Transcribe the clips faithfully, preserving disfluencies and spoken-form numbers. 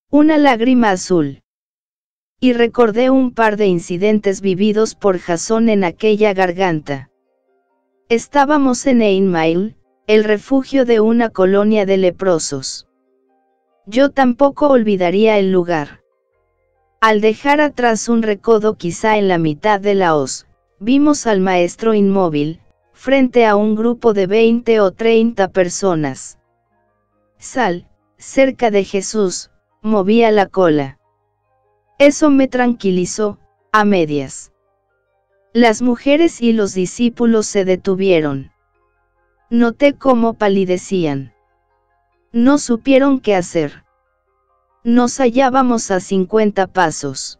Una lágrima azul. Y recordé un par de incidentes vividos por Jasón en aquella garganta. Estábamos en Ein Mail, el refugio de una colonia de leprosos. Yo tampoco olvidaría el lugar. Al dejar atrás un recodo quizá en la mitad de la hoz, vimos al maestro inmóvil, frente a un grupo de veinte o treinta personas. Sal, cerca de Jesús, movía la cola. Eso me tranquilizó, a medias. Las mujeres y los discípulos se detuvieron. Noté cómo palidecían. No supieron qué hacer. Nos hallábamos a cincuenta pasos.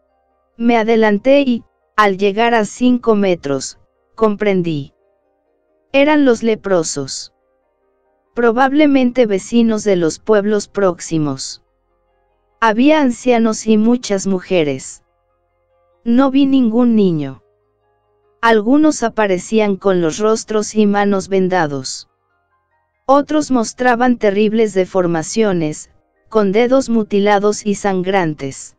Me adelanté y, al llegar a cinco metros, comprendí. Eran los leprosos. Probablemente vecinos de los pueblos próximos. Había ancianos y muchas mujeres. No vi ningún niño. Algunos aparecían con los rostros y manos vendados. Otros mostraban terribles deformaciones, con dedos mutilados y sangrantes.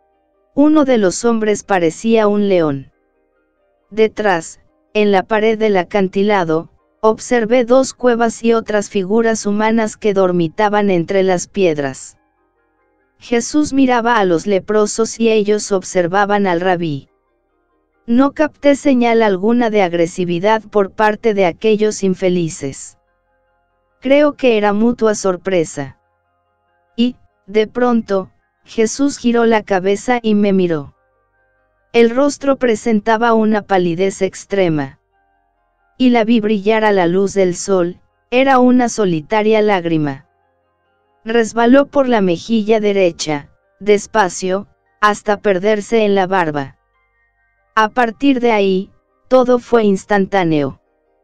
Uno de los hombres parecía un león. Detrás, en la pared del acantilado, observé dos cuevas y otras figuras humanas que dormitaban entre las piedras. Jesús miraba a los leprosos y ellos observaban al rabí. No capté señal alguna de agresividad por parte de aquellos infelices. Creo que era mutua sorpresa. Y, de pronto, Jesús giró la cabeza y me miró. El rostro presentaba una palidez extrema. Y la vi brillar a la luz del sol, era una solitaria lágrima. Resbaló por la mejilla derecha, despacio, hasta perderse en la barba. A partir de ahí, todo fue instantáneo.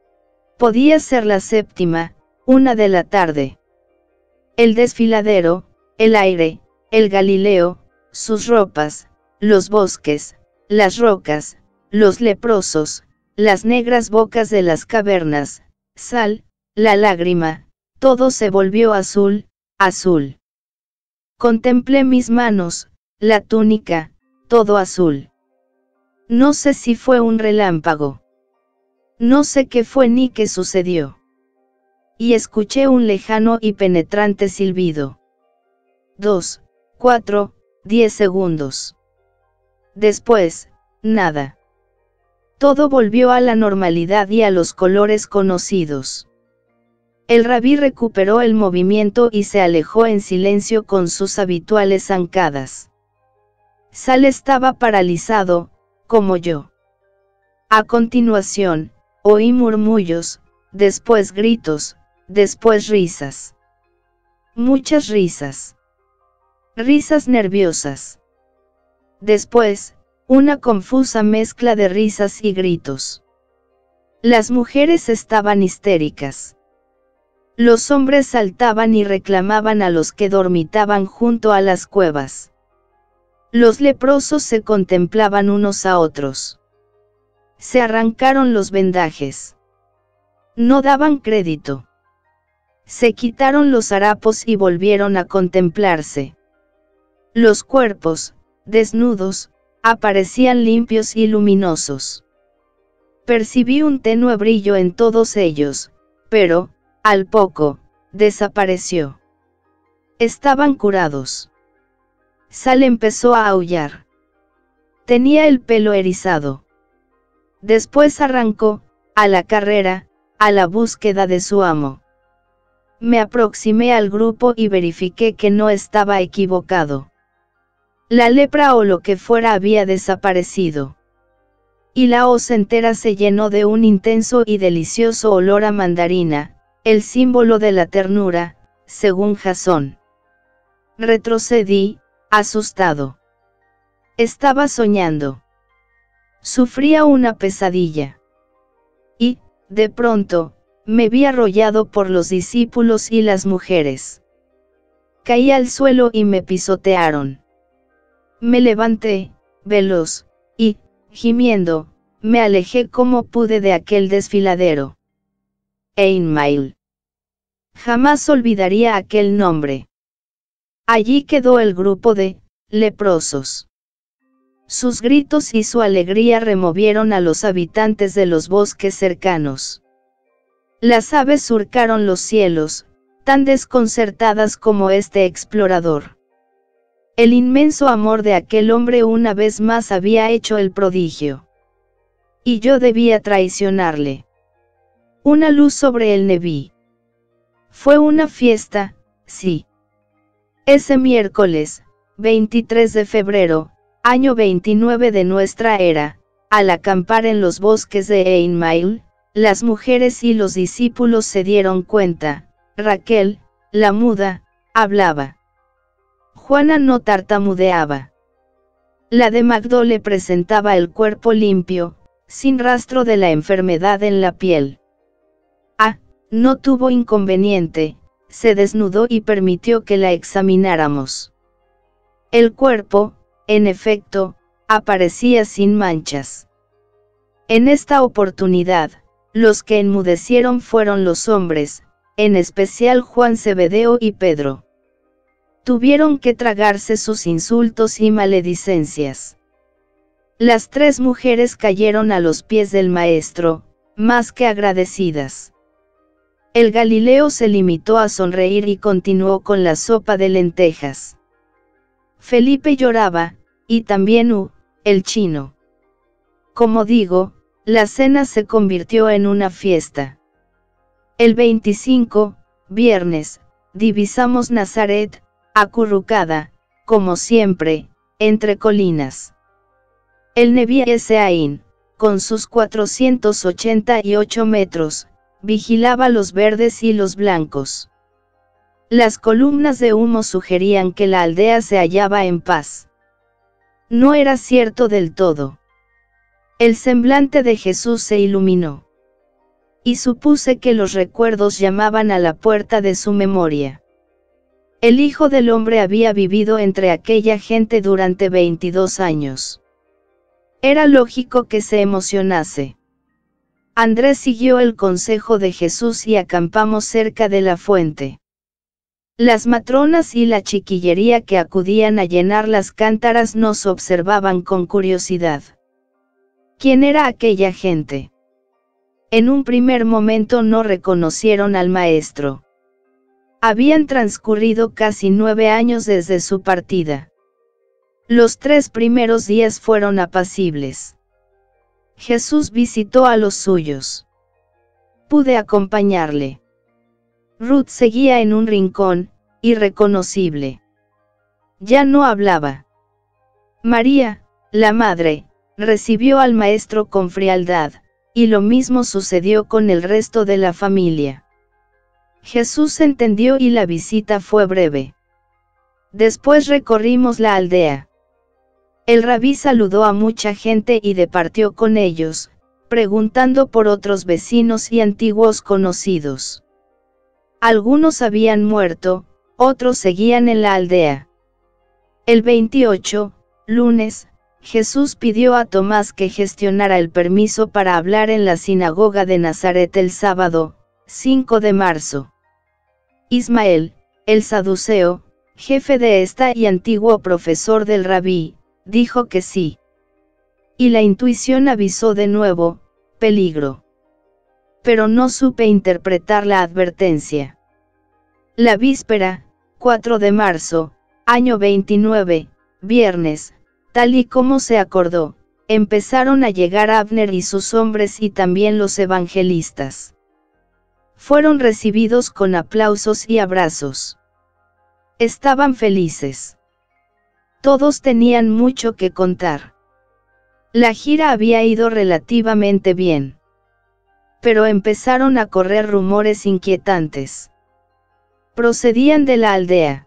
Podía ser la séptima, una de la tarde. El desfiladero, el aire, el Galileo, sus ropas, los bosques, las rocas, los leprosos, las negras bocas de las cavernas, Sal, la lágrima, todo se volvió azul, azul. Contemplé mis manos, la túnica, todo azul. No sé si fue un relámpago. No sé qué fue ni qué sucedió. Y escuché un lejano y penetrante silbido. Dos, cuatro, diez segundos. Después, nada. Todo volvió a la normalidad y a los colores conocidos. El rabí recuperó el movimiento y se alejó en silencio con sus habituales zancadas. Sal estaba paralizado, como yo. A continuación, oí murmullos, después gritos, después risas. Muchas risas. Risas nerviosas. Después, una confusa mezcla de risas y gritos. Las mujeres estaban histéricas. Los hombres saltaban y reclamaban a los que dormitaban junto a las cuevas. Los leprosos se contemplaban unos a otros. Se arrancaron los vendajes. No daban crédito. Se quitaron los harapos y volvieron a contemplarse. Los cuerpos, desnudos, aparecían limpios y luminosos. Percibí un tenue brillo en todos ellos, pero, al poco, desapareció. Estaban curados. Sal empezó a aullar. Tenía el pelo erizado. Después arrancó, a la carrera, a la búsqueda de su amo. Me aproximé al grupo y verifiqué que no estaba equivocado. La lepra o lo que fuera había desaparecido. Y la hoz entera se llenó de un intenso y delicioso olor a mandarina, el símbolo de la ternura, según Jasón. Retrocedí, asustado. Estaba soñando. Sufría una pesadilla. Y, de pronto, me vi arrollado por los discípulos y las mujeres. Caí al suelo y me pisotearon. Me levanté, veloz, y, gimiendo, me alejé como pude de aquel desfiladero. Ein Mail. Jamás olvidaría aquel nombre. Allí quedó el grupo de leprosos. Sus gritos y su alegría removieron a los habitantes de los bosques cercanos. Las aves surcaron los cielos, tan desconcertadas como este explorador. El inmenso amor de aquel hombre una vez más había hecho el prodigio. Y yo debía traicionarle. Una luz sobre el Neví. Fue una fiesta, sí. Ese miércoles, veintitrés de febrero, año veintinueve de nuestra era, al acampar en los bosques de Einmail, las mujeres y los discípulos se dieron cuenta, Raquel, la muda, hablaba. Juana no tartamudeaba. La de Magdó le presentaba el cuerpo limpio, sin rastro de la enfermedad en la piel. Ah, no tuvo inconveniente, se desnudó y permitió que la examináramos. El cuerpo, en efecto, aparecía sin manchas. En esta oportunidad, los que enmudecieron fueron los hombres, en especial Juan Zebedeo y Pedro. Tuvieron que tragarse sus insultos y maledicencias. Las tres mujeres cayeron a los pies del maestro, más que agradecidas. El Galileo se limitó a sonreír y continuó con la sopa de lentejas. Felipe lloraba, y también U, el chino. Como digo, la cena se convirtió en una fiesta. El veinticinco, viernes, divisamos Nazaret, acurrucada, como siempre, entre colinas. El Neví Esaín, con sus cuatrocientos ochenta y ocho metros, vigilaba los verdes y los blancos. Las columnas de humo sugerían que la aldea se hallaba en paz. No era cierto del todo. El semblante de Jesús se iluminó. Y supuse que los recuerdos llamaban a la puerta de su memoria. El Hijo del Hombre había vivido entre aquella gente durante veintidós años. Era lógico que se emocionase. Andrés siguió el consejo de Jesús y acampamos cerca de la fuente. Las matronas y la chiquillería que acudían a llenar las cántaras nos observaban con curiosidad. ¿Quién era aquella gente? En un primer momento no reconocieron al maestro. Habían transcurrido casi nueve años desde su partida. Los tres primeros días fueron apacibles. Jesús visitó a los suyos. Pude acompañarle. Ruth seguía en un rincón, irreconocible. Ya no hablaba. María, la madre, recibió al maestro con frialdad, y lo mismo sucedió con el resto de la familia. Jesús entendió y la visita fue breve. Después recorrimos la aldea. El rabí saludó a mucha gente y departió con ellos, preguntando por otros vecinos y antiguos conocidos. Algunos habían muerto, otros seguían en la aldea. El veintiocho, lunes, Jesús pidió a Tomás que gestionara el permiso para hablar en la sinagoga de Nazaret el sábado, cinco de marzo. Ismael, el saduceo, jefe de esta y antiguo profesor del rabí, dijo que sí. Y la intuición avisó de nuevo, peligro. Pero no supe interpretar la advertencia. La víspera, cuatro de marzo, año veintinueve, viernes, tal y como se acordó, empezaron a llegar Abner y sus hombres y también los evangelistas. Fueron recibidos con aplausos y abrazos. Estaban felices. Todos tenían mucho que contar. La gira había ido relativamente bien. Pero empezaron a correr rumores inquietantes. Procedían de la aldea.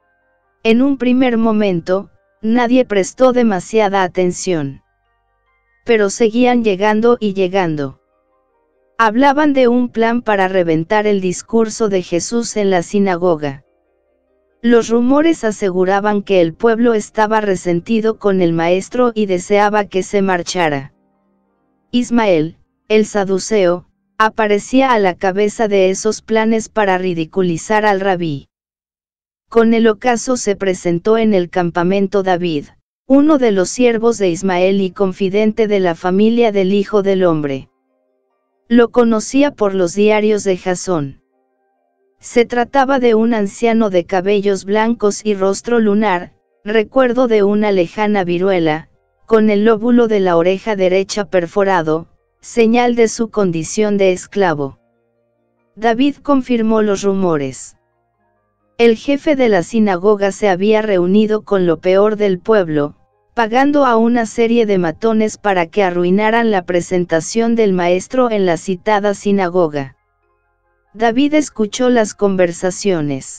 En un primer momento, nadie prestó demasiada atención. Pero seguían llegando y llegando. Hablaban de un plan para reventar el discurso de Jesús en la sinagoga. Los rumores aseguraban que el pueblo estaba resentido con el maestro y deseaba que se marchara. Ismael, el saduceo, aparecía a la cabeza de esos planes para ridiculizar al rabí. con el ocaso se presentó en el campamento David, uno de los siervos de Ismael y confidente de la familia del Hijo del Hombre. Lo conocía por los diarios de Jasón. Se trataba de un anciano de cabellos blancos y rostro lunar, recuerdo de una lejana viruela, con el lóbulo de la oreja derecha perforado, señal de su condición de esclavo. David confirmó los rumores. El jefe de la sinagoga se había reunido con lo peor del pueblo, pagando a una serie de matones para que arruinaran la presentación del maestro en la citada sinagoga. David escuchó las conversaciones.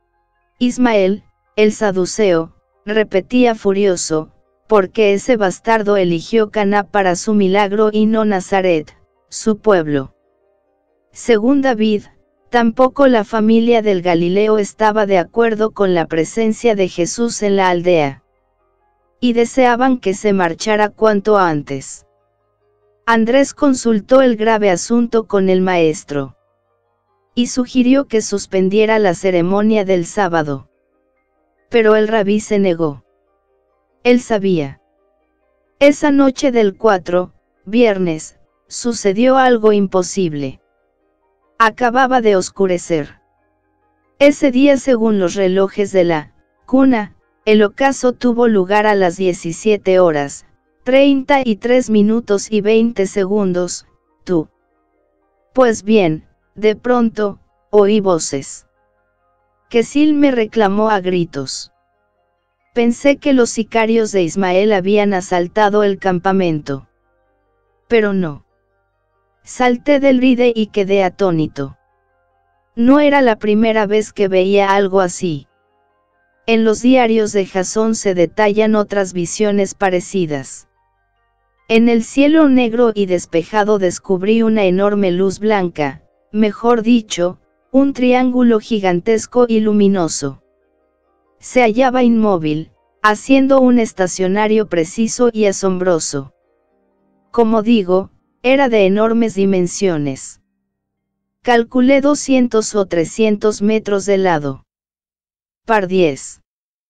Ismael, el saduceo, repetía furioso, ¿por qué ese bastardo eligió Caná para su milagro y no Nazaret, su pueblo? Según David, tampoco la familia del Galileo estaba de acuerdo con la presencia de Jesús en la aldea. Y deseaban que se marchara cuanto antes. Andrés consultó el grave asunto con el maestro. Y sugirió que suspendiera la ceremonia del sábado. Pero el rabí se negó. Él sabía. Esa noche del cuatro, viernes, sucedió algo imposible. Acababa de oscurecer. Ese día, según los relojes de la cuna, el ocaso tuvo lugar a las diecisiete horas, treinta y tres minutos y veinte segundos, tú. Pues bien, de pronto, oí voces. Kesil me reclamó a gritos. Pensé que los sicarios de Ismael habían asaltado el campamento. Pero no. Salté del ride y quedé atónito. No era la primera vez que veía algo así. En los diarios de Jasón se detallan otras visiones parecidas. En el cielo negro y despejado descubrí una enorme luz blanca, mejor dicho, un triángulo gigantesco y luminoso. Se hallaba inmóvil, haciendo un estacionario preciso y asombroso. Como digo, era de enormes dimensiones. Calculé doscientos o trescientos metros de lado. Par diez.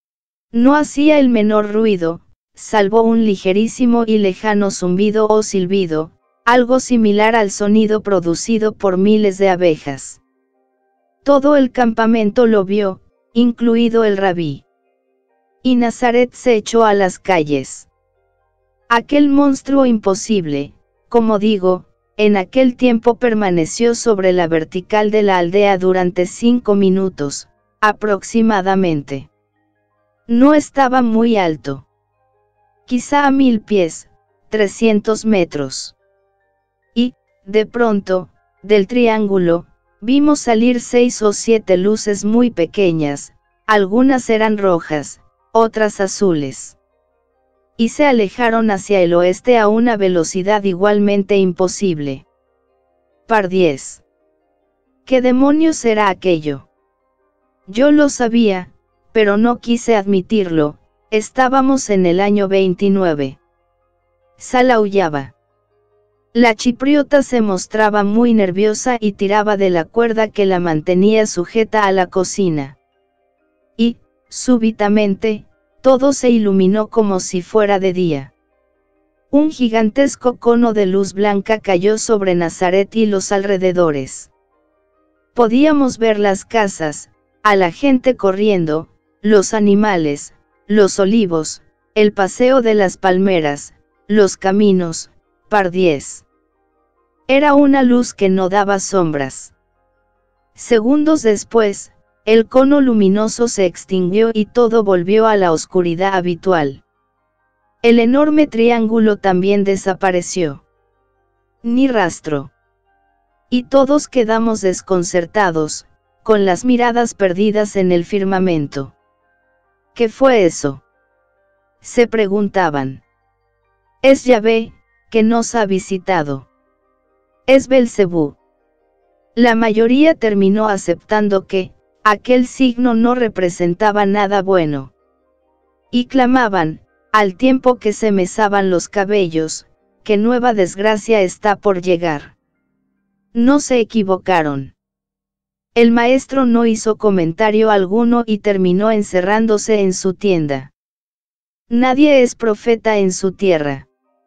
No hacía el menor ruido, salvo un ligerísimo y lejano zumbido o silbido, algo similar al sonido producido por miles de abejas. Todo el campamento lo vio, incluido el rabí. Y Nazaret se echó a las calles. Aquel monstruo imposible, como digo, en aquel tiempo permaneció sobre la vertical de la aldea durante cinco minutos, aproximadamente. No estaba muy alto. Quizá a mil pies, trescientos metros. Y, de pronto, del triángulo, vimos salir seis o siete luces muy pequeñas, algunas eran rojas, otras azules. Y se alejaron hacia el oeste a una velocidad igualmente imposible. Par diez. ¿Qué demonios era aquello? Yo lo sabía, pero no quise admitirlo, estábamos en el año veintinueve. Sal aullaba. La chipriota se mostraba muy nerviosa y tiraba de la cuerda que la mantenía sujeta a la cocina. Y, súbitamente, todo se iluminó como si fuera de día. Un gigantesco cono de luz blanca cayó sobre Nazaret y los alrededores. Podíamos ver las casas, a la gente corriendo, los animales, los olivos, el paseo de las palmeras, los caminos, par diez. Era una luz que no daba sombras. Segundos después, el cono luminoso se extinguió y todo volvió a la oscuridad habitual. El enorme triángulo también desapareció. Ni rastro. Y todos quedamos desconcertados, con las miradas perdidas en el firmamento. ¿Qué fue eso?, se preguntaban. Es Yahvé, que nos ha visitado. Es Belcebú. La mayoría terminó aceptando que aquel signo no representaba nada bueno. Y clamaban, al tiempo que se mesaban los cabellos, que nueva desgracia está por llegar. No se equivocaron. El maestro no hizo comentario alguno y terminó encerrándose en su tienda. Nadie es profeta en su tierra.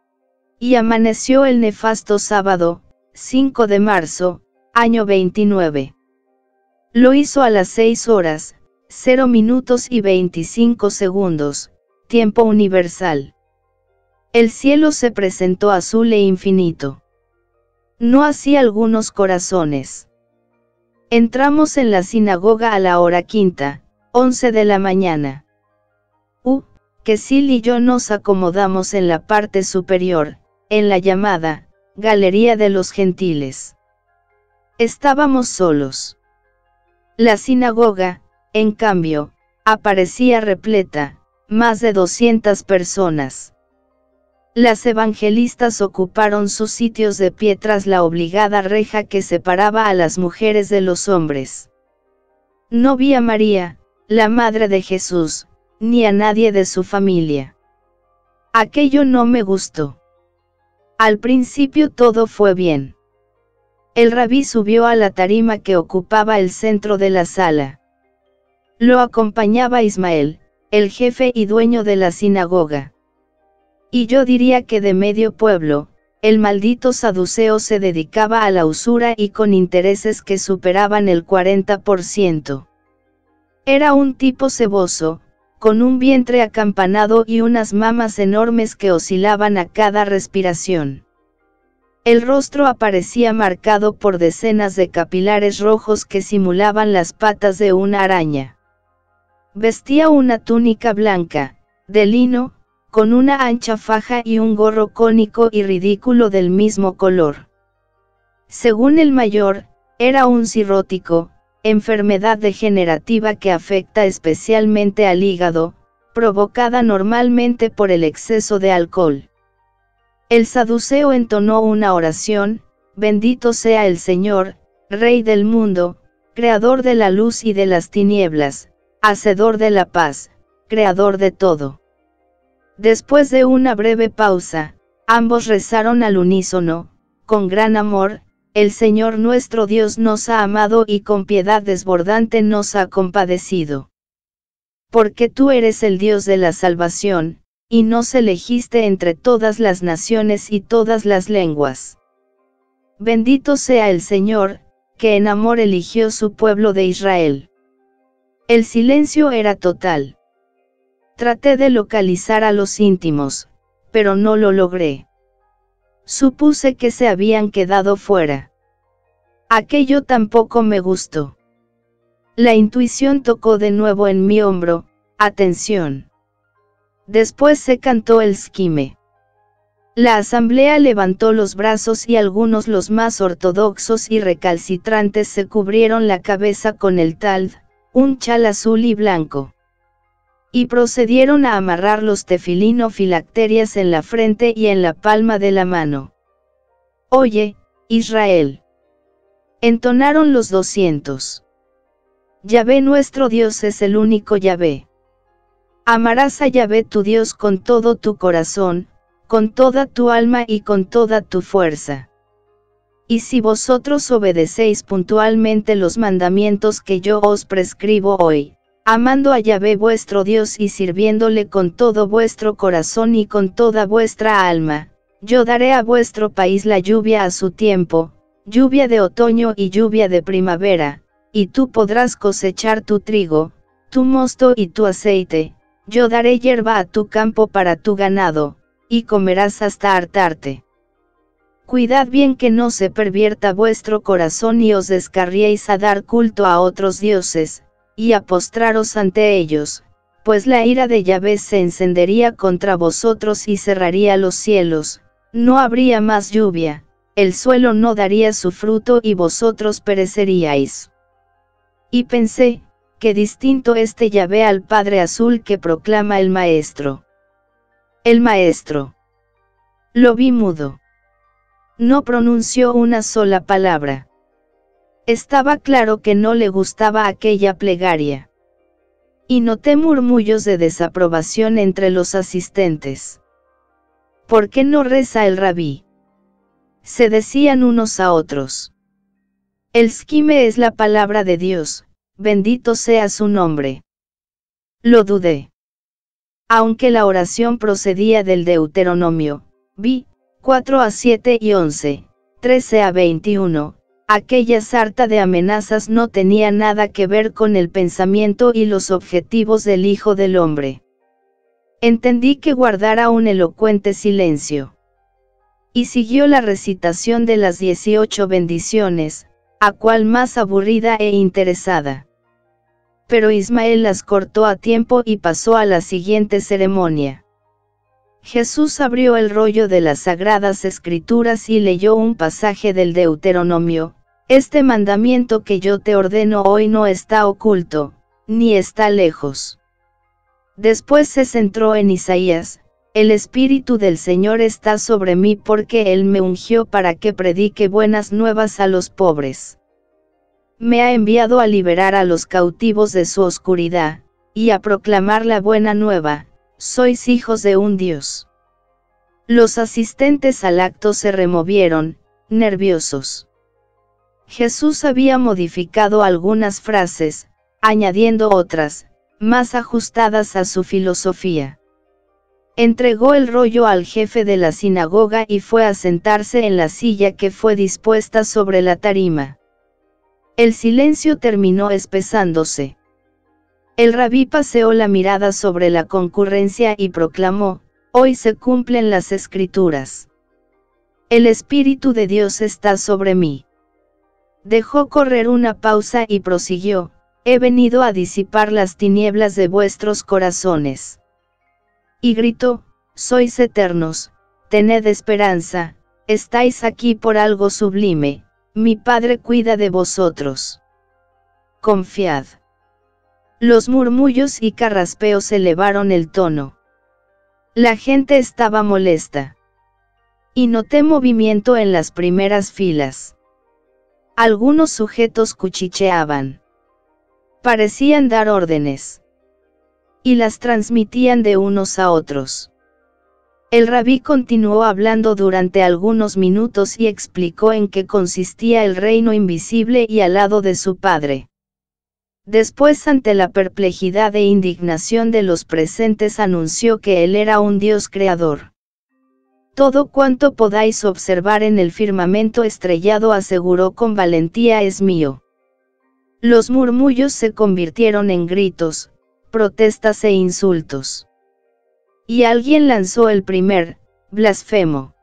Y amaneció el nefasto sábado, cinco de marzo, año veintinueve. Lo hizo a las seis horas, cero minutos y veinticinco segundos, tiempo universal. El cielo se presentó azul e infinito. No así algunos corazones. Entramos en la sinagoga a la hora quinta, once de la mañana. Uh, que Sil y yo nos acomodamos en la parte superior, en la llamada Galería de los Gentiles. Estábamos solos. La sinagoga, en cambio, aparecía repleta, más de doscientas personas. Las evangelistas ocuparon sus sitios de pie tras la obligada reja que separaba a las mujeres de los hombres. No vi a María, la madre de Jesús, ni a nadie de su familia. Aquello no me gustó. Al principio todo fue bien. El rabí subió a la tarima que ocupaba el centro de la sala. Lo acompañaba Ismael, el jefe y dueño de la sinagoga. Y yo diría que de medio pueblo, el maldito saduceo se dedicaba a la usura y con intereses que superaban el cuarenta por ciento. Era un tipo ceboso, con un vientre acampanado y unas mamas enormes que oscilaban a cada respiración. El rostro aparecía marcado por decenas de capilares rojos que simulaban las patas de una araña. Vestía una túnica blanca, de lino, con una ancha faja y un gorro cónico y ridículo del mismo color. Según el mayor, era un cirrótico, enfermedad degenerativa que afecta especialmente al hígado, provocada normalmente por el exceso de alcohol. El saduceo entonó una oración: bendito sea el Señor, Rey del mundo, Creador de la luz y de las tinieblas, Hacedor de la paz, Creador de todo. Después de una breve pausa, ambos rezaron al unísono: con gran amor, el Señor nuestro Dios nos ha amado y con piedad desbordante nos ha compadecido. Porque tú eres el Dios de la salvación, y nos elegiste entre todas las naciones y todas las lenguas. Bendito sea el Señor, que en amor eligió su pueblo de Israel. El silencio era total. Traté de localizar a los íntimos, pero no lo logré. Supuse que se habían quedado fuera. Aquello tampoco me gustó. La intuición tocó de nuevo en mi hombro: atención. Después se cantó el skime. La asamblea levantó los brazos y algunos, los más ortodoxos y recalcitrantes, se cubrieron la cabeza con el tald, un chal azul y blanco. Y procedieron a amarrar los tefilín o filacterias en la frente y en la palma de la mano. Oye, Israel. Entonaron los doscientos. Yahvé nuestro Dios es el único Yahvé. Amarás a Yahvé tu Dios con todo tu corazón, con toda tu alma y con toda tu fuerza. Y si vosotros obedecéis puntualmente los mandamientos que yo os prescribo hoy, amando a Yahvé vuestro Dios y sirviéndole con todo vuestro corazón y con toda vuestra alma, yo daré a vuestro país la lluvia a su tiempo, lluvia de otoño y lluvia de primavera, y tú podrás cosechar tu trigo, tu mosto y tu aceite. Yo daré hierba a tu campo para tu ganado, y comerás hasta hartarte. Cuidad bien que no se pervierta vuestro corazón y os descarriéis a dar culto a otros dioses, y a postraros ante ellos, pues la ira de Yahvé se encendería contra vosotros y cerraría los cielos, no habría más lluvia, el suelo no daría su fruto y vosotros pereceríais. Y pensé: qué distinto este Yahvé al Padre Azul que proclama el Maestro. El Maestro. Lo vi mudo. No pronunció una sola palabra. Estaba claro que no le gustaba aquella plegaria. Y noté murmullos de desaprobación entre los asistentes. ¿Por qué no reza el rabí?, se decían unos a otros. El esquime es la palabra de Dios, bendito sea su nombre. Lo dudé. Aunque la oración procedía del Deuteronomio, vi, cuatro a siete y once, trece a veintiuno, aquella sarta de amenazas no tenía nada que ver con el pensamiento y los objetivos del Hijo del Hombre. Entendí que guardara un elocuente silencio. Y siguió la recitación de las dieciocho bendiciones, a cual más aburrida e interesada. Pero Ismael las cortó a tiempo y pasó a la siguiente ceremonia. Jesús abrió el rollo de las Sagradas Escrituras y leyó un pasaje del Deuteronomio: este mandamiento que yo te ordeno hoy no está oculto, ni está lejos. Después se centró en Isaías: el Espíritu del Señor está sobre mí porque Él me ungió para que predique buenas nuevas a los pobres. Me ha enviado a liberar a los cautivos de su oscuridad, y a proclamar la buena nueva: sois hijos de un Dios. Los asistentes al acto se removieron, nerviosos. Jesús había modificado algunas frases, añadiendo otras, más ajustadas a su filosofía. Entregó el rollo al jefe de la sinagoga y fue a sentarse en la silla que fue dispuesta sobre la tarima. El silencio terminó espesándose. El rabí paseó la mirada sobre la concurrencia y proclamó: hoy se cumplen las Escrituras. El Espíritu de Dios está sobre mí. Dejó correr una pausa y prosiguió: he venido a disipar las tinieblas de vuestros corazones. Y gritó: sois eternos, tened esperanza, estáis aquí por algo sublime, mi Padre cuida de vosotros. Confiad. Los murmullos y carraspeos elevaron el tono. La gente estaba molesta. Y noté movimiento en las primeras filas. Algunos sujetos cuchicheaban. Parecían dar órdenes. Y las transmitían de unos a otros. El rabí continuó hablando durante algunos minutos y explicó en qué consistía el reino invisible y alado de su Padre. Después, ante la perplejidad e indignación de los presentes, anunció que Él era un Dios creador. Todo cuanto podáis observar en el firmamento estrellado, aseguró con valentía, es mío. Los murmullos se convirtieron en gritos, protestas e insultos. Y alguien lanzó el primer blasfemo.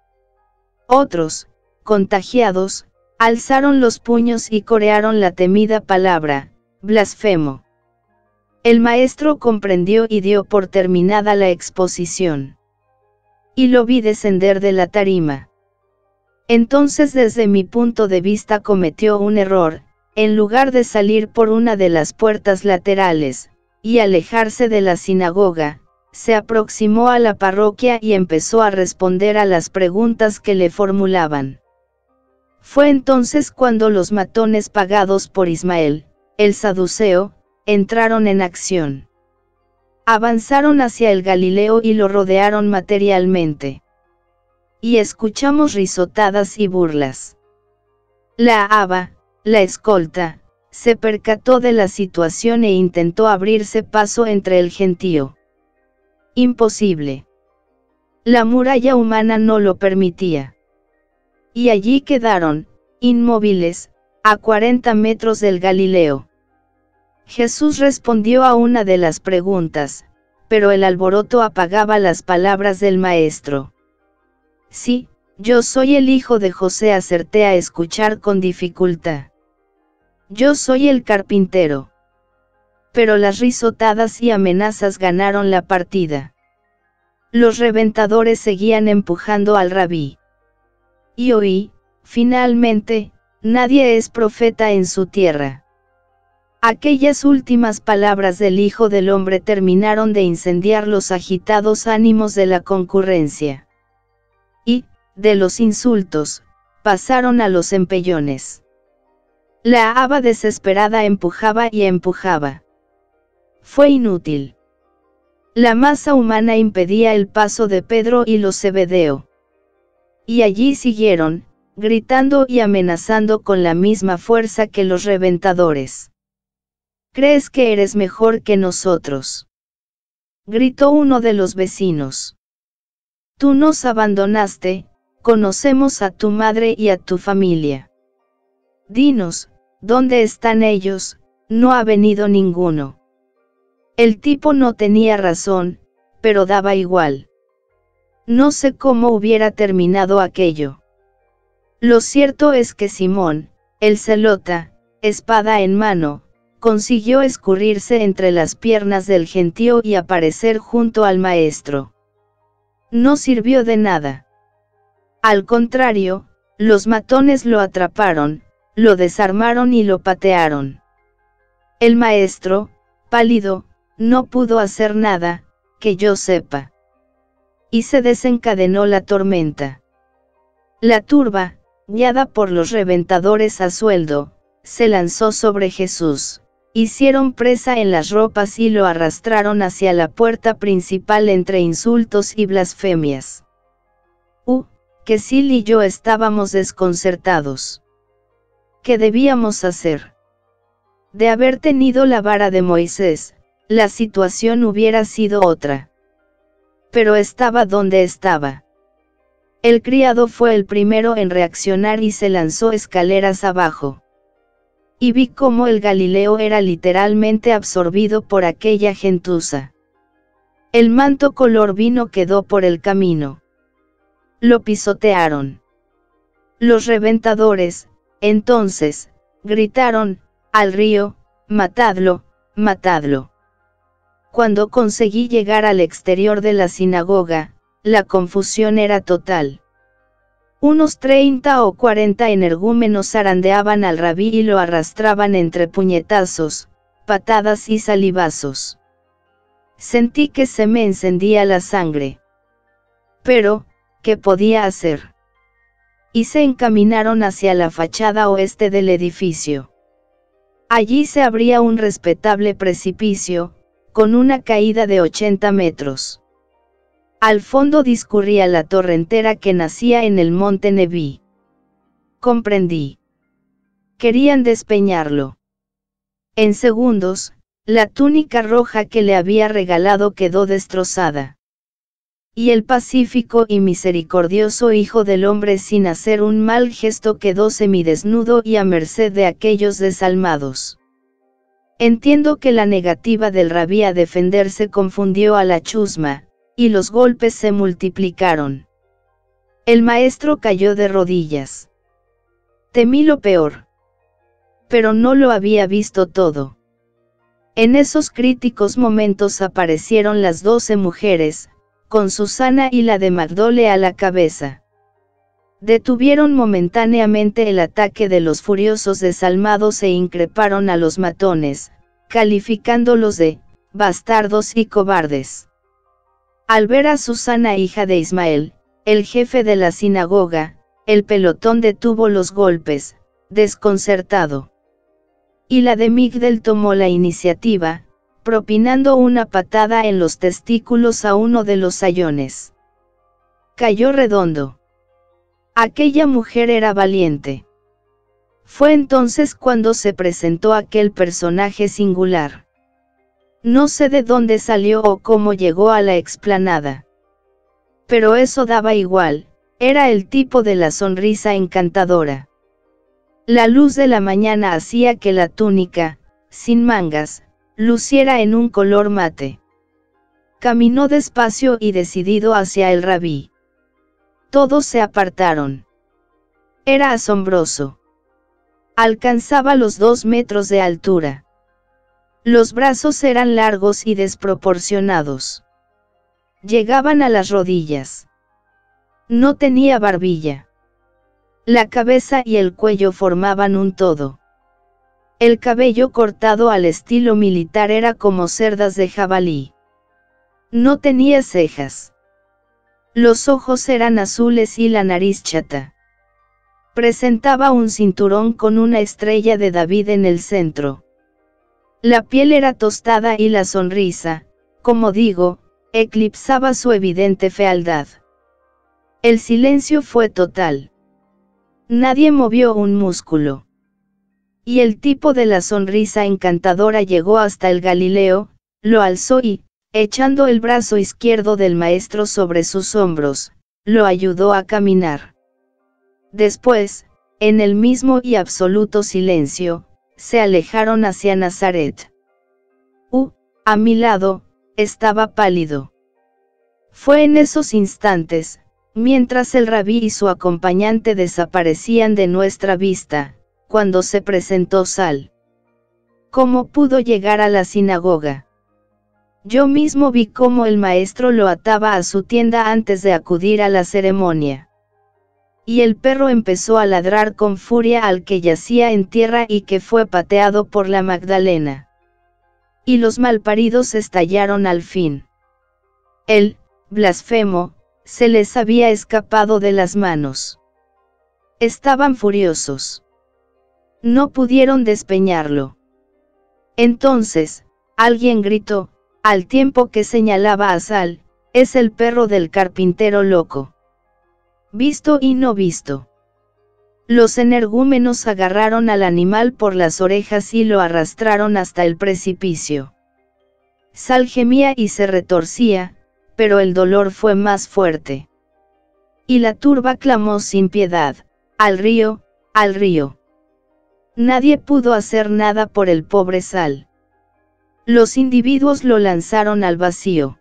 Otros, contagiados, alzaron los puños y corearon la temida palabra blasfemo. El maestro comprendió y dio por terminada la exposición. Y lo vi descender de la tarima. Entonces, desde mi punto de vista, cometió un error. En lugar de salir por una de las puertas laterales y alejarse de la sinagoga, se aproximó a la parroquia y empezó a responder a las preguntas que le formulaban. Fue entonces cuando los matones pagados por Ismael, el saduceo, entraron en acción. Avanzaron hacia el Galileo y lo rodearon materialmente. Y escuchamos risotadas y burlas. La Abba, la escolta, se percató de la situación e intentó abrirse paso entre el gentío. Imposible. La muralla humana no lo permitía. Y allí quedaron, inmóviles, a cuarenta metros del Galileo. Jesús respondió a una de las preguntas, pero el alboroto apagaba las palabras del maestro. Sí, yo soy el hijo de José, acerté a escuchar con dificultad. Yo soy el carpintero. Pero las risotadas y amenazas ganaron la partida. Los reventadores seguían empujando al rabí. Y oí, finalmente, nadie es profeta en su tierra. Aquellas últimas palabras del Hijo del Hombre terminaron de incendiar los agitados ánimos de la concurrencia. Y, de los insultos, pasaron a los empellones. La Abba desesperada empujaba y empujaba. Fue inútil. La masa humana impedía el paso de Pedro y los Zebedeo. Y allí siguieron, gritando y amenazando con la misma fuerza que los reventadores. ¿Crees que eres mejor que nosotros?, gritó uno de los vecinos. Tú nos abandonaste, conocemos a tu madre y a tu familia. Dinos, ¿dónde están ellos? No ha venido ninguno. El tipo no tenía razón, pero daba igual. No sé cómo hubiera terminado aquello. Lo cierto es que Simón, el celota, espada en mano, consiguió escurrirse entre las piernas del gentío y aparecer junto al maestro. No sirvió de nada. Al contrario, los matones lo atraparon, lo desarmaron y lo patearon. El maestro, pálido, no pudo hacer nada, que yo sepa. Y se desencadenó la tormenta. La turba, guiada por los reventadores a sueldo, se lanzó sobre Jesús. Hicieron presa en las ropas y lo arrastraron hacia la puerta principal entre insultos y blasfemias. Uh, que Sil y yo estábamos desconcertados. ¿Qué debíamos hacer? De haber tenido la vara de Moisés, la situación hubiera sido otra. Pero estaba donde estaba. El criado fue el primero en reaccionar y se lanzó escaleras abajo. Y vi cómo el Galileo era literalmente absorbido por aquella gentuza. El manto color vino quedó por el camino. Lo pisotearon. Los reventadores, entonces, gritaron, al río, matadlo, matadlo. Cuando conseguí llegar al exterior de la sinagoga, la confusión era total. Unos treinta o cuarenta energúmenos zarandeaban al rabí y lo arrastraban entre puñetazos, patadas y salivazos. Sentí que se me encendía la sangre. Pero, ¿qué podía hacer? Y se encaminaron hacia la fachada oeste del edificio. Allí se abría un respetable precipicio, con una caída de ochenta metros. Al fondo discurría la torrentera que nacía en el monte Neví. Comprendí. Querían despeñarlo. En segundos, la túnica roja que le había regalado quedó destrozada. Y el pacífico y misericordioso Hijo del Hombre sin hacer un mal gesto quedó semidesnudo y a merced de aquellos desalmados. Entiendo que la negativa del rabí a defenderse confundió a la chusma, y los golpes se multiplicaron. El maestro cayó de rodillas. Temí lo peor. Pero no lo había visto todo. En esos críticos momentos aparecieron las doce mujeres, con Susana y la de Magdole a la cabeza. Detuvieron momentáneamente el ataque de los furiosos desalmados e increparon a los matones, calificándolos de bastardos y cobardes. Al ver a Susana, hija de Ismael, el jefe de la sinagoga, el pelotón detuvo los golpes, desconcertado. Y la de Migdel tomó la iniciativa, propinando una patada en los testículos a uno de los sayones. Cayó redondo. Aquella mujer era valiente. Fue entonces cuando se presentó aquel personaje singular. No sé de dónde salió o cómo llegó a la explanada. Pero eso daba igual, era el tipo de la sonrisa encantadora. La luz de la mañana hacía que la túnica, sin mangas, luciera en un color mate. Caminó despacio y decidido hacia el rabí. Todos se apartaron. Era asombroso. Alcanzaba los dos metros de altura. Los brazos eran largos y desproporcionados. Llegaban a las rodillas. No tenía barbilla. La cabeza y el cuello formaban un todo. El cabello cortado al estilo militar era como cerdas de jabalí. No tenía cejas. Los ojos eran azules y la nariz chata. Presentaba un cinturón con una estrella de David en el centro. La piel era tostada y la sonrisa, como digo, eclipsaba su evidente fealdad. El silencio fue total. Nadie movió un músculo. Y el tipo de la sonrisa encantadora llegó hasta el Galileo, lo alzó y, echando el brazo izquierdo del maestro sobre sus hombros, lo ayudó a caminar. Después, en el mismo y absoluto silencio, se alejaron hacia Nazaret. Uh, a mi lado, estaba pálido. Fue en esos instantes, mientras el rabí y su acompañante desaparecían de nuestra vista, cuando se presentó Sal. ¿Cómo pudo llegar a la sinagoga? Yo mismo vi cómo el maestro lo ataba a su tienda antes de acudir a la ceremonia. Y el perro empezó a ladrar con furia al que yacía en tierra y que fue pateado por la Magdalena. Y los malparidos estallaron al fin. El blasfemo se les había escapado de las manos. Estaban furiosos. No pudieron despeñarlo. Entonces, alguien gritó, al tiempo que señalaba a Sal, es el perro del carpintero loco. Visto y no visto. Los energúmenos agarraron al animal por las orejas y lo arrastraron hasta el precipicio. Sal gemía y se retorcía, pero el dolor fue más fuerte. Y la turba clamó sin piedad, al río, al río. Nadie pudo hacer nada por el pobre Sal. Los individuos lo lanzaron al vacío.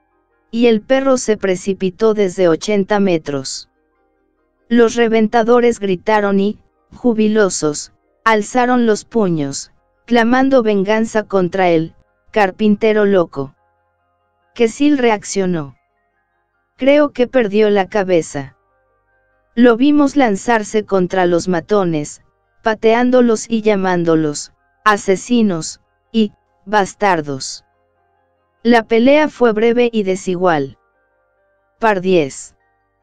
Y el perro se precipitó desde ochenta metros. Los reventadores gritaron y, jubilosos, alzaron los puños, clamando venganza contra el carpintero loco. Quesil reaccionó. Creo que perdió la cabeza. Lo vimos lanzarse contra los matones, pateándolos y llamándolos asesinos y bastardos. La pelea fue breve y desigual. Par diez.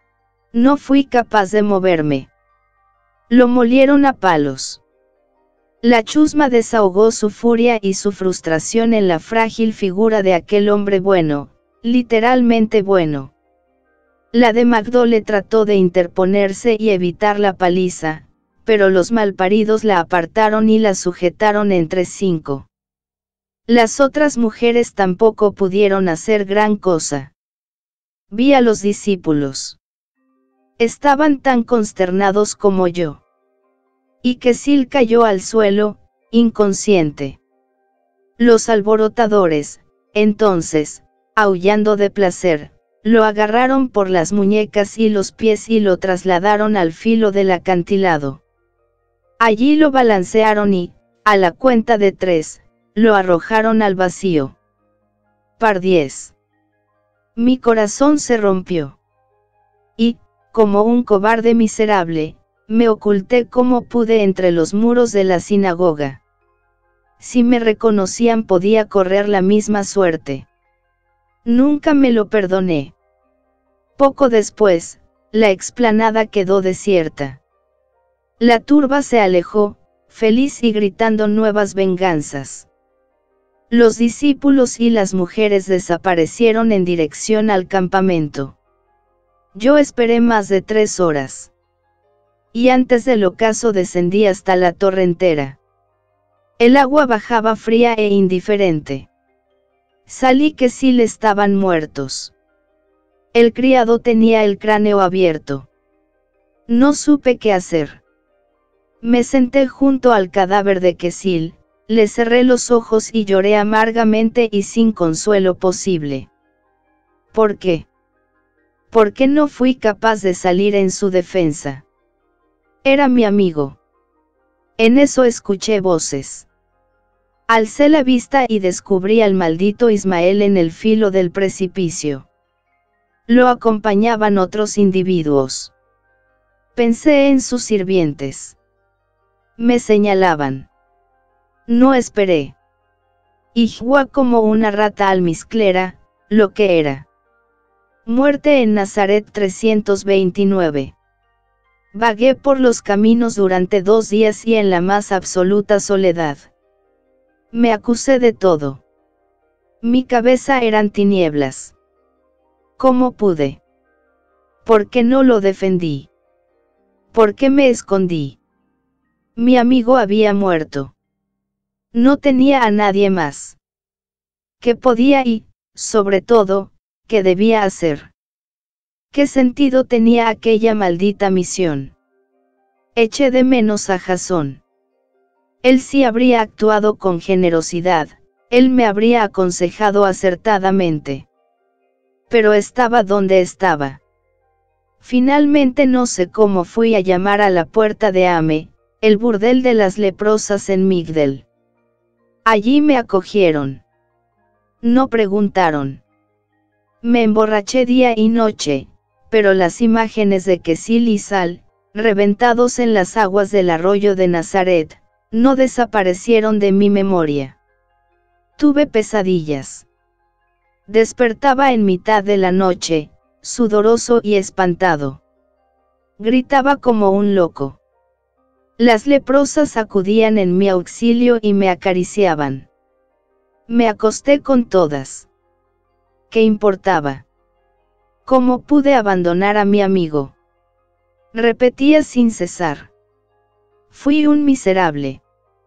No fui capaz de moverme. Lo molieron a palos. La chusma desahogó su furia y su frustración en la frágil figura de aquel hombre bueno, literalmente bueno. La de Magdole trató de interponerse y evitar la paliza, pero los malparidos la apartaron y la sujetaron entre cinco. Las otras mujeres tampoco pudieron hacer gran cosa. Vi a los discípulos. Estaban tan consternados como yo. Y Quesil cayó al suelo, inconsciente. Los alborotadores, entonces, aullando de placer, lo agarraron por las muñecas y los pies y lo trasladaron al filo del acantilado. Allí lo balancearon y, a la cuenta de tres, lo arrojaron al vacío. Par diez. Mi corazón se rompió. Y, como un cobarde miserable, me oculté como pude entre los muros de la sinagoga. Si me reconocían podía correr la misma suerte. Nunca me lo perdoné. Poco después, la explanada quedó desierta. La turba se alejó, feliz y gritando nuevas venganzas. Los discípulos y las mujeres desaparecieron en dirección al campamento. Yo esperé más de tres horas. Y antes del ocaso descendí hasta la torrentera. El agua bajaba fría e indiferente. Salí que sí estaban muertos. El criado tenía el cráneo abierto. No supe qué hacer. Me senté junto al cadáver de Quesil, le cerré los ojos y lloré amargamente y sin consuelo posible. ¿Por qué? ¿Por qué no fui capaz de salir en su defensa? Era mi amigo. En eso escuché voces. Alcé la vista y descubrí al maldito Ismael en el filo del precipicio. Lo acompañaban otros individuos. Pensé en sus sirvientes. Me señalaban. No esperé. Ijua como una rata almizclera, lo que era. Muerte en Nazaret trescientos veintinueve. Vagué por los caminos durante dos días y en la más absoluta soledad. Me acusé de todo. Mi cabeza eran tinieblas. ¿Cómo pude? ¿Por qué no lo defendí? ¿Por qué me escondí? Mi amigo había muerto. No tenía a nadie más. ¿Qué podía y, sobre todo, qué debía hacer? ¿Qué sentido tenía aquella maldita misión? Eché de menos a Jasón. Él sí habría actuado con generosidad, él me habría aconsejado acertadamente. Pero estaba donde estaba. Finalmente no sé cómo fui a llamar a la puerta de Ame, el burdel de las leprosas en Migdel. Allí me acogieron. No preguntaron. Me emborraché día y noche, pero las imágenes de Quesil y Sal, reventados en las aguas del arroyo de Nazaret, no desaparecieron de mi memoria. Tuve pesadillas. Despertaba en mitad de la noche, sudoroso y espantado. Gritaba como un loco. Las leprosas acudían en mi auxilio y me acariciaban. Me acosté con todas. ¿Qué importaba? ¿Cómo pude abandonar a mi amigo? Repetía sin cesar. Fui un miserable.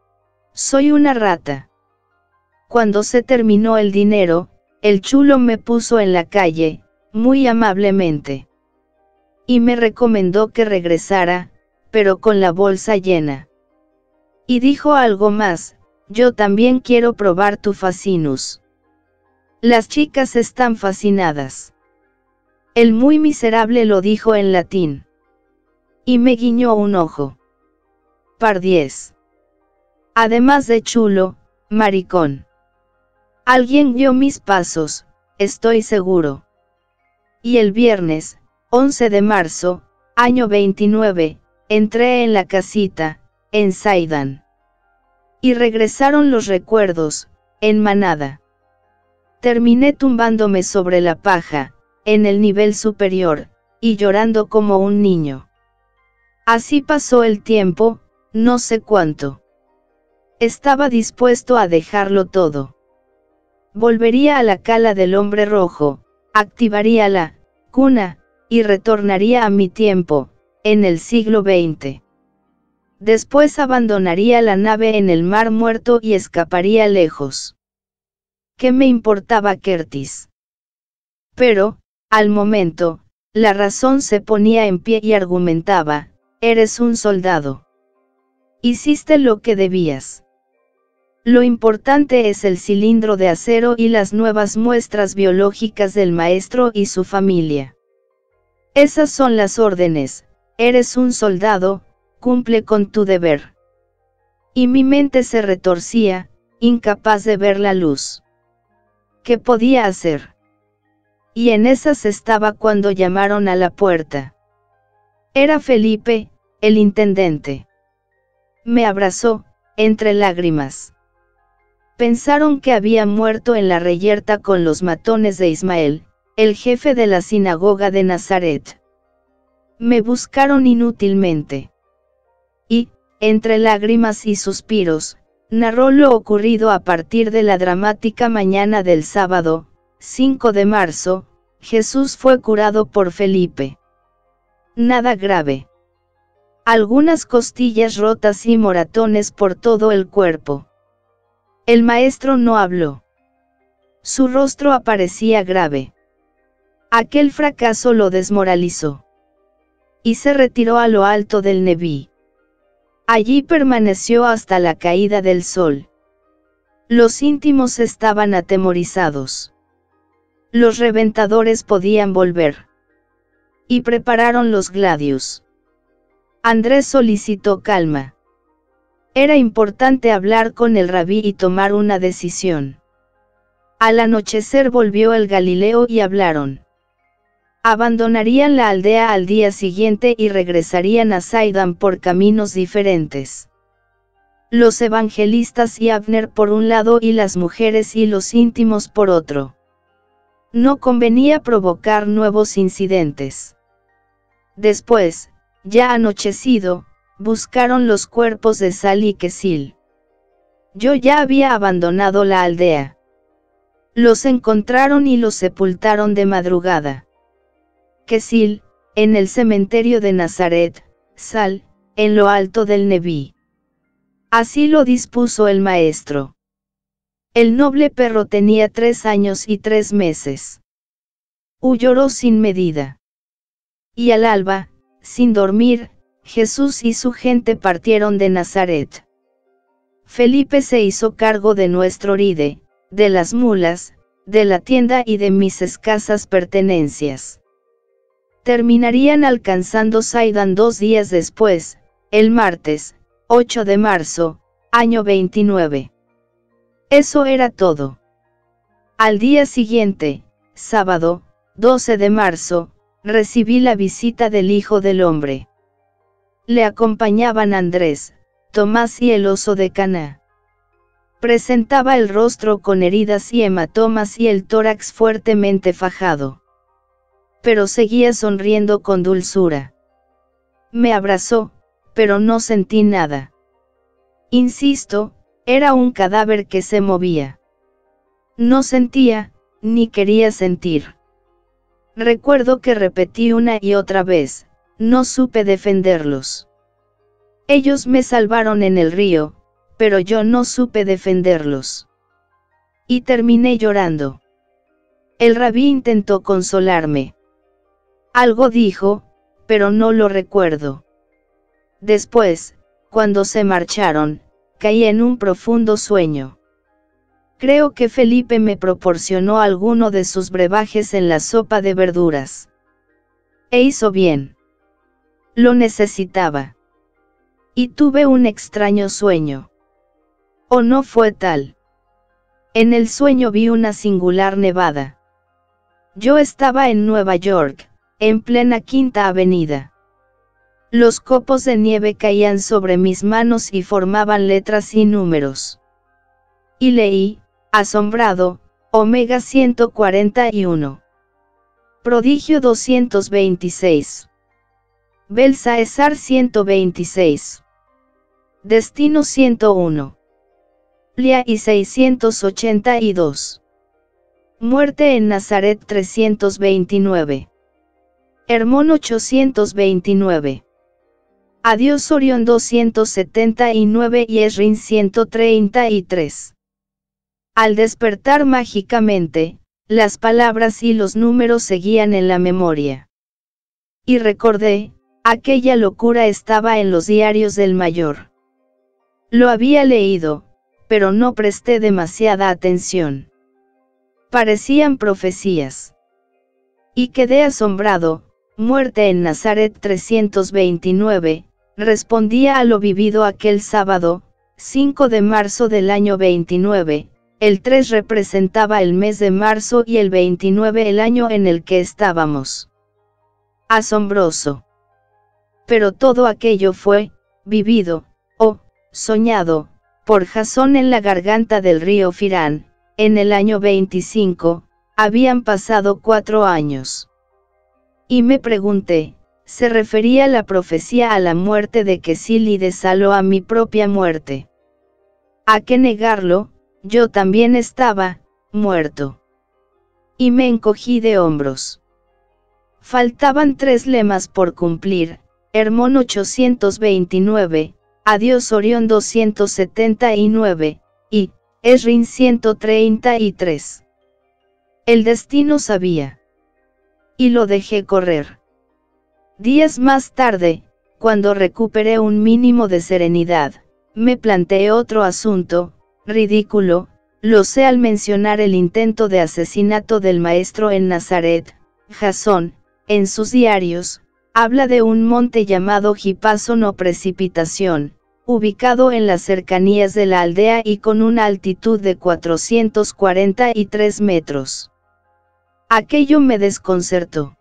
Soy una rata. Cuando se terminó el dinero, el chulo me puso en la calle, muy amablemente. Y me recomendó que regresara, pero con la bolsa llena. Y dijo algo más: yo también quiero probar tu fascinus. Las chicas están fascinadas. El muy miserable lo dijo en latín. Y me guiñó un ojo. Pardiez. Además de chulo, maricón. Alguien guió mis pasos, estoy seguro. Y el viernes, once de marzo, año veintinueve, entré en la casita, en Saidan. Y regresaron los recuerdos, en manada. Terminé tumbándome sobre la paja, en el nivel superior, y llorando como un niño. Así pasó el tiempo, no sé cuánto. Estaba dispuesto a dejarlo todo. Volvería a la cala del hombre rojo, activaría la cuna, y retornaría a mi tiempo, en el siglo veinte. Después abandonaría la nave en el mar muerto y escaparía lejos. ¿Qué me importaba Curtis? Pero, al momento, la razón se ponía en pie y argumentaba: eres un soldado. Hiciste lo que debías. Lo importante es el cilindro de acero y las nuevas muestras biológicas del maestro y su familia. Esas son las órdenes, eres un soldado, cumple con tu deber. Y mi mente se retorcía, incapaz de ver la luz. ¿Qué podía hacer? Y en esas estaba cuando llamaron a la puerta. Era Felipe, el intendente. Me abrazó, entre lágrimas. Pensaron que había muerto en la reyerta con los matones de Ismael, el jefe de la sinagoga de Nazaret. Me buscaron inútilmente. Y, entre lágrimas y suspiros, narró lo ocurrido a partir de la dramática mañana del sábado, cinco de marzo, Jesús fue curado por Felipe. Nada grave. Algunas costillas rotas y moratones por todo el cuerpo. El maestro no habló. Su rostro aparecía grave. Aquel fracaso lo desmoralizó. Y se retiró a lo alto del Neví. Allí permaneció hasta la caída del sol. Los íntimos estaban atemorizados. Los reventadores podían volver. Y prepararon los gladius. Andrés solicitó calma. Era importante hablar con el rabí y tomar una decisión. Al anochecer volvió el Galileo y hablaron. Abandonarían la aldea al día siguiente y regresarían a Saidan por caminos diferentes. Los evangelistas y Abner por un lado y las mujeres y los íntimos por otro. No convenía provocar nuevos incidentes. Después, ya anochecido, buscaron los cuerpos de Sal y Quesil. Yo ya había abandonado la aldea. Los encontraron y los sepultaron de madrugada. Quesil, en el cementerio de Nazaret, sal, en lo alto del Neví. Así lo dispuso el maestro. El noble perro tenía tres años y tres meses. Lloró sin medida. Y al alba, sin dormir, Jesús y su gente partieron de Nazaret. Felipe se hizo cargo de nuestro ride, de las mulas, de la tienda y de mis escasas pertenencias. Terminarían alcanzando Sidán dos días después, el martes, ocho de marzo, año veintinueve. Eso era todo. Al día siguiente, sábado, doce de marzo, recibí la visita del Hijo del Hombre. Le acompañaban Andrés, Tomás y el oso de Caná. Presentaba el rostro con heridas y hematomas y el tórax fuertemente fajado. Pero seguía sonriendo con dulzura. Me abrazó, pero no sentí nada. Insisto, era un cadáver que se movía. No sentía, ni quería sentir. Recuerdo que repetí una y otra vez, no supe defenderlos. Ellos me salvaron en el río, pero yo no supe defenderlos. Y terminé llorando. El rabí intentó consolarme. Algo dijo, pero no lo recuerdo. Después, cuando se marcharon, caí en un profundo sueño. Creo que Felipe me proporcionó alguno de sus brebajes en la sopa de verduras. E hizo bien. Lo necesitaba. Y tuve un extraño sueño. ¿O no fue tal? En el sueño vi una singular nevada. Yo estaba en Nueva York, en plena Quinta Avenida. Los copos de nieve caían sobre mis manos y formaban letras y números. Y leí, asombrado, Omega ciento cuarenta y uno. Prodigio doscientos veintiséis. Belsaesar ciento veintiséis. Destino ciento uno. Lia y seiscientos ochenta y dos. Muerte en Nazaret trescientos veintinueve. Hermón ochocientos veintinueve. Adiós Orión doscientos setenta y nueve y Esrin ciento treinta y tres. Al despertar mágicamente, las palabras y los números seguían en la memoria. Y recordé, aquella locura estaba en los diarios del mayor. Lo había leído, pero no presté demasiada atención. Parecían profecías. Y quedé asombrado. Muerte en Nazaret trescientos veintinueve, respondía a lo vivido aquel sábado, cinco de marzo del año veintinueve, el tres representaba el mes de marzo y el veintinueve el año en el que estábamos. Asombroso. Pero todo aquello fue, vivido, o, soñado, por Jasón en la garganta del río Firán, en el año veinticinco, habían pasado cuatro años. Y me pregunté, ¿se refería la profecía a la muerte de Quesil y de Salo a mi propia muerte? ¿A qué negarlo? Yo también estaba, muerto. Y me encogí de hombros. Faltaban tres lemas por cumplir, Hermón ochocientos veintinueve, Adiós Orión doscientos setenta y nueve, y, Esrin ciento treinta y tres. El destino sabía. Y lo dejé correr. Días más tarde, cuando recuperé un mínimo de serenidad, me planteé otro asunto, ridículo, lo sé al mencionar el intento de asesinato del maestro en Nazaret. Jasón, en sus diarios, habla de un monte llamado Gipason o Precipitación, ubicado en las cercanías de la aldea y con una altitud de cuatrocientos cuarenta y tres metros. Aquello me desconcertó.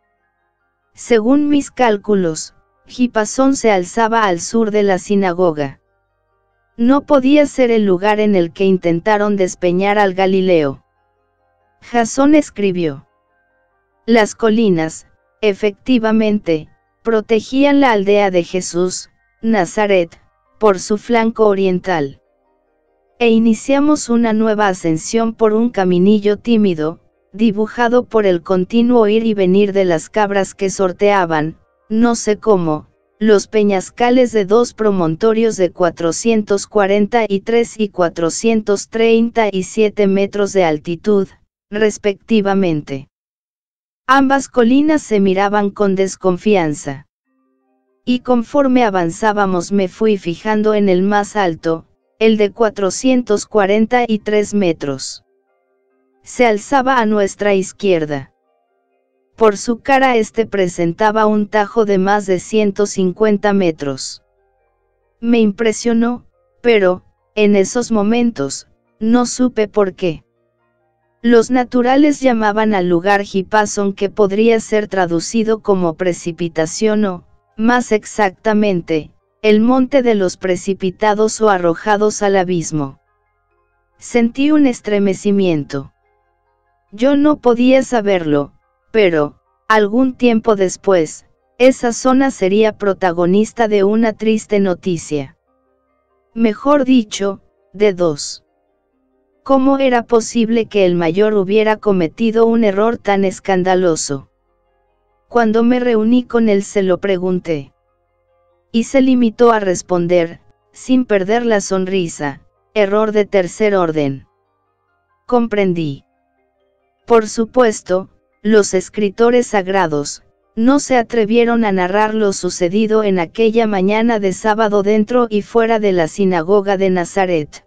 Según mis cálculos, Gipason se alzaba al sur de la sinagoga. No podía ser el lugar en el que intentaron despeñar al Galileo. Jasón escribió. Las colinas, efectivamente, protegían la aldea de Jesús, Nazaret, por su flanco oriental. E iniciamos una nueva ascensión por un caminillo tímido, dibujado por el continuo ir y venir de las cabras que sorteaban, no sé cómo, los peñascales de dos promontorios de cuatrocientos cuarenta y tres y cuatrocientos treinta y siete metros de altitud, respectivamente. Ambas colinas se miraban con desconfianza. Y conforme avanzábamos me fui fijando en el más alto, el de cuatrocientos cuarenta y tres metros. Se alzaba a nuestra izquierda. Por su cara este presentaba un tajo de más de ciento cincuenta metros. Me impresionó, pero, en esos momentos, no supe por qué. Los naturales llamaban al lugar Jipason, que podría ser traducido como precipitación o, más exactamente, el monte de los precipitados o arrojados al abismo. Sentí un estremecimiento. Yo no podía saberlo, pero, algún tiempo después, esa zona sería protagonista de una triste noticia. Mejor dicho, de dos. ¿Cómo era posible que el mayor hubiera cometido un error tan escandaloso? Cuando me reuní con él se lo pregunté. Y se limitó a responder, sin perder la sonrisa, error de tercer orden. Comprendí. Por supuesto, los escritores sagrados, no se atrevieron a narrar lo sucedido en aquella mañana de sábado dentro y fuera de la sinagoga de Nazaret.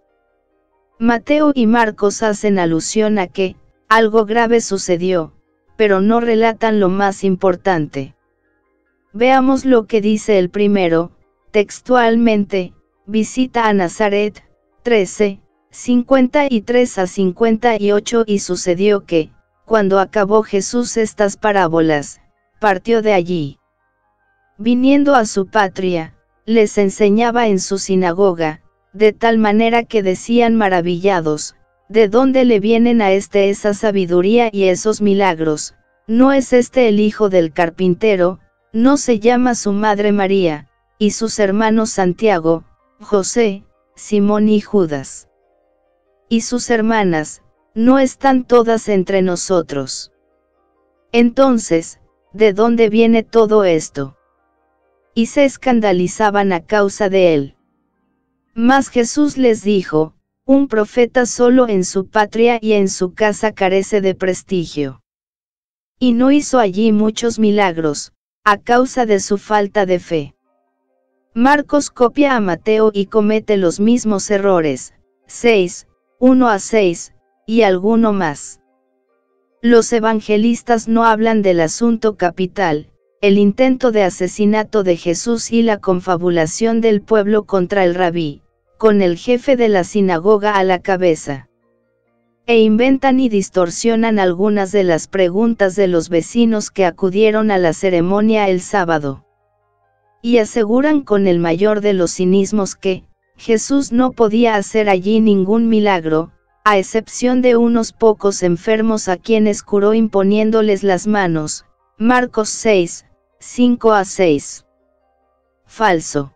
Mateo y Marcos hacen alusión a que, algo grave sucedió, pero no relatan lo más importante. Veamos lo que dice el primero, textualmente, visita a Nazaret, trece, cincuenta y tres a cincuenta y ocho y sucedió que, cuando acabó Jesús estas parábolas, partió de allí. Viniendo a su patria, les enseñaba en su sinagoga, de tal manera que decían maravillados, ¿de dónde le vienen a este esa sabiduría y esos milagros? ¿No es este el hijo del carpintero? ¿No se llama su madre María, y sus hermanos Santiago, José, Simón y Judas? Y sus hermanas, ¿no están todas entre nosotros? Entonces, ¿de dónde viene todo esto? Y se escandalizaban a causa de él. Mas Jesús les dijo, un profeta solo en su patria y en su casa carece de prestigio. Y no hizo allí muchos milagros, a causa de su falta de fe. Marcos copia a Mateo y comete los mismos errores, seis, uno a seis, y alguno más. Los evangelistas no hablan del asunto capital, el intento de asesinato de Jesús y la confabulación del pueblo contra el rabí, con el jefe de la sinagoga a la cabeza. E inventan y distorsionan algunas de las preguntas de los vecinos que acudieron a la ceremonia el sábado. Y aseguran con el mayor de los cinismos que, Jesús no podía hacer allí ningún milagro, a excepción de unos pocos enfermos a quienes curó imponiéndoles las manos, Marcos seis, cinco a seis. Falso.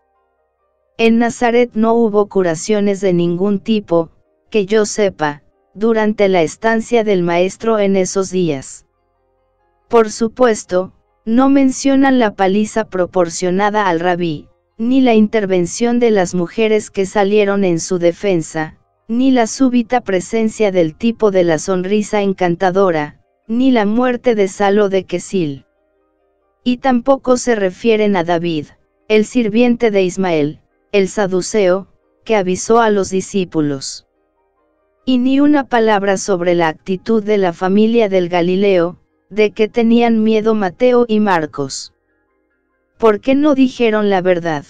En Nazaret no hubo curaciones de ningún tipo, que yo sepa, durante la estancia del maestro en esos días. Por supuesto, no mencionan la paliza proporcionada al rabí, ni la intervención de las mujeres que salieron en su defensa, ni la súbita presencia del tipo de la sonrisa encantadora, ni la muerte de Salo de Quesil. Y tampoco se refieren a David, el sirviente de Ismael, el saduceo, que avisó a los discípulos. Y ni una palabra sobre la actitud de la familia del Galileo, de que tenían miedo Mateo y Marcos. ¿Por qué no dijeron la verdad?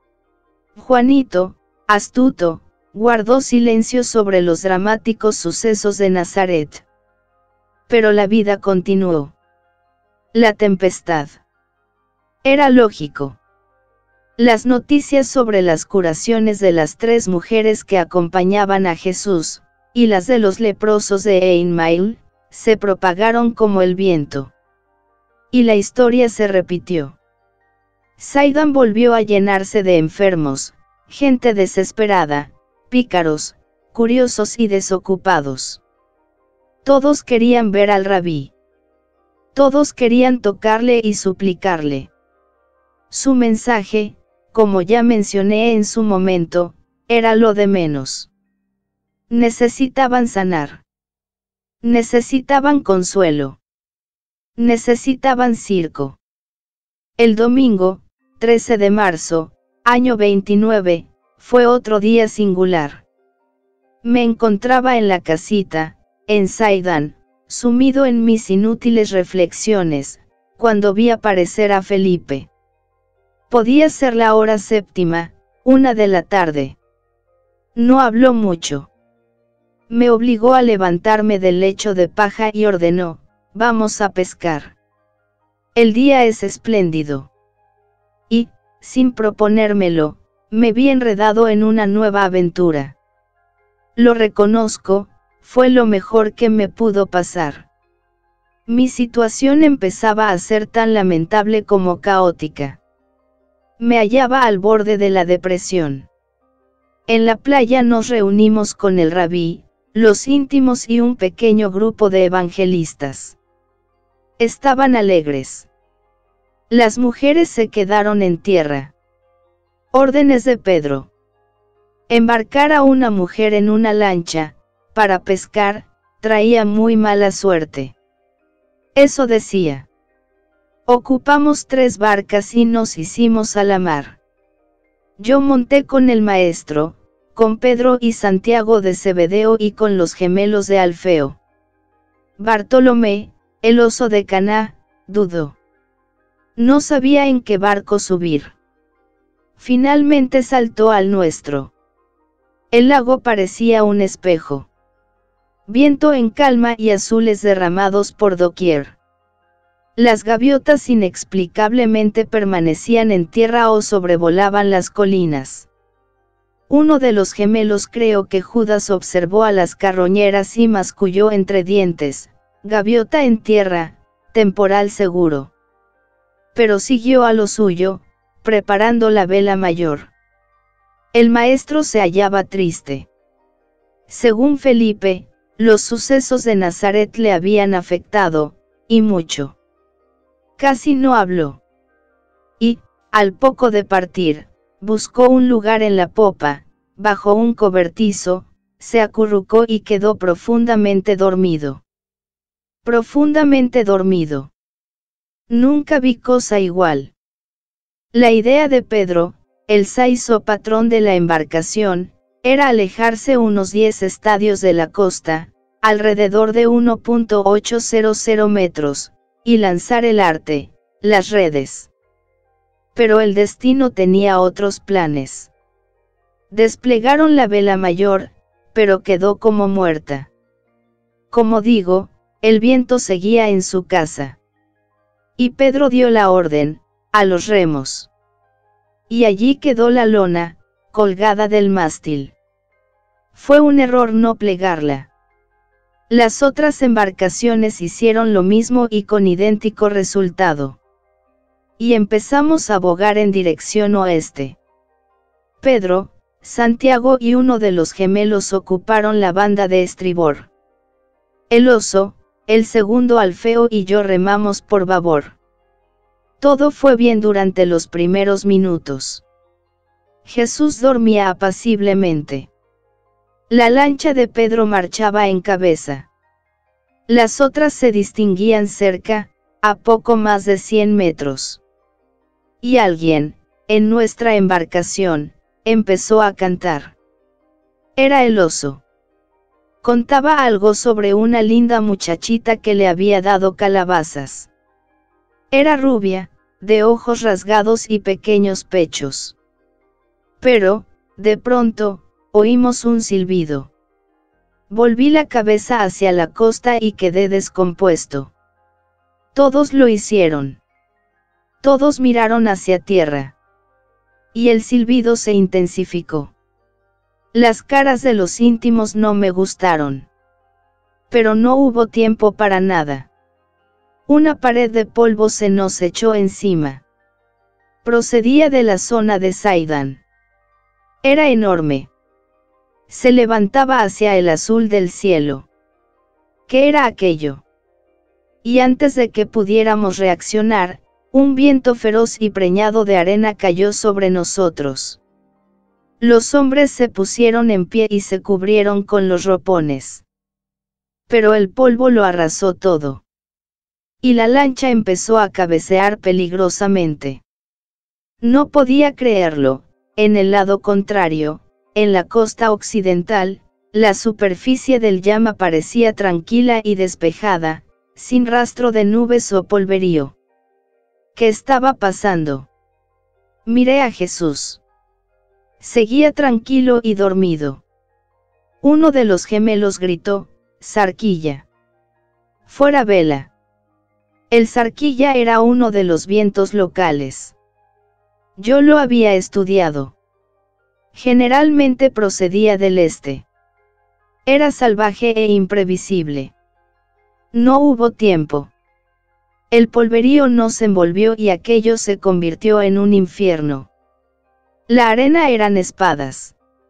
Juanito, astuto, guardó silencio sobre los dramáticos sucesos de Nazaret. Pero la vida continuó. La tempestad. Era lógico. Las noticias sobre las curaciones de las tres mujeres que acompañaban a Jesús, y las de los leprosos de Ein Mail, se propagaron como el viento. Y la historia se repitió. Sidón volvió a llenarse de enfermos, gente desesperada, pícaros, curiosos y desocupados. Todos querían ver al rabí. Todos querían tocarle y suplicarle. Su mensaje, como ya mencioné en su momento, era lo de menos. Necesitaban sanar. Necesitaban consuelo. Necesitaban circo. El domingo, trece de marzo, año veintinueve, fue otro día singular. Me encontraba en la casita, en Sidon, sumido en mis inútiles reflexiones, cuando vi aparecer a Felipe. Podía ser la hora séptima, una de la tarde. No habló mucho. Me obligó a levantarme del lecho de paja y ordenó: vamos a pescar. El día es espléndido. Y, sin proponérmelo, me vi enredado en una nueva aventura. Lo reconozco, fue lo mejor que me pudo pasar. Mi situación empezaba a ser tan lamentable como caótica. Me hallaba al borde de la depresión. En la playa nos reunimos con el rabí, los íntimos y un pequeño grupo de evangelistas. Estaban alegres. Las mujeres se quedaron en tierra. Órdenes de Pedro. Embarcar a una mujer en una lancha, para pescar, traía muy mala suerte. Eso decía. Ocupamos tres barcas y nos hicimos a la mar. Yo monté con el maestro, con Pedro y Santiago de Zebedeo y con los gemelos de Alfeo. Bartolomé, el oso de Caná, dudó. No sabía en qué barco subir. Finalmente saltó al nuestro. El lago parecía un espejo. Viento en calma y azules derramados por doquier. Las gaviotas inexplicablemente permanecían en tierra o sobrevolaban las colinas. Uno de los gemelos, creo que Judas, observó a las carroñeras y masculló entre dientes: gaviota en tierra, temporal seguro. Pero siguió a lo suyo, preparando la vela mayor. El maestro se hallaba triste. Según Felipe, los sucesos de Nazaret le habían afectado, y mucho. Casi no habló. Y, al poco de partir, buscó un lugar en la popa, bajo un cobertizo, se acurrucó y quedó profundamente dormido. Profundamente dormido. Nunca vi cosa igual. La idea de Pedro, el saizo patrón de la embarcación, era alejarse unos diez estadios de la costa, alrededor de uno punto ochocientos metros, y lanzar el arte, las redes. Pero el destino tenía otros planes. Desplegaron la vela mayor, pero quedó como muerta. Como digo, el viento seguía en su casa. Y Pedro dio la orden: a los remos. Y allí quedó la lona, colgada del mástil. Fue un error no plegarla. Las otras embarcaciones hicieron lo mismo y con idéntico resultado. Y empezamos a bogar en dirección oeste. Pedro, Santiago y uno de los gemelos ocuparon la banda de estribor. El oso, el segundo Alfeo y yo remamos por babor. Todo fue bien durante los primeros minutos. Jesús dormía apaciblemente. La lancha de Pedro marchaba en cabeza. Las otras se distinguían cerca, a poco más de cien metros. Y alguien, en nuestra embarcación, empezó a cantar. Era el oso. Contaba algo sobre una linda muchachita que le había dado calabazas. Era rubia, de ojos rasgados y pequeños pechos. Pero, de pronto, oímos un silbido. Volví la cabeza hacia la costa y quedé descompuesto. Todos lo hicieron. Todos miraron hacia tierra. Y el silbido se intensificó. Las caras de los íntimos no me gustaron. Pero no hubo tiempo para nada. Una pared de polvo se nos echó encima. Procedía de la zona de Sidon. Era enorme. Se levantaba hacia el azul del cielo. ¿Qué era aquello? Y antes de que pudiéramos reaccionar, Un viento feroz y preñado de arena cayó sobre nosotros. Los hombres se pusieron en pie y se cubrieron con los ropones. Pero el polvo lo arrasó todo. Y la lancha empezó a cabecear peligrosamente. No podía creerlo. En el lado contrario, en la costa occidental, la superficie del llama parecía tranquila y despejada, sin rastro de nubes o polverío. ¿Qué estaba pasando? Miré a Jesús. Seguía tranquilo y dormido. Uno de los gemelos gritó: «Zarquilla. Fuera vela». El zarquilla era uno de los vientos locales. Yo lo había estudiado. Generalmente procedía del este. Era salvaje e imprevisible. No hubo tiempo. El polverío nos envolvió y aquello se convirtió en un infierno. La arena eran espadas.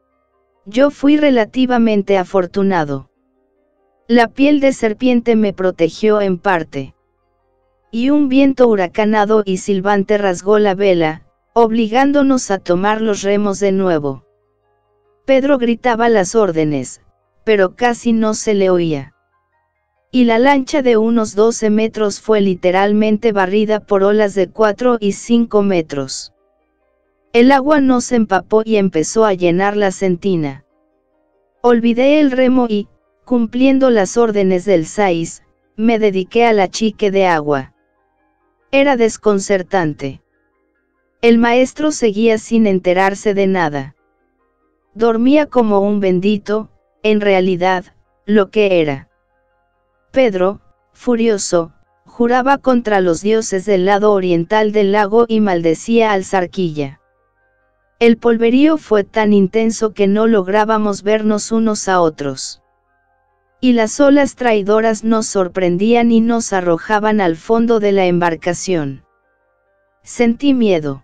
Yo fui relativamente afortunado. La piel de serpiente me protegió en parte. Y un viento huracanado y silbante rasgó la vela, obligándonos a tomar los remos de nuevo. Pedro gritaba las órdenes, pero casi no se le oía. Y la lancha de unos doce metros fue literalmente barrida por olas de cuatro y cinco metros. El agua nos empapó y empezó a llenar la sentina. Olvidé el remo y, cumpliendo las órdenes del sais, me dediqué al achique de agua. Era desconcertante. El maestro seguía sin enterarse de nada. Dormía como un bendito, en realidad, lo que era. Pedro, furioso, juraba contra los dioses del lado oriental del lago y maldecía al zarquilla. El polverío fue tan intenso que no lográbamos vernos unos a otros. Y las olas traidoras nos sorprendían y nos arrojaban al fondo de la embarcación. Sentí miedo.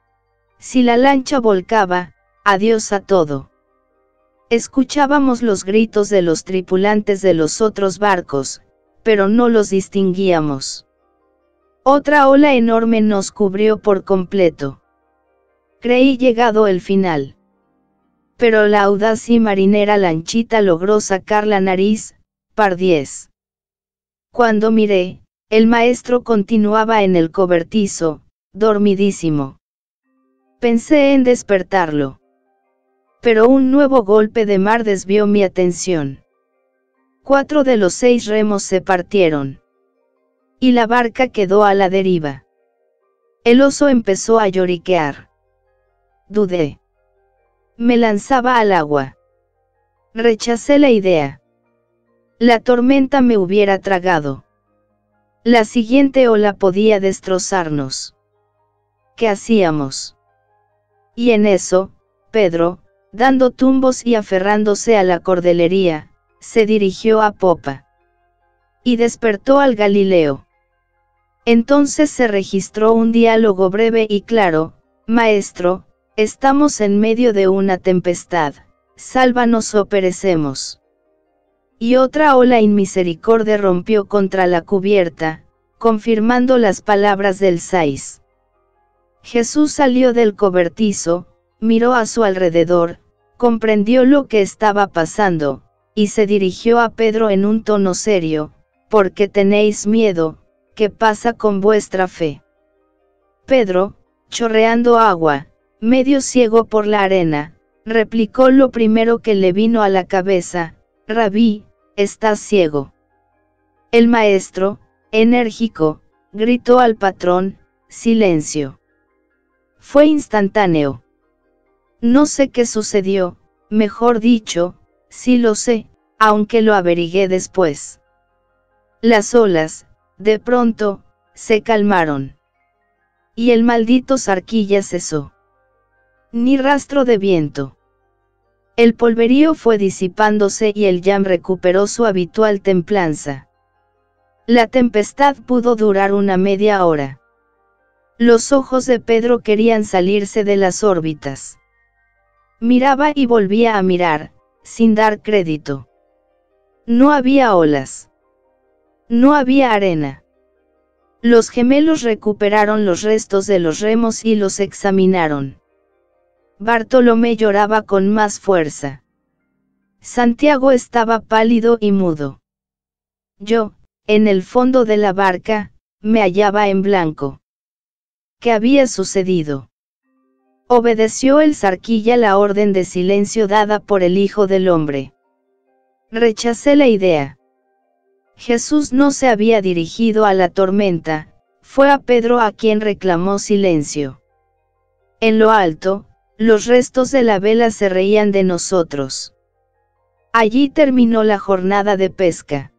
Si la lancha volcaba, adiós a todo. Escuchábamos los gritos de los tripulantes de los otros barcos, pero no los distinguíamos. Otra ola enorme nos cubrió por completo. Creí llegado el final. Pero la audaz y marinera lanchita logró sacar la nariz, par diez. Cuando miré, el maestro continuaba en el cobertizo, dormidísimo. Pensé en despertarlo. Pero un nuevo golpe de mar desvió mi atención. Cuatro de los seis remos se partieron. Y la barca quedó a la deriva. El oso empezó a lloriquear. Dudé. Me lanzaba al agua. Rechacé la idea. La tormenta me hubiera tragado. La siguiente ola podía destrozarnos. ¿Qué hacíamos? Y en eso, Pedro, dando tumbos y aferrándose a la cordelería, se dirigió a popa. Y despertó al Galileo. Entonces se registró un diálogo breve y claro: «Maestro, estamos en medio de una tempestad, sálvanos o perecemos». Y otra ola inmisericordia rompió contra la cubierta, confirmando las palabras del sais. Jesús salió del cobertizo, miró a su alrededor, comprendió lo que estaba pasando, y se dirigió a Pedro en un tono serio: «¿Por qué tenéis miedo? ¿Qué pasa con vuestra fe?». Pedro, chorreando agua, medio ciego por la arena, replicó lo primero que le vino a la cabeza: «Rabí, estás ciego». El maestro, enérgico, gritó al patrón: «Silencio». Fue instantáneo. No sé qué sucedió, mejor dicho, sí lo sé, aunque lo averigué después. Las olas, de pronto, se calmaron. Y el maldito zarquilla cesó. Ni rastro de viento. El polverío fue disipándose y el jam recuperó su habitual templanza. La tempestad pudo durar una media hora. Los ojos de Pedro querían salirse de las órbitas. Miraba y volvía a mirar, sin dar crédito. No había olas. No había arena. Los gemelos recuperaron los restos de los remos y los examinaron. Bartolomé lloraba con más fuerza. Santiago estaba pálido y mudo. Yo, en el fondo de la barca, me hallaba en blanco. ¿Qué había sucedido? Obedeció el Zarquilla la orden de silencio dada por el Hijo del Hombre. Rechacé la idea. Jesús no se había dirigido a la tormenta, fue a Pedro a quien reclamó silencio. En lo alto, los restos de la vela se reían de nosotros. Allí terminó la jornada de pesca.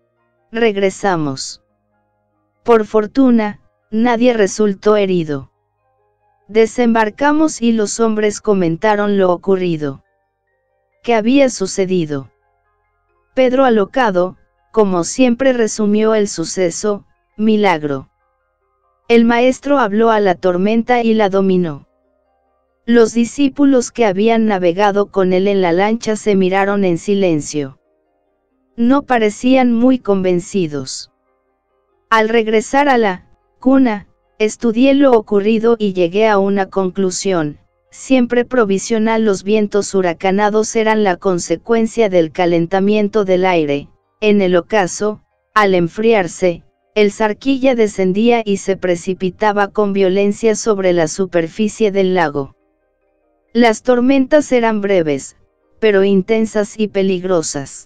Regresamos. Por fortuna, nadie resultó herido. Desembarcamos y los hombres comentaron lo ocurrido. ¿Qué había sucedido? Pedro, alocado, como siempre, resumió el suceso: milagro. El maestro habló a la tormenta y la dominó. Los discípulos que habían navegado con él en la lancha se miraron en silencio. No parecían muy convencidos. Al regresar a la cuna, estudié lo ocurrido y llegué a una conclusión: siempre provisional. Los vientos huracanados eran la consecuencia del calentamiento del aire. En el ocaso, al enfriarse, el Zarquilla descendía y se precipitaba con violencia sobre la superficie del lago. Las tormentas eran breves, pero intensas y peligrosas.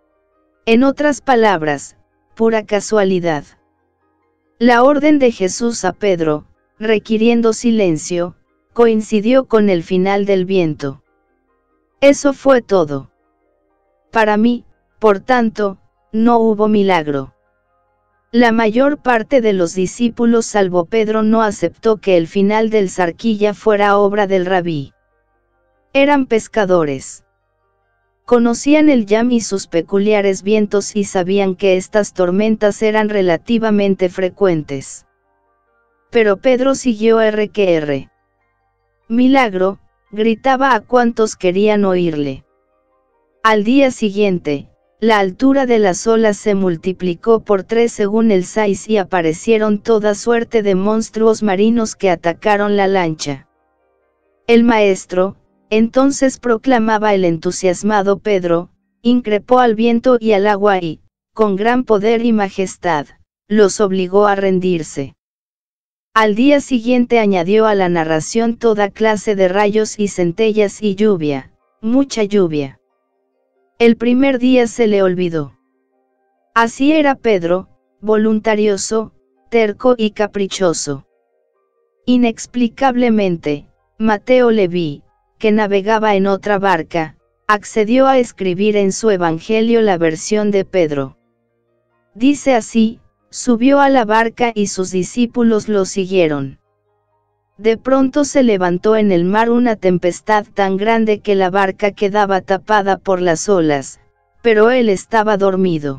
En otras palabras, pura casualidad. La orden de Jesús a Pedro, requiriendo silencio, coincidió con el final del viento. Eso fue todo. Para mí, por tanto, no hubo milagro. La mayor parte de los discípulos, salvo Pedro, no aceptó que el final del Zarquilla fuera obra del rabí. Eran pescadores. Conocían el Yam y sus peculiares vientos y sabían que estas tormentas eran relativamente frecuentes. Pero Pedro siguió R que R. Milagro, gritaba a cuantos querían oírle. Al día siguiente, la altura de las olas se multiplicó por tres según el Sais y aparecieron toda suerte de monstruos marinos que atacaron la lancha. El maestro, entonces, proclamaba el entusiasmado Pedro, increpó al viento y al agua y, con gran poder y majestad, los obligó a rendirse. Al día siguiente añadió a la narración toda clase de rayos y centellas y lluvia, mucha lluvia. El primer día se le olvidó. Así era Pedro, voluntarioso, terco y caprichoso. Inexplicablemente, Mateo Leví, que navegaba en otra barca, accedió a escribir en su Evangelio la versión de Pedro. Dice así: subió a la barca y sus discípulos lo siguieron. De pronto se levantó en el mar una tempestad tan grande que la barca quedaba tapada por las olas, pero él estaba dormido.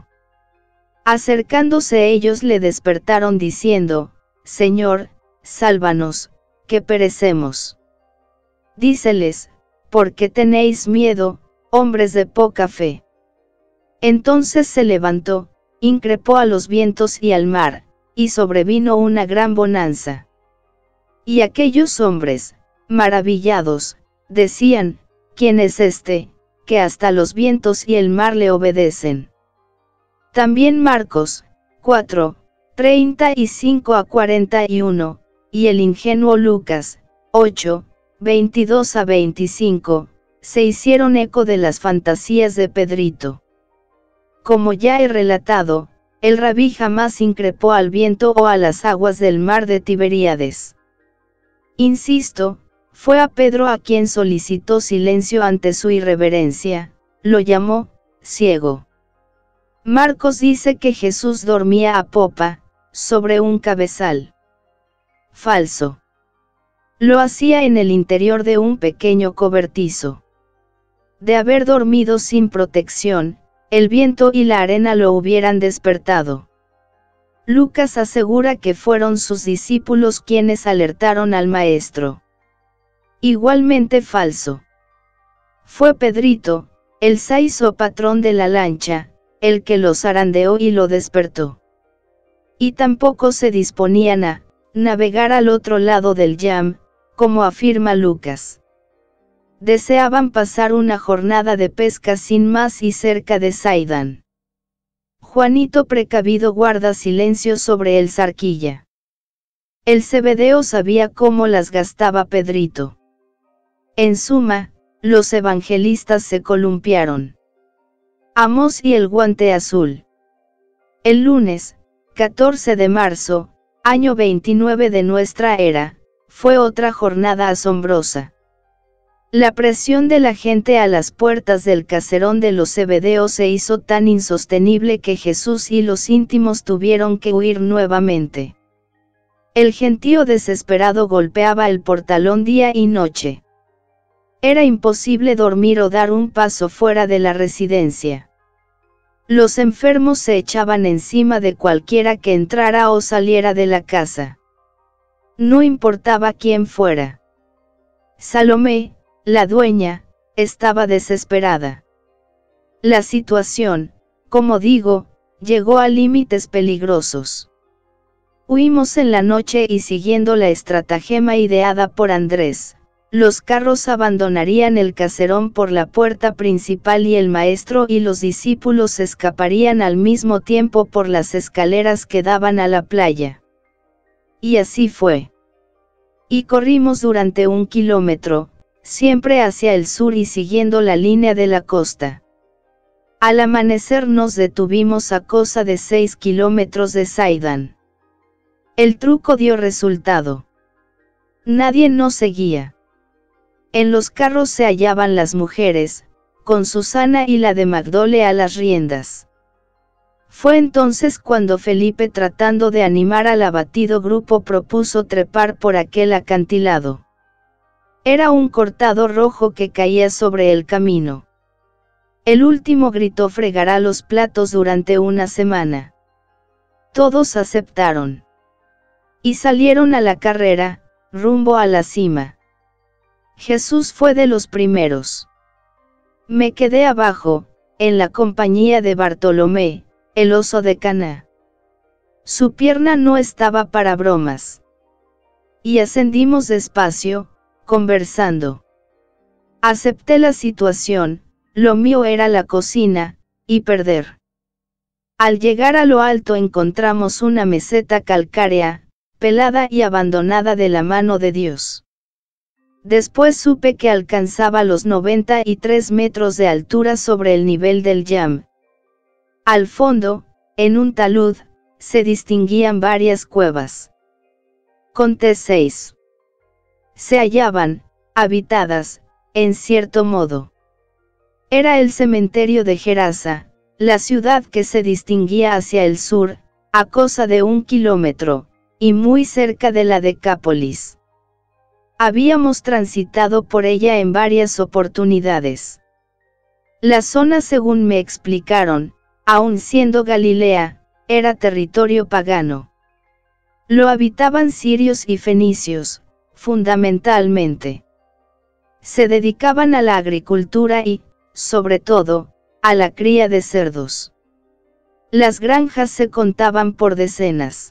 Acercándose ellos le despertaron diciendo: Señor, sálvanos, que perecemos. Díceles: ¿por qué tenéis miedo, hombres de poca fe? Entonces se levantó, increpó a los vientos y al mar, y sobrevino una gran bonanza. Y aquellos hombres, maravillados, decían: ¿quién es este, que hasta los vientos y el mar le obedecen? También Marcos, cuatro, treinta y cinco a cuarenta y uno, y el ingenuo Lucas, ocho, veintidós a veinticinco, se hicieron eco de las fantasías de Pedrito. Como ya he relatado, el rabí jamás increpó al viento o a las aguas del mar de Tiberíades. Insisto, fue a Pedro a quien solicitó silencio ante su irreverencia, lo llamó ciego. Marcos dice que Jesús dormía a popa, sobre un cabezal. Falso. Lo hacía en el interior de un pequeño cobertizo. De haber dormido sin protección, el viento y la arena lo hubieran despertado. Lucas asegura que fueron sus discípulos quienes alertaron al maestro. Igualmente falso. Fue Pedrito, el sais o patrón de la lancha, el que lo zarandeó y lo despertó. Y tampoco se disponían a navegar al otro lado del Yam, como afirma Lucas. Deseaban pasar una jornada de pesca sin más y cerca de Saidán. Juanito precavido guarda silencio sobre el Zarquilla. El Zebedeo sabía cómo las gastaba Pedrito. En suma, los evangelistas se columpiaron. Amós y el guante azul. El lunes, catorce de marzo, año veintinueve de nuestra era, fue otra jornada asombrosa. La presión de la gente a las puertas del caserón de los Zebedeos se hizo tan insostenible que Jesús y los íntimos tuvieron que huir nuevamente. El gentío desesperado golpeaba el portalón día y noche. Era imposible dormir o dar un paso fuera de la residencia. Los enfermos se echaban encima de cualquiera que entrara o saliera de la casa. No importaba quién fuera. Salomé, la dueña, estaba desesperada. La situación, como digo, llegó a límites peligrosos. Huimos en la noche y siguiendo la estratagema ideada por Andrés, los carros abandonarían el caserón por la puerta principal y el maestro y los discípulos escaparían al mismo tiempo por las escaleras que daban a la playa. Y así fue. Y corrimos durante un kilómetro, siempre hacia el sur y siguiendo la línea de la costa. Al amanecer nos detuvimos a cosa de seis kilómetros de Saidán. El truco dio resultado. Nadie nos seguía. En los carros se hallaban las mujeres, con Susana y la de Magdole a las riendas. Fue entonces cuando Felipe, tratando de animar al abatido grupo, propuso trepar por aquel acantilado. Era un cortado rojo que caía sobre el camino. El último gritó: fregará los platos durante una semana. Todos aceptaron. Y salieron a la carrera, rumbo a la cima. Jesús fue de los primeros. Me quedé abajo, en la compañía de Bartolomé, el oso de Caná. Su pierna no estaba para bromas. Y ascendimos despacio, conversando. Acepté la situación, lo mío era la cocina, y perder. Al llegar a lo alto encontramos una meseta calcárea, pelada y abandonada de la mano de Dios. Después supe que alcanzaba los noventa y tres metros de altura sobre el nivel del Yam. Al fondo, en un talud, se distinguían varias cuevas. Conté seis. Se hallaban, habitadas, en cierto modo. Era el cementerio de Gerasa, la ciudad que se distinguía hacia el sur, a cosa de un kilómetro, y muy cerca de la Decápolis. Habíamos transitado por ella en varias oportunidades. La zona, según me explicaron, aun siendo Galilea, era territorio pagano. Lo habitaban sirios y fenicios, fundamentalmente. Se dedicaban a la agricultura y, sobre todo, a la cría de cerdos. Las granjas se contaban por decenas.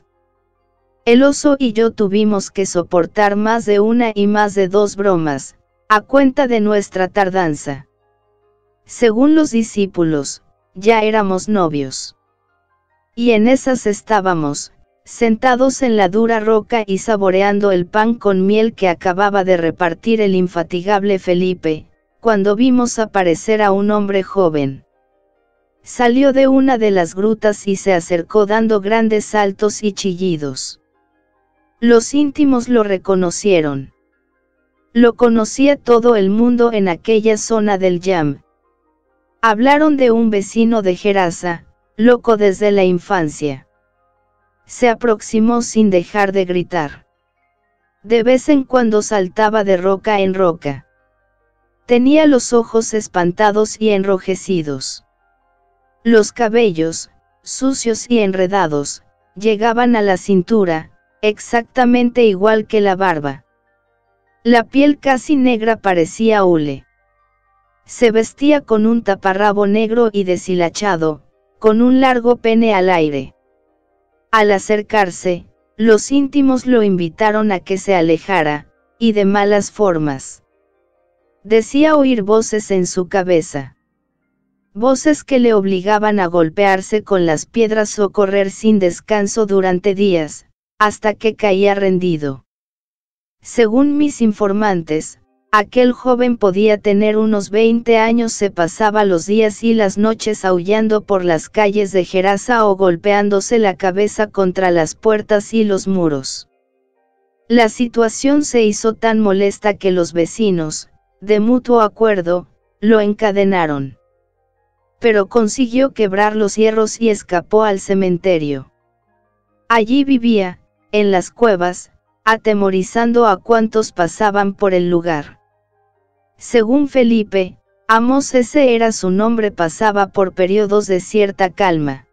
El oso y yo tuvimos que soportar más de una y más de dos bromas, a cuenta de nuestra tardanza. Según los discípulos, ya éramos novios. Y en esas estábamos, sentados en la dura roca y saboreando el pan con miel que acababa de repartir el infatigable Felipe, cuando vimos aparecer a un hombre joven. Salió de una de las grutas y se acercó dando grandes saltos y chillidos. Los íntimos lo reconocieron. Lo conocía todo el mundo en aquella zona del Yam. Hablaron de un vecino de Gerasa, loco desde la infancia. Se aproximó sin dejar de gritar. De vez en cuando saltaba de roca en roca. Tenía los ojos espantados y enrojecidos. Los cabellos, sucios y enredados, llegaban a la cintura, exactamente igual que la barba. La piel casi negra parecía hule. Se vestía con un taparrabo negro y deshilachado, con un largo pene al aire. Al acercarse, los íntimos lo invitaron a que se alejara, y de malas formas. Decía oír voces en su cabeza. Voces que le obligaban a golpearse con las piedras o correr sin descanso durante días, hasta que caía rendido. Según mis informantes, aquel joven podía tener unos veinte años. Se pasaba los días y las noches aullando por las calles de Gerasa o golpeándose la cabeza contra las puertas y los muros. La situación se hizo tan molesta que los vecinos, de mutuo acuerdo, lo encadenaron. Pero consiguió quebrar los hierros y escapó al cementerio. Allí vivía, en las cuevas, atemorizando a cuantos pasaban por el lugar. Según Felipe, Amós, ese era su nombre, pasaba por periodos de cierta calma.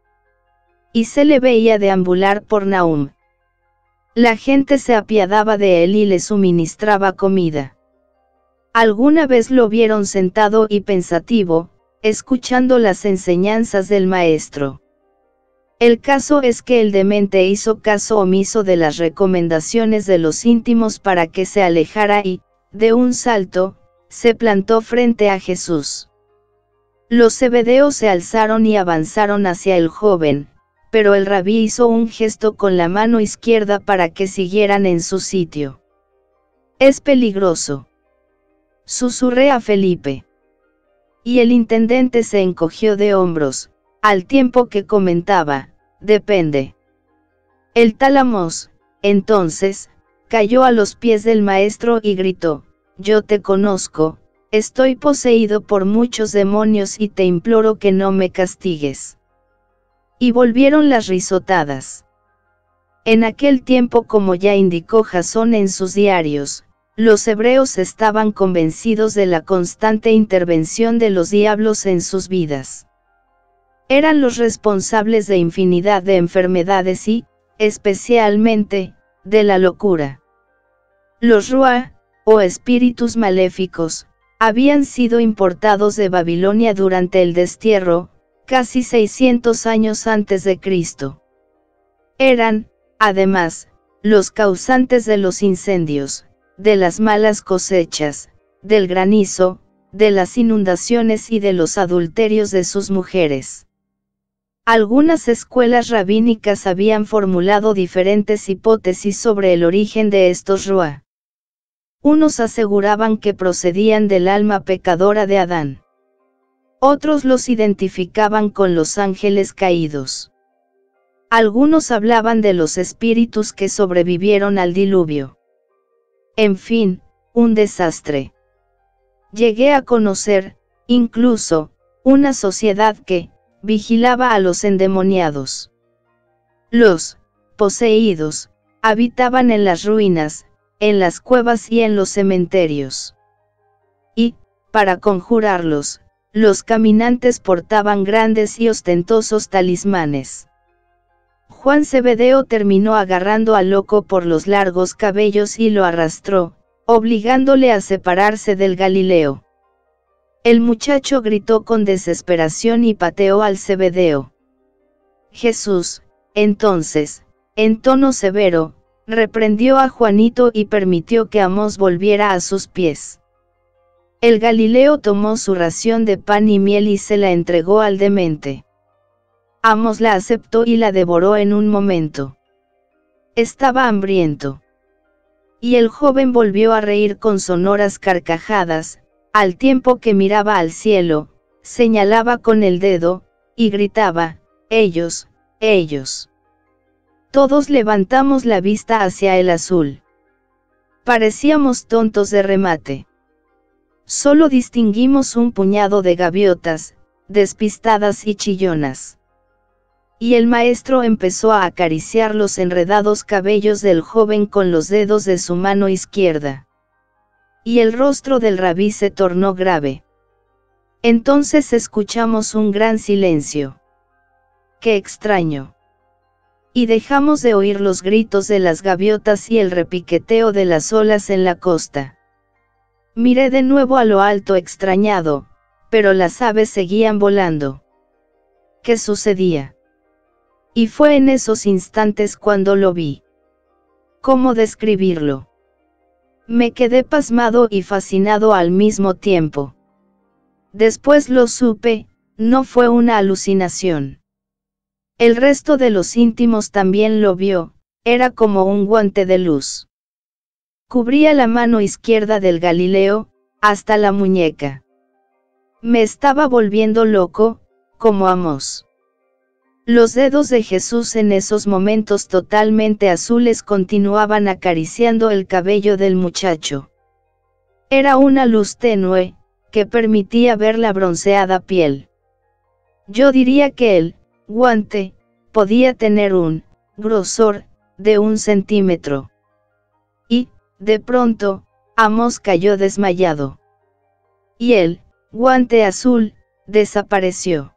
Y se le veía deambular por Nahum. La gente se apiadaba de él y le suministraba comida. Alguna vez lo vieron sentado y pensativo, escuchando las enseñanzas del maestro. El caso es que el demente hizo caso omiso de las recomendaciones de los íntimos para que se alejara y, de un salto, se plantó frente a Jesús. Los zebedeos se alzaron y avanzaron hacia el joven, pero el rabí hizo un gesto con la mano izquierda para que siguieran en su sitio. «Es peligroso», susurré a Felipe. Y el intendente se encogió de hombros, al tiempo que comentaba: «Depende». El tal Amós, entonces, cayó a los pies del maestro y gritó: «Yo te conozco, estoy poseído por muchos demonios y te imploro que no me castigues». Y volvieron las risotadas. En aquel tiempo, como ya indicó Jasón en sus diarios, los hebreos estaban convencidos de la constante intervención de los diablos en sus vidas. Eran los responsables de infinidad de enfermedades y, especialmente, de la locura. Los Ruá, o espíritus maléficos, habían sido importados de Babilonia durante el destierro, casi seiscientos años antes de Cristo. Eran, además, los causantes de los incendios, de las malas cosechas, del granizo, de las inundaciones y de los adulterios de sus mujeres. Algunas escuelas rabínicas habían formulado diferentes hipótesis sobre el origen de estos Ruá. Unos aseguraban que procedían del alma pecadora de Adán. Otros los identificaban con los ángeles caídos. Algunos hablaban de los espíritus que sobrevivieron al diluvio. En fin, un desastre. Llegué a conocer, incluso, una sociedad que vigilaba a los endemoniados. Los poseídos habitaban en las ruinas, en las cuevas y en los cementerios. Y, para conjurarlos, los caminantes portaban grandes y ostentosos talismanes. Juan Zebedeo terminó agarrando al loco por los largos cabellos y lo arrastró, obligándole a separarse del Galileo. El muchacho gritó con desesperación y pateó al Zebedeo. Jesús, entonces, en tono severo, reprendió a Juanito y permitió que Amós volviera a sus pies. El Galileo tomó su ración de pan y miel y se la entregó al demente. Amós la aceptó y la devoró en un momento. Estaba hambriento. Y el joven volvió a reír con sonoras carcajadas, al tiempo que miraba al cielo, señalaba con el dedo, y gritaba: «Ellos, ellos». Todos levantamos la vista hacia el azul. Parecíamos tontos de remate. Solo distinguimos un puñado de gaviotas, despistadas y chillonas. Y el maestro empezó a acariciar los enredados cabellos del joven con los dedos de su mano izquierda. Y el rostro del rabí se tornó grave. Entonces escuchamos un gran silencio. ¡Qué extraño! Y dejamos de oír los gritos de las gaviotas y el repiqueteo de las olas en la costa. Miré de nuevo a lo alto extrañado, pero las aves seguían volando. ¿Qué sucedía? y fue en esos instantes cuando lo vi. ¿Cómo describirlo? Me quedé pasmado y fascinado al mismo tiempo. Después lo supe, no fue una alucinación. El resto de los íntimos también lo vio, era como un guante de luz. Cubría la mano izquierda del Galileo, hasta la muñeca. Me estaba volviendo loco, como Amós. Los dedos de Jesús en esos momentos totalmente azules continuaban acariciando el cabello del muchacho. Era una luz tenue, que permitía ver la bronceada piel. Yo diría que el guante podía tener un grosor de un centímetro. Y, de pronto, Amós cayó desmayado. Y el guante azul desapareció.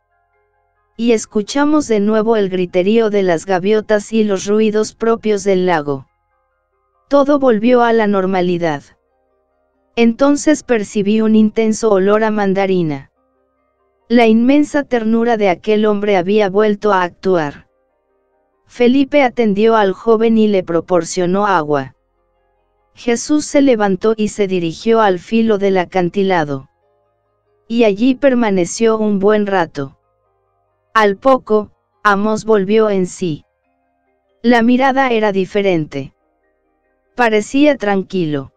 Y escuchamos de nuevo el griterío de las gaviotas y los ruidos propios del lago. Todo volvió a la normalidad. Entonces percibí un intenso olor a mandarina. La inmensa ternura de aquel hombre había vuelto a actuar. Felipe atendió al joven y le proporcionó agua. Jesús se levantó y se dirigió al filo del acantilado. Y allí permaneció un buen rato. Al poco, Amós volvió en sí. La mirada era diferente. Parecía tranquilo.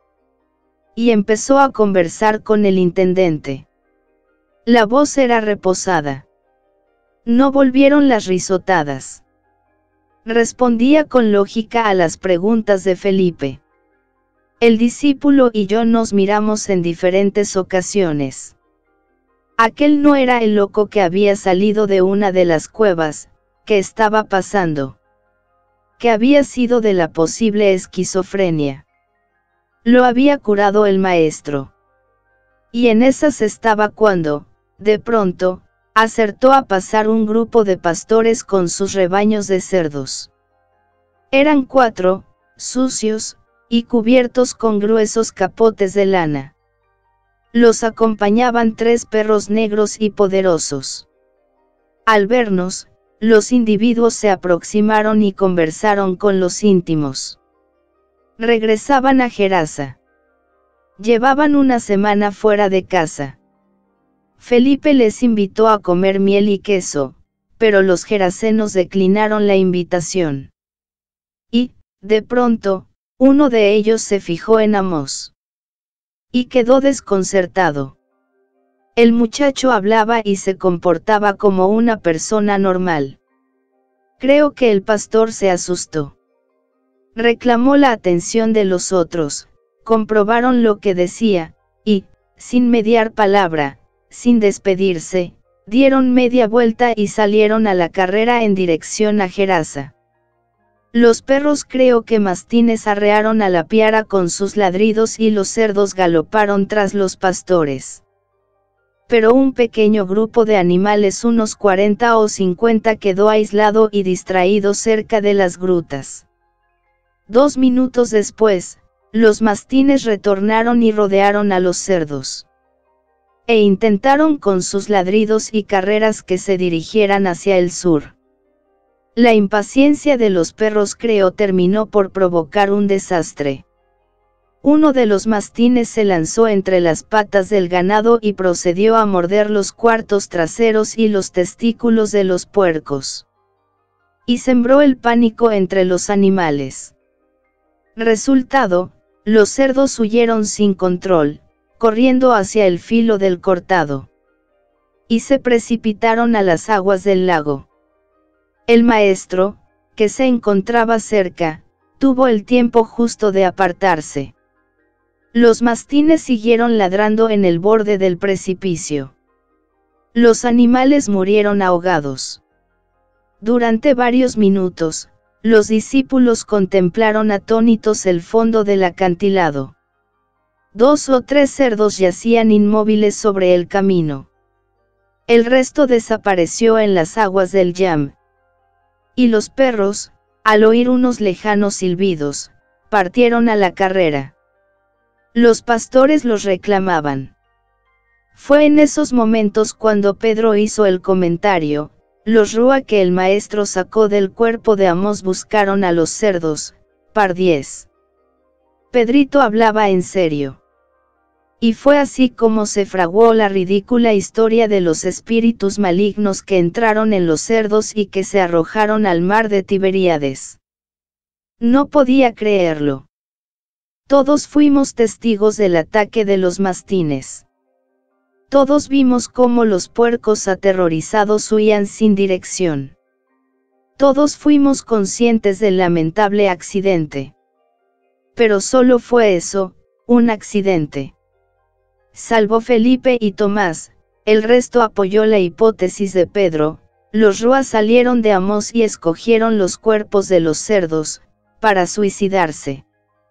Y empezó a conversar con el intendente. La voz era reposada. No volvieron las risotadas. Respondía con lógica a las preguntas de Felipe. El discípulo y yo nos miramos en diferentes ocasiones. Aquel no era el loco que había salido de una de las cuevas, que estaba pasando. Que había sido de la posible esquizofrenia. Lo había curado el maestro. Y en esas estaba cuando, de pronto, acertó a pasar un grupo de pastores con sus rebaños de cerdos. Eran cuatro, sucios, y cubiertos con gruesos capotes de lana. Los acompañaban tres perros negros y poderosos. Al vernos, los individuos se aproximaron y conversaron con los íntimos. Regresaban a Gerasa. Llevaban una semana fuera de casa. Felipe les invitó a comer miel y queso, pero los gerasenos declinaron la invitación. Y, de pronto, uno de ellos se fijó en Amós. Y quedó desconcertado. El muchacho hablaba y se comportaba como una persona normal. Creo que el pastor se asustó. Reclamó la atención de los otros, comprobaron lo que decía, y, sin mediar palabra, sin despedirse, dieron media vuelta y salieron a la carrera en dirección a Gerasa. Los perros creo que mastines arrearon a la piara con sus ladridos y los cerdos galoparon tras los pastores. Pero un pequeño grupo de animales, unos cuarenta o cincuenta, quedó aislado y distraído cerca de las grutas. Dos minutos después, los mastines retornaron y rodearon a los cerdos. E intentaron con sus ladridos y carreras que se dirigieran hacia el sur. La impaciencia de los perros creo terminó por provocar un desastre. Uno de los mastines se lanzó entre las patas del ganado y procedió a morder los cuartos traseros y los testículos de los puercos. Y sembró el pánico entre los animales. Resultado, los cerdos huyeron sin control, corriendo hacia el filo del cortado. Y se precipitaron a las aguas del lago. El maestro, que se encontraba cerca, tuvo el tiempo justo de apartarse. Los mastines siguieron ladrando en el borde del precipicio. Los animales murieron ahogados. Durante varios minutos, los discípulos contemplaron atónitos el fondo del acantilado. Dos o tres cerdos yacían inmóviles sobre el camino. El resto desapareció en las aguas del Yam. Y los perros, al oír unos lejanos silbidos, partieron a la carrera. Los pastores los reclamaban. Fue en esos momentos cuando Pedro hizo el comentario: los rúa que el maestro sacó del cuerpo de Amós buscaron a los cerdos, par diez. Pedrito hablaba en serio. Y fue así como se fraguó la ridícula historia de los espíritus malignos que entraron en los cerdos y que se arrojaron al mar de Tiberíades. No podía creerlo. Todos fuimos testigos del ataque de los mastines. Todos vimos cómo los puercos aterrorizados huían sin dirección. Todos fuimos conscientes del lamentable accidente. Pero solo fue eso, un accidente. Salvo Felipe y Tomás, el resto apoyó la hipótesis de Pedro. Los rúas salieron de Amós y escogieron los cuerpos de los cerdos, para suicidarse.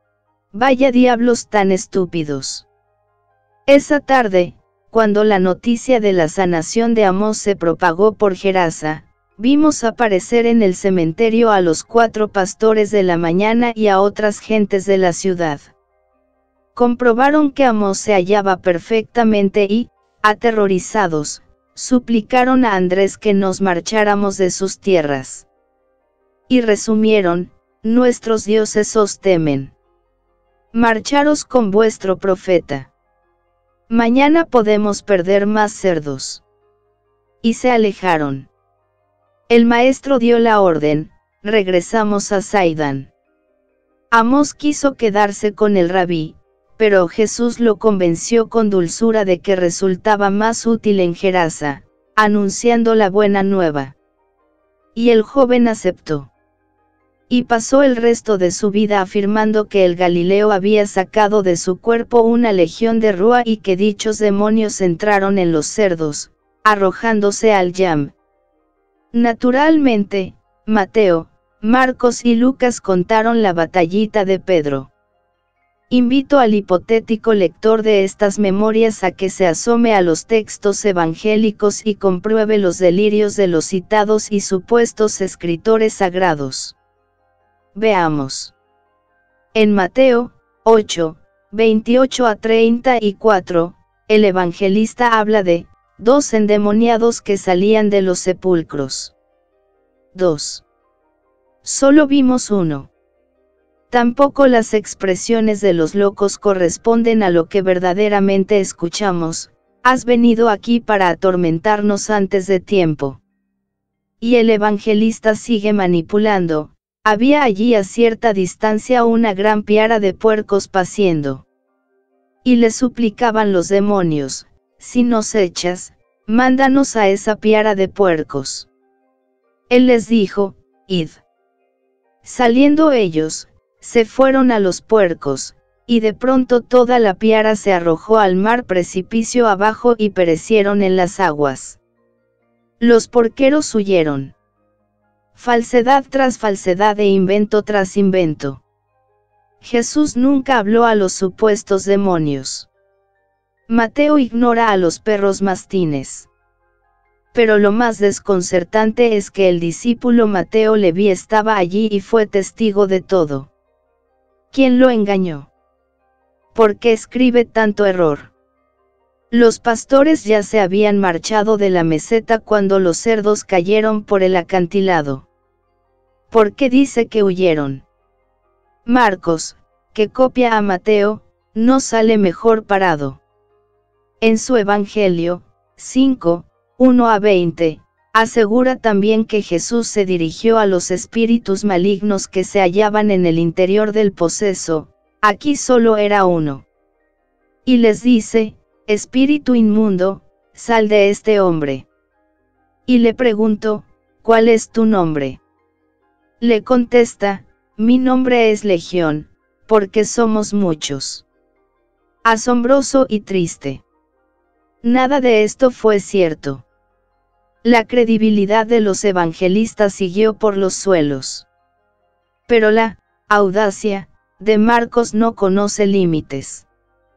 Vaya diablos tan estúpidos. Esa tarde, cuando la noticia de la sanación de Amós se propagó por Gerasa, vimos aparecer en el cementerio a los cuatro pastores de la mañana y a otras gentes de la ciudad. Comprobaron que Amós se hallaba perfectamente y, aterrorizados, suplicaron a Andrés que nos marcháramos de sus tierras. Y resumieron: nuestros dioses os temen. Marcharos con vuestro profeta. Mañana podemos perder más cerdos. Y se alejaron. El maestro dio la orden, regresamos a Saidán. Amós quiso quedarse con el rabí, pero Jesús lo convenció con dulzura de que resultaba más útil en Gerasa, anunciando la buena nueva. Y el joven aceptó. Y pasó el resto de su vida afirmando que el Galileo había sacado de su cuerpo una legión de rúa y que dichos demonios entraron en los cerdos, arrojándose al Yam. Naturalmente, Mateo, Marcos y Lucas contaron la batallita de Pedro. Invito al hipotético lector de estas memorias a que se asome a los textos evangélicos y compruebe los delirios de los citados y supuestos escritores sagrados. Veamos. En Mateo ocho, veintiocho a treinta y cuatro, el evangelista habla de dos endemoniados que salían de los sepulcros. dos. Solo vimos uno. Tampoco las expresiones de los locos corresponden a lo que verdaderamente escuchamos: has venido aquí para atormentarnos antes de tiempo. Y el evangelista sigue manipulando: había allí a cierta distancia una gran piara de puercos paciendo. Y le suplicaban los demonios: si nos echas, mándanos a esa piara de puercos. Él les dijo: id. Saliendo ellos, se fueron a los puercos, y de pronto toda la piara se arrojó al mar precipicio abajo y perecieron en las aguas. Los porqueros huyeron. Falsedad tras falsedad e invento tras invento. Jesús nunca habló a los supuestos demonios. Mateo ignora a los perros mastines. Pero lo más desconcertante es que el discípulo Mateo Leví estaba allí y fue testigo de todo. ¿Quién lo engañó? ¿Por qué escribe tanto error? Los pastores ya se habían marchado de la meseta cuando los cerdos cayeron por el acantilado. ¿Por qué dice que huyeron? Marcos, que copia a Mateo, no sale mejor parado. En su Evangelio, cinco, uno a veinte, asegura también que Jesús se dirigió a los espíritus malignos que se hallaban en el interior del poseso, aquí solo era uno. Y les dice: espíritu inmundo, sal de este hombre. Y le preguntó: ¿cuál es tu nombre? Le contesta: mi nombre es Legión, porque somos muchos. Asombroso y triste. Nada de esto fue cierto. La credibilidad de los evangelistas siguió por los suelos. Pero la audacia de Marcos no conoce límites.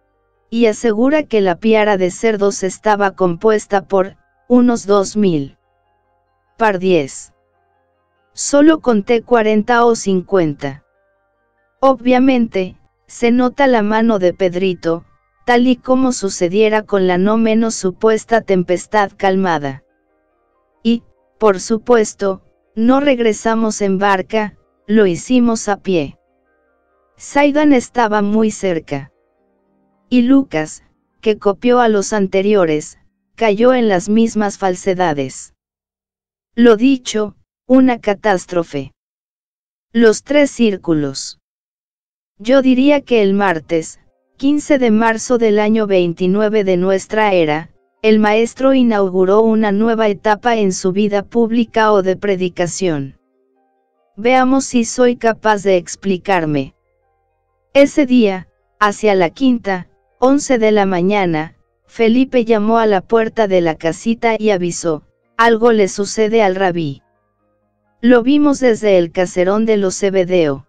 Y asegura que la piara de cerdos estaba compuesta por unos dos mil. Par diez. Solo conté cuarenta o cincuenta. Obviamente, se nota la mano de Pedrito, tal y como sucediera con la no menos supuesta tempestad calmada. Y, Por supuesto, no regresamos en barca, lo hicimos a pie. Zaidan estaba muy cerca. Y Lucas, que copió a los anteriores, cayó en las mismas falsedades. Lo dicho, una catástrofe. Los tres círculos. Yo diría que el martes, quince de marzo del año veintinueve de nuestra era, el maestro inauguró una nueva etapa en su vida pública o de predicación. Veamos si soy capaz de explicarme. Ese día, hacia la quinta, once de la mañana, Felipe llamó a la puerta de la casita y avisó: algo le sucede al rabí. Lo vimos desde el caserón de los Zebedeo.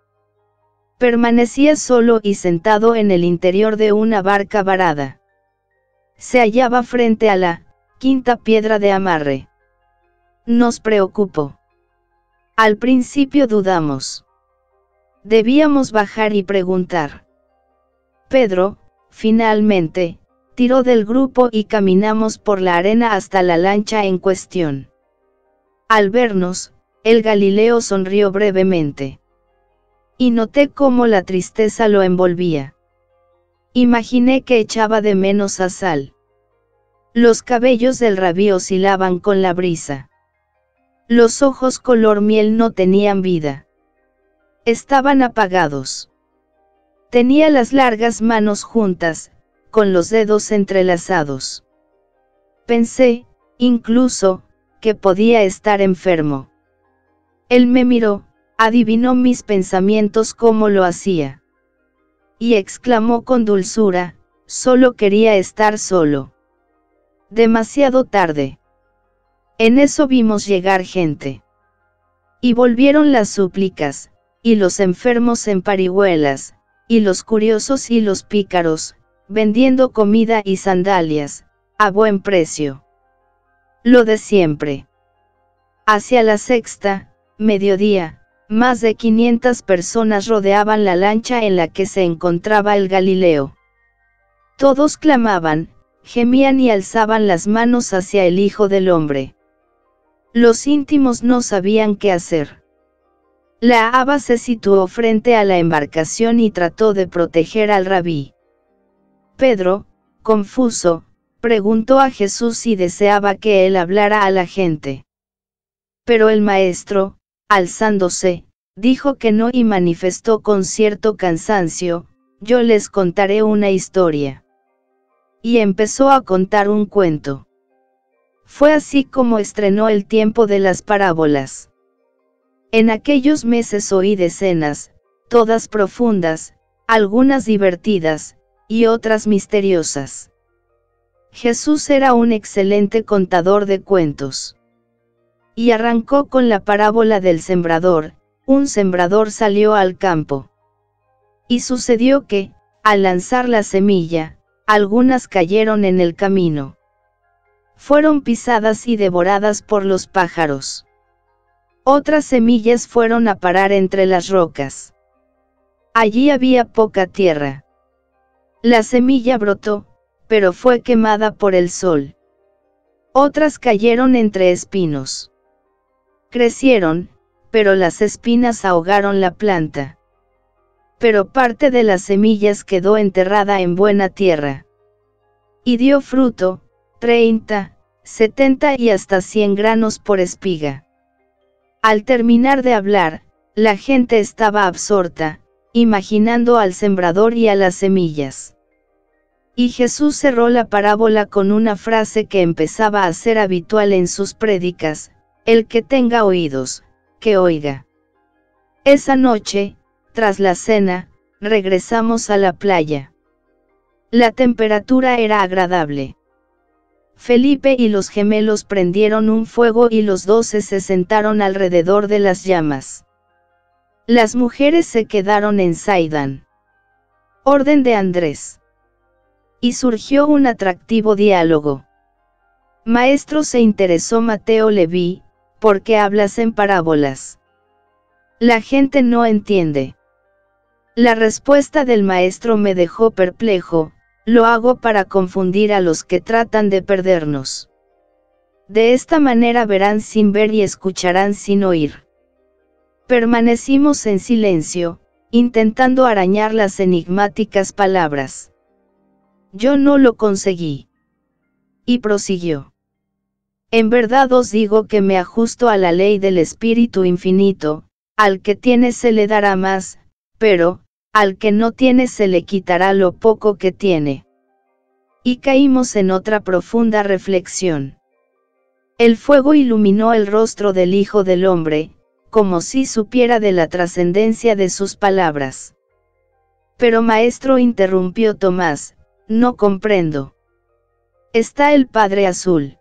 Permanecía solo y sentado en el interior de una barca varada. Se hallaba frente a la quinta piedra de amarre. Nos preocupó. Al principio dudamos. Debíamos bajar y preguntar. Pedro, finalmente, tiró del grupo y caminamos por la arena hasta la lancha en cuestión. Al vernos, el Galileo sonrió brevemente. Y noté cómo la tristeza lo envolvía. Imaginé que echaba de menos a Sal. Los cabellos del rabí oscilaban con la brisa. Los ojos color miel no tenían vida. Estaban apagados. Tenía las largas manos juntas, con los dedos entrelazados. Pensé, incluso, que podía estar enfermo. Él me miró, adivinó mis pensamientos como lo hacía. Y exclamó con dulzura: solo quería estar solo. Demasiado tarde. En eso vimos llegar gente. Y volvieron las súplicas, y los enfermos en parihuelas, y los curiosos y los pícaros, vendiendo comida y sandalias, a buen precio. Lo de siempre. Hacia la sexta, mediodía, más de quinientas personas rodeaban la lancha en la que se encontraba el Galileo. Todos clamaban, gemían y alzaban las manos hacia el Hijo del Hombre. Los íntimos no sabían qué hacer. La aba se situó frente a la embarcación y trató de proteger al rabí. Pedro, confuso, preguntó a Jesús si deseaba que él hablara a la gente. Pero el maestro, alzándose, dijo que no y manifestó con cierto cansancio: yo les contaré una historia. Y empezó a contar un cuento. Fue así como estrenó el tiempo de las parábolas. En aquellos meses oí decenas, todas profundas, algunas divertidas, y otras misteriosas. Jesús era un excelente contador de cuentos. Y arrancó con la parábola del sembrador. Un sembrador salió al campo. Y sucedió que, al lanzar la semilla, algunas cayeron en el camino. Fueron pisadas y devoradas por los pájaros. Otras semillas fueron a parar entre las rocas. Allí había poca tierra. La semilla brotó, pero fue quemada por el sol. Otras cayeron entre espinos. Crecieron, pero las espinas ahogaron la planta. Pero parte de las semillas quedó enterrada en buena tierra. Y dio fruto, treinta, setenta y hasta cien granos por espiga. Al terminar de hablar, la gente estaba absorta, imaginando al sembrador y a las semillas. Y Jesús cerró la parábola con una frase que empezaba a ser habitual en sus prédicas: el que tenga oídos, que oiga. Esa noche, tras la cena, regresamos a la playa. La temperatura era agradable. Felipe y los gemelos prendieron un fuego y los doce se sentaron alrededor de las llamas. Las mujeres se quedaron en Zaidan. Orden de Andrés. Y surgió un atractivo diálogo. Maestro, se interesó Mateo Leví, ¿por qué hablas en parábolas? La gente no entiende. La respuesta del maestro me dejó perplejo: lo hago para confundir a los que tratan de perdernos. De esta manera verán sin ver y escucharán sin oír. Permanecimos en silencio, intentando arañar las enigmáticas palabras. Yo no lo conseguí. Y prosiguió. En verdad os digo que me ajusto a la ley del Espíritu infinito, al que tiene se le dará más, pero, al que no tiene se le quitará lo poco que tiene. Y caímos en otra profunda reflexión. El fuego iluminó el rostro del Hijo del Hombre, como si supiera de la trascendencia de sus palabras. Pero maestro, interrumpió Tomás, no comprendo. Está el Padre Azul.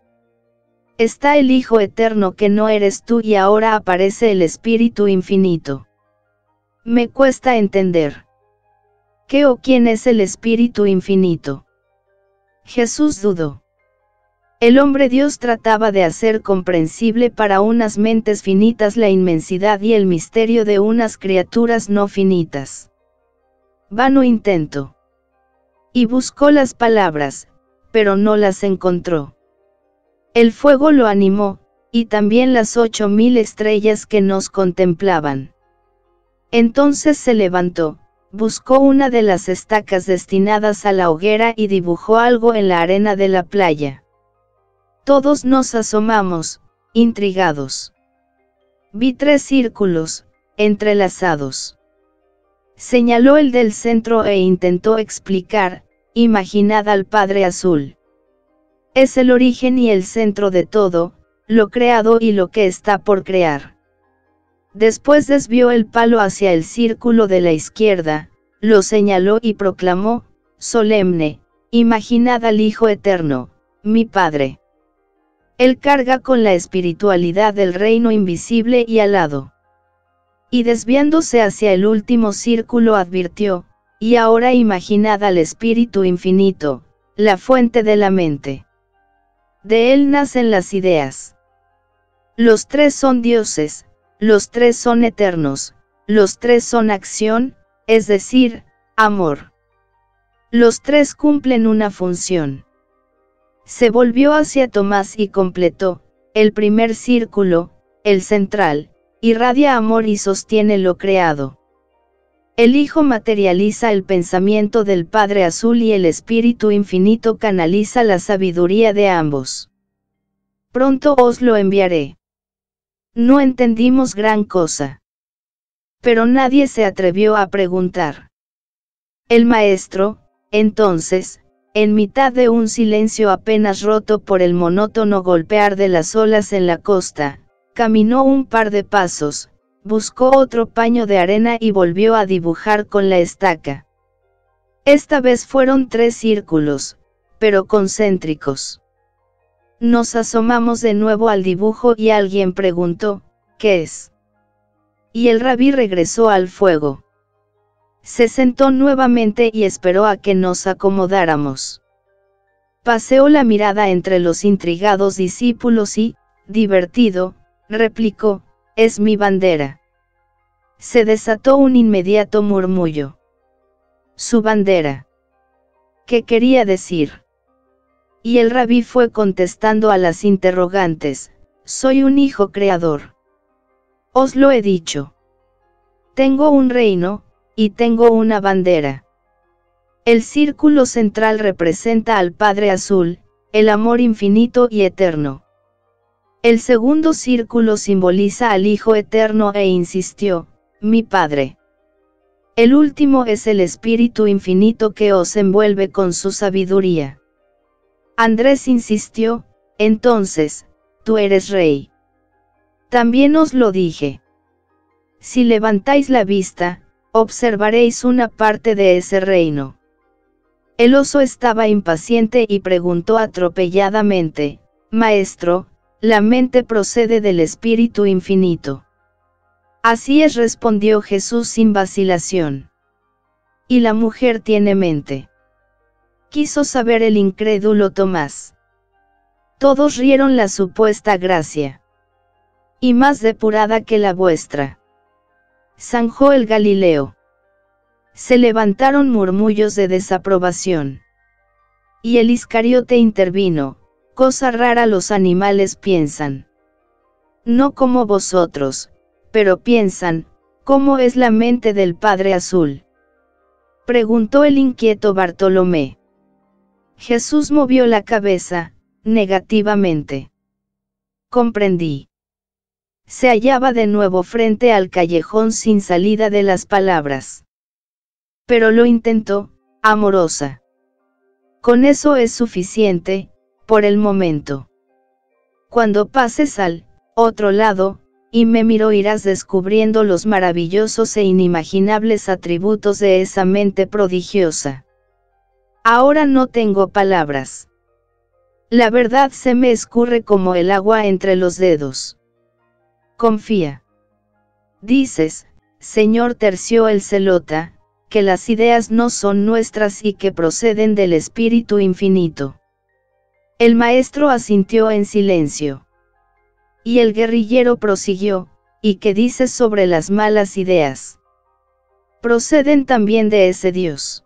Está el Hijo Eterno que no eres tú y ahora aparece el Espíritu Infinito. Me cuesta entender. ¿Qué o quién es el Espíritu Infinito? Jesús dudó. El hombre Dios trataba de hacer comprensible para unas mentes finitas la inmensidad y el misterio de unas criaturas no finitas. Vano intento. Y buscó las palabras, pero no las encontró. El fuego lo animó, y también las ocho mil estrellas que nos contemplaban. Entonces se levantó, buscó una de las estacas destinadas a la hoguera y dibujó algo en la arena de la playa. Todos nos asomamos, intrigados. Vi tres círculos, entrelazados. Señaló el del centro e intentó explicar, imaginad al Padre Azul. Es el origen y el centro de todo, lo creado y lo que está por crear. Después desvió el palo hacia el círculo de la izquierda, lo señaló y proclamó, solemne, imaginad al Hijo Eterno, mi Padre. Él carga con la espiritualidad del reino invisible y alado. Y desviándose hacia el último círculo advirtió, y ahora imaginad al Espíritu Infinito, la fuente de la mente. De él nacen las ideas. Los tres son dioses, los tres son eternos, los tres son acción, es decir, amor. Los tres cumplen una función. Se volvió hacia Tomás y completó, el primer círculo, el central, irradia amor y sostiene lo creado. El Hijo materializa el pensamiento del Padre Azul y el Espíritu Infinito canaliza la sabiduría de ambos. Pronto os lo enviaré. No entendimos gran cosa. Pero nadie se atrevió a preguntar. El maestro, entonces, en mitad de un silencio apenas roto por el monótono golpear de las olas en la costa, caminó un par de pasos, buscó otro paño de arena y volvió a dibujar con la estaca. Esta vez fueron tres círculos, pero concéntricos. Nos asomamos de nuevo al dibujo y alguien preguntó, ¿qué es? Y el rabí regresó al fuego. Se sentó nuevamente y esperó a que nos acomodáramos. Paseó la mirada entre los intrigados discípulos y, divertido, replicó, es mi bandera. Se desató un inmediato murmullo. Su bandera. ¿Qué quería decir? Y el rabí fue contestando a las interrogantes, soy un hijo creador. Os lo he dicho. Tengo un reino, y tengo una bandera. El círculo central representa al Padre Azul, el amor infinito y eterno. El segundo círculo simboliza al Hijo Eterno e insistió, mi Padre. El último es el Espíritu Infinito que os envuelve con su sabiduría. Andrés insistió, entonces, tú eres rey. También os lo dije. Si levantáis la vista, observaréis una parte de ese reino. El oso estaba impaciente y preguntó atropelladamente, Maestro, la mente procede del Espíritu Infinito. Así es, respondió Jesús sin vacilación. Y la mujer tiene mente. Quiso saber el incrédulo Tomás. Todos rieron la supuesta gracia. Y más depurada que la vuestra. Zanjó el Galileo. Se levantaron murmullos de desaprobación. Y el Iscariote intervino, cosa rara los animales piensan. No como vosotros, pero piensan, ¿cómo es la mente del Padre Azul?, preguntó el inquieto Bartolomé. Jesús movió la cabeza, negativamente. Comprendí. Se hallaba de nuevo frente al callejón sin salida de las palabras. Pero lo intentó, amorosa. Con eso es suficiente, por el momento. Cuando pases al otro lado, y me miro, irás descubriendo los maravillosos e inimaginables atributos de esa mente prodigiosa. Ahora no tengo palabras. La verdad se me escurre como el agua entre los dedos. Confía. Dices, señor Tercio el Celota, que las ideas no son nuestras y que proceden del Espíritu Infinito. El maestro asintió en silencio. Y el guerrillero prosiguió, ¿y qué dices sobre las malas ideas? Proceden también de ese Dios.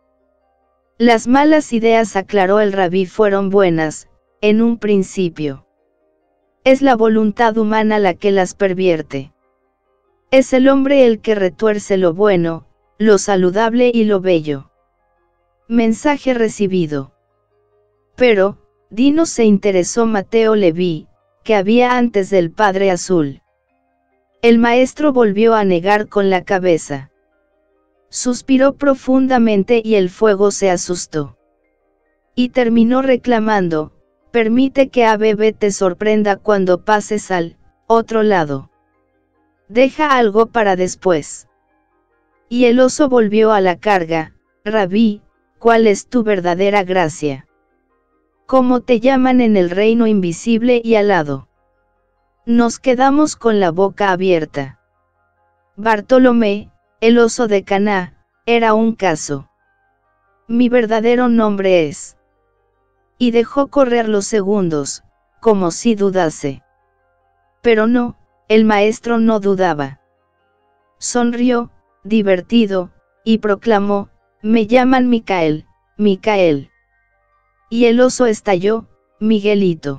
Las malas ideas, aclaró el rabí, fueron buenas, en un principio. Es la voluntad humana la que las pervierte. Es el hombre el que retuerce lo bueno, lo saludable y lo bello. Mensaje recibido. Pero, dinos, se interesó Mateo Leví, que había antes del Padre Azul. El maestro volvió a negar con la cabeza. Suspiró profundamente y el fuego se asustó. Y terminó reclamando, permite que A B B te sorprenda cuando pases al otro lado. Deja algo para después. Y el oso volvió a la carga, rabí, ¿cuál es tu verdadera gracia? ¿Cómo te llaman en el reino invisible y alado? Nos quedamos con la boca abierta. Bartolomé, el oso de Caná, era un caso. Mi verdadero nombre es. Y dejó correr los segundos, como si dudase. Pero no, el maestro no dudaba. Sonrió, divertido, y proclamó, me llaman Micael, Micael. Y el oso estalló, Miguelito.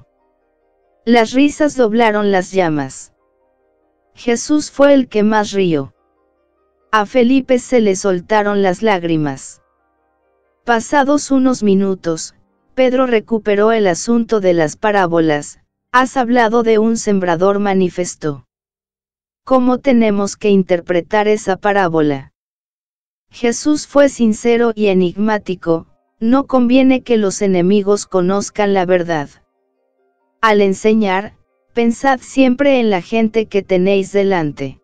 Las risas doblaron las llamas. Jesús fue el que más rió. A Felipe se le soltaron las lágrimas. Pasados unos minutos, Pedro recuperó el asunto de las parábolas. Has hablado de un sembrador, manifestó. ¿Cómo tenemos que interpretar esa parábola? Jesús fue sincero y enigmático. No conviene que los enemigos conozcan la verdad. Al enseñar, pensad siempre en la gente que tenéis delante.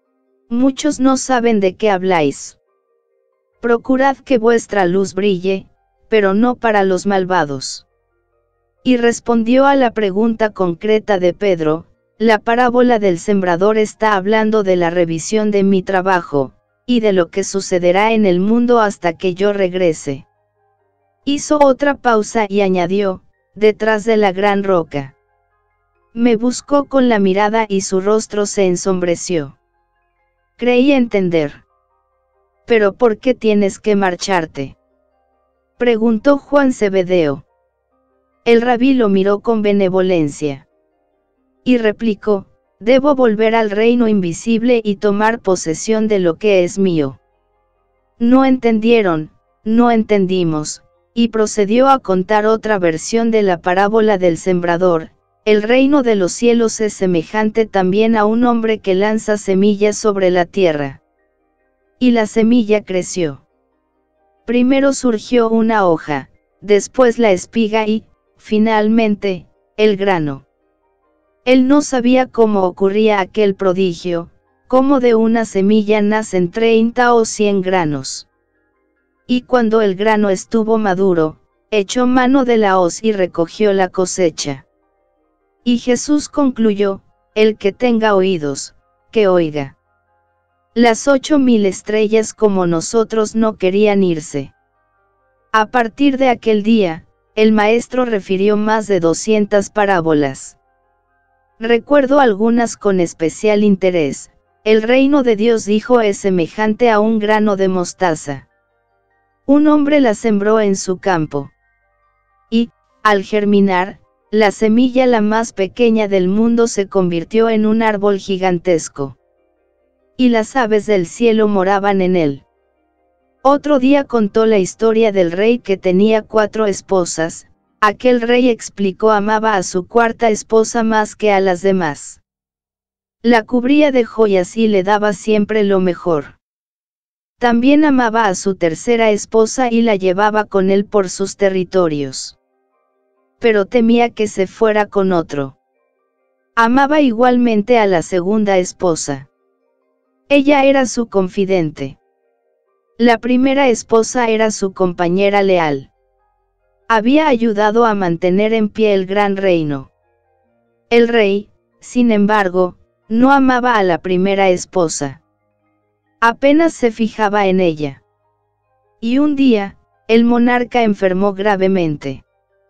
Muchos no saben de qué habláis. Procurad que vuestra luz brille, pero no para los malvados. Y respondió a la pregunta concreta de Pedro, la parábola del sembrador está hablando de la revisión de mi trabajo, y de lo que sucederá en el mundo hasta que yo regrese. Hizo otra pausa y añadió, detrás de la gran roca. Me buscó con la mirada y su rostro se ensombreció. Creí entender. ¿Pero por qué tienes que marcharte?, preguntó Juan Zebedeo. El rabí lo miró con benevolencia. Y replicó, debo volver al reino invisible y tomar posesión de lo que es mío. No entendieron, no entendimos. Y procedió a contar otra versión de la parábola del sembrador. El reino de los cielos es semejante también a un hombre que lanza semillas sobre la tierra. Y la semilla creció. Primero surgió una hoja, después la espiga y, finalmente, el grano. Él no sabía cómo ocurría aquel prodigio, cómo de una semilla nacen treinta o cien granos. Y cuando el grano estuvo maduro, echó mano de la hoz y recogió la cosecha. Y Jesús concluyó, el que tenga oídos, que oiga. Las ocho mil estrellas como nosotros no querían irse. A partir de aquel día, el maestro refirió más de doscientas parábolas. Recuerdo algunas con especial interés. El reino de Dios, dijo, es semejante a un grano de mostaza. Un hombre la sembró en su campo. Y, al germinar, la semilla la más pequeña del mundo se convirtió en un árbol gigantesco. Y las aves del cielo moraban en él. Otro día contó la historia del rey que tenía cuatro esposas. Aquel rey explicó amaba a su cuarta esposa más que a las demás. La cubría de joyas y le daba siempre lo mejor. También amaba a su tercera esposa y la llevaba con él por sus territorios. Pero temía que se fuera con otro. Amaba igualmente a la segunda esposa. Ella era su confidente. La primera esposa era su compañera leal. Había ayudado a mantener en pie el gran reino. El rey, sin embargo, no amaba a la primera esposa. Apenas se fijaba en ella. Y un día, el monarca enfermó gravemente.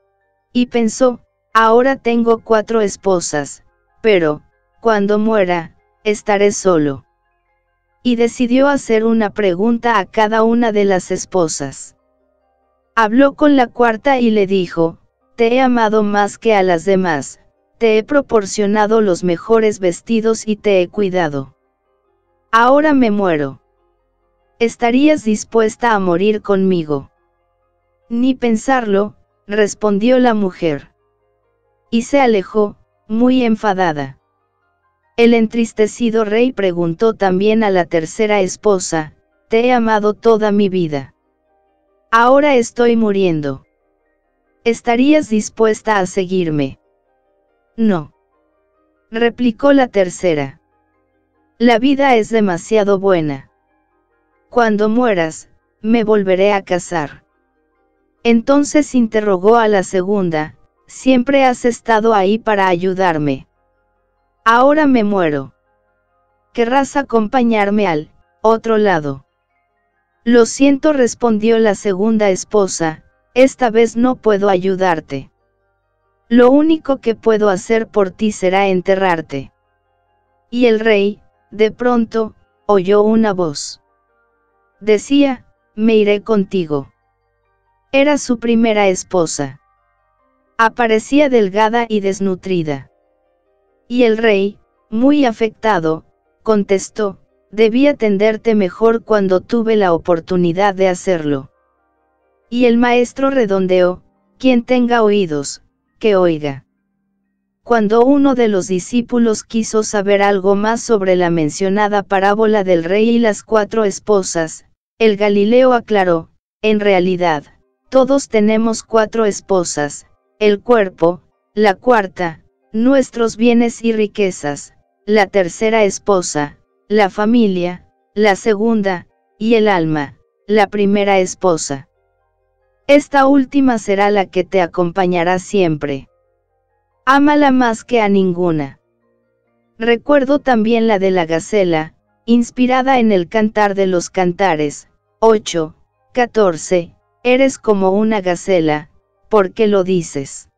Y pensó, ahora tengo cuatro esposas, pero, cuando muera, estaré solo. Y decidió hacer una pregunta a cada una de las esposas. Habló con la cuarta y le dijo, te he amado más que a las demás, te he proporcionado los mejores vestidos y te he cuidado. Ahora me muero. ¿Estarías dispuesta a morir conmigo? Ni pensarlo, respondió la mujer. Y se alejó, muy enfadada. El entristecido rey preguntó también a la tercera esposa, te he amado toda mi vida. Ahora estoy muriendo. ¿Estarías dispuesta a seguirme? No. Replicó la tercera. La vida es demasiado buena. Cuando mueras, me volveré a casar. Entonces interrogó a la segunda, siempre has estado ahí para ayudarme. Ahora me muero. ¿Querrás acompañarme al otro lado? Lo siento, respondió la segunda esposa, esta vez no puedo ayudarte. Lo único que puedo hacer por ti será enterrarte. Y el rey, de pronto, oyó una voz. Decía, me iré contigo. Era su primera esposa. Aparecía delgada y desnutrida. Y el rey, muy afectado, contestó, debí atenderte mejor cuando tuve la oportunidad de hacerlo. Y el maestro redondeó, quien tenga oídos, que oiga. Cuando uno de los discípulos quiso saber algo más sobre la mencionada parábola del rey y las cuatro esposas, el Galileo aclaró, en realidad, todos tenemos cuatro esposas, el cuerpo, la cuarta, nuestros bienes y riquezas, la tercera esposa, la familia, la segunda, y el alma, la primera esposa. Esta última será la que te acompañará siempre. Ámala más que a ninguna. Recuerdo también la de la gacela, inspirada en el Cantar de los Cantares, ocho, catorce, eres como una gacela, ¿por qué lo dices?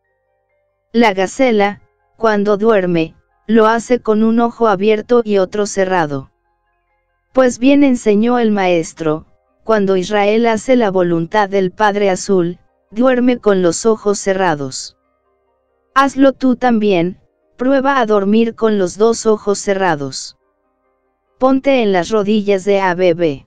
La gacela, cuando duerme, lo hace con un ojo abierto y otro cerrado. Pues bien enseñó el maestro, cuando Israel hace la voluntad del Padre Azul, duerme con los ojos cerrados. Hazlo tú también, prueba a dormir con los dos ojos cerrados. Ponte en las rodillas de A B B.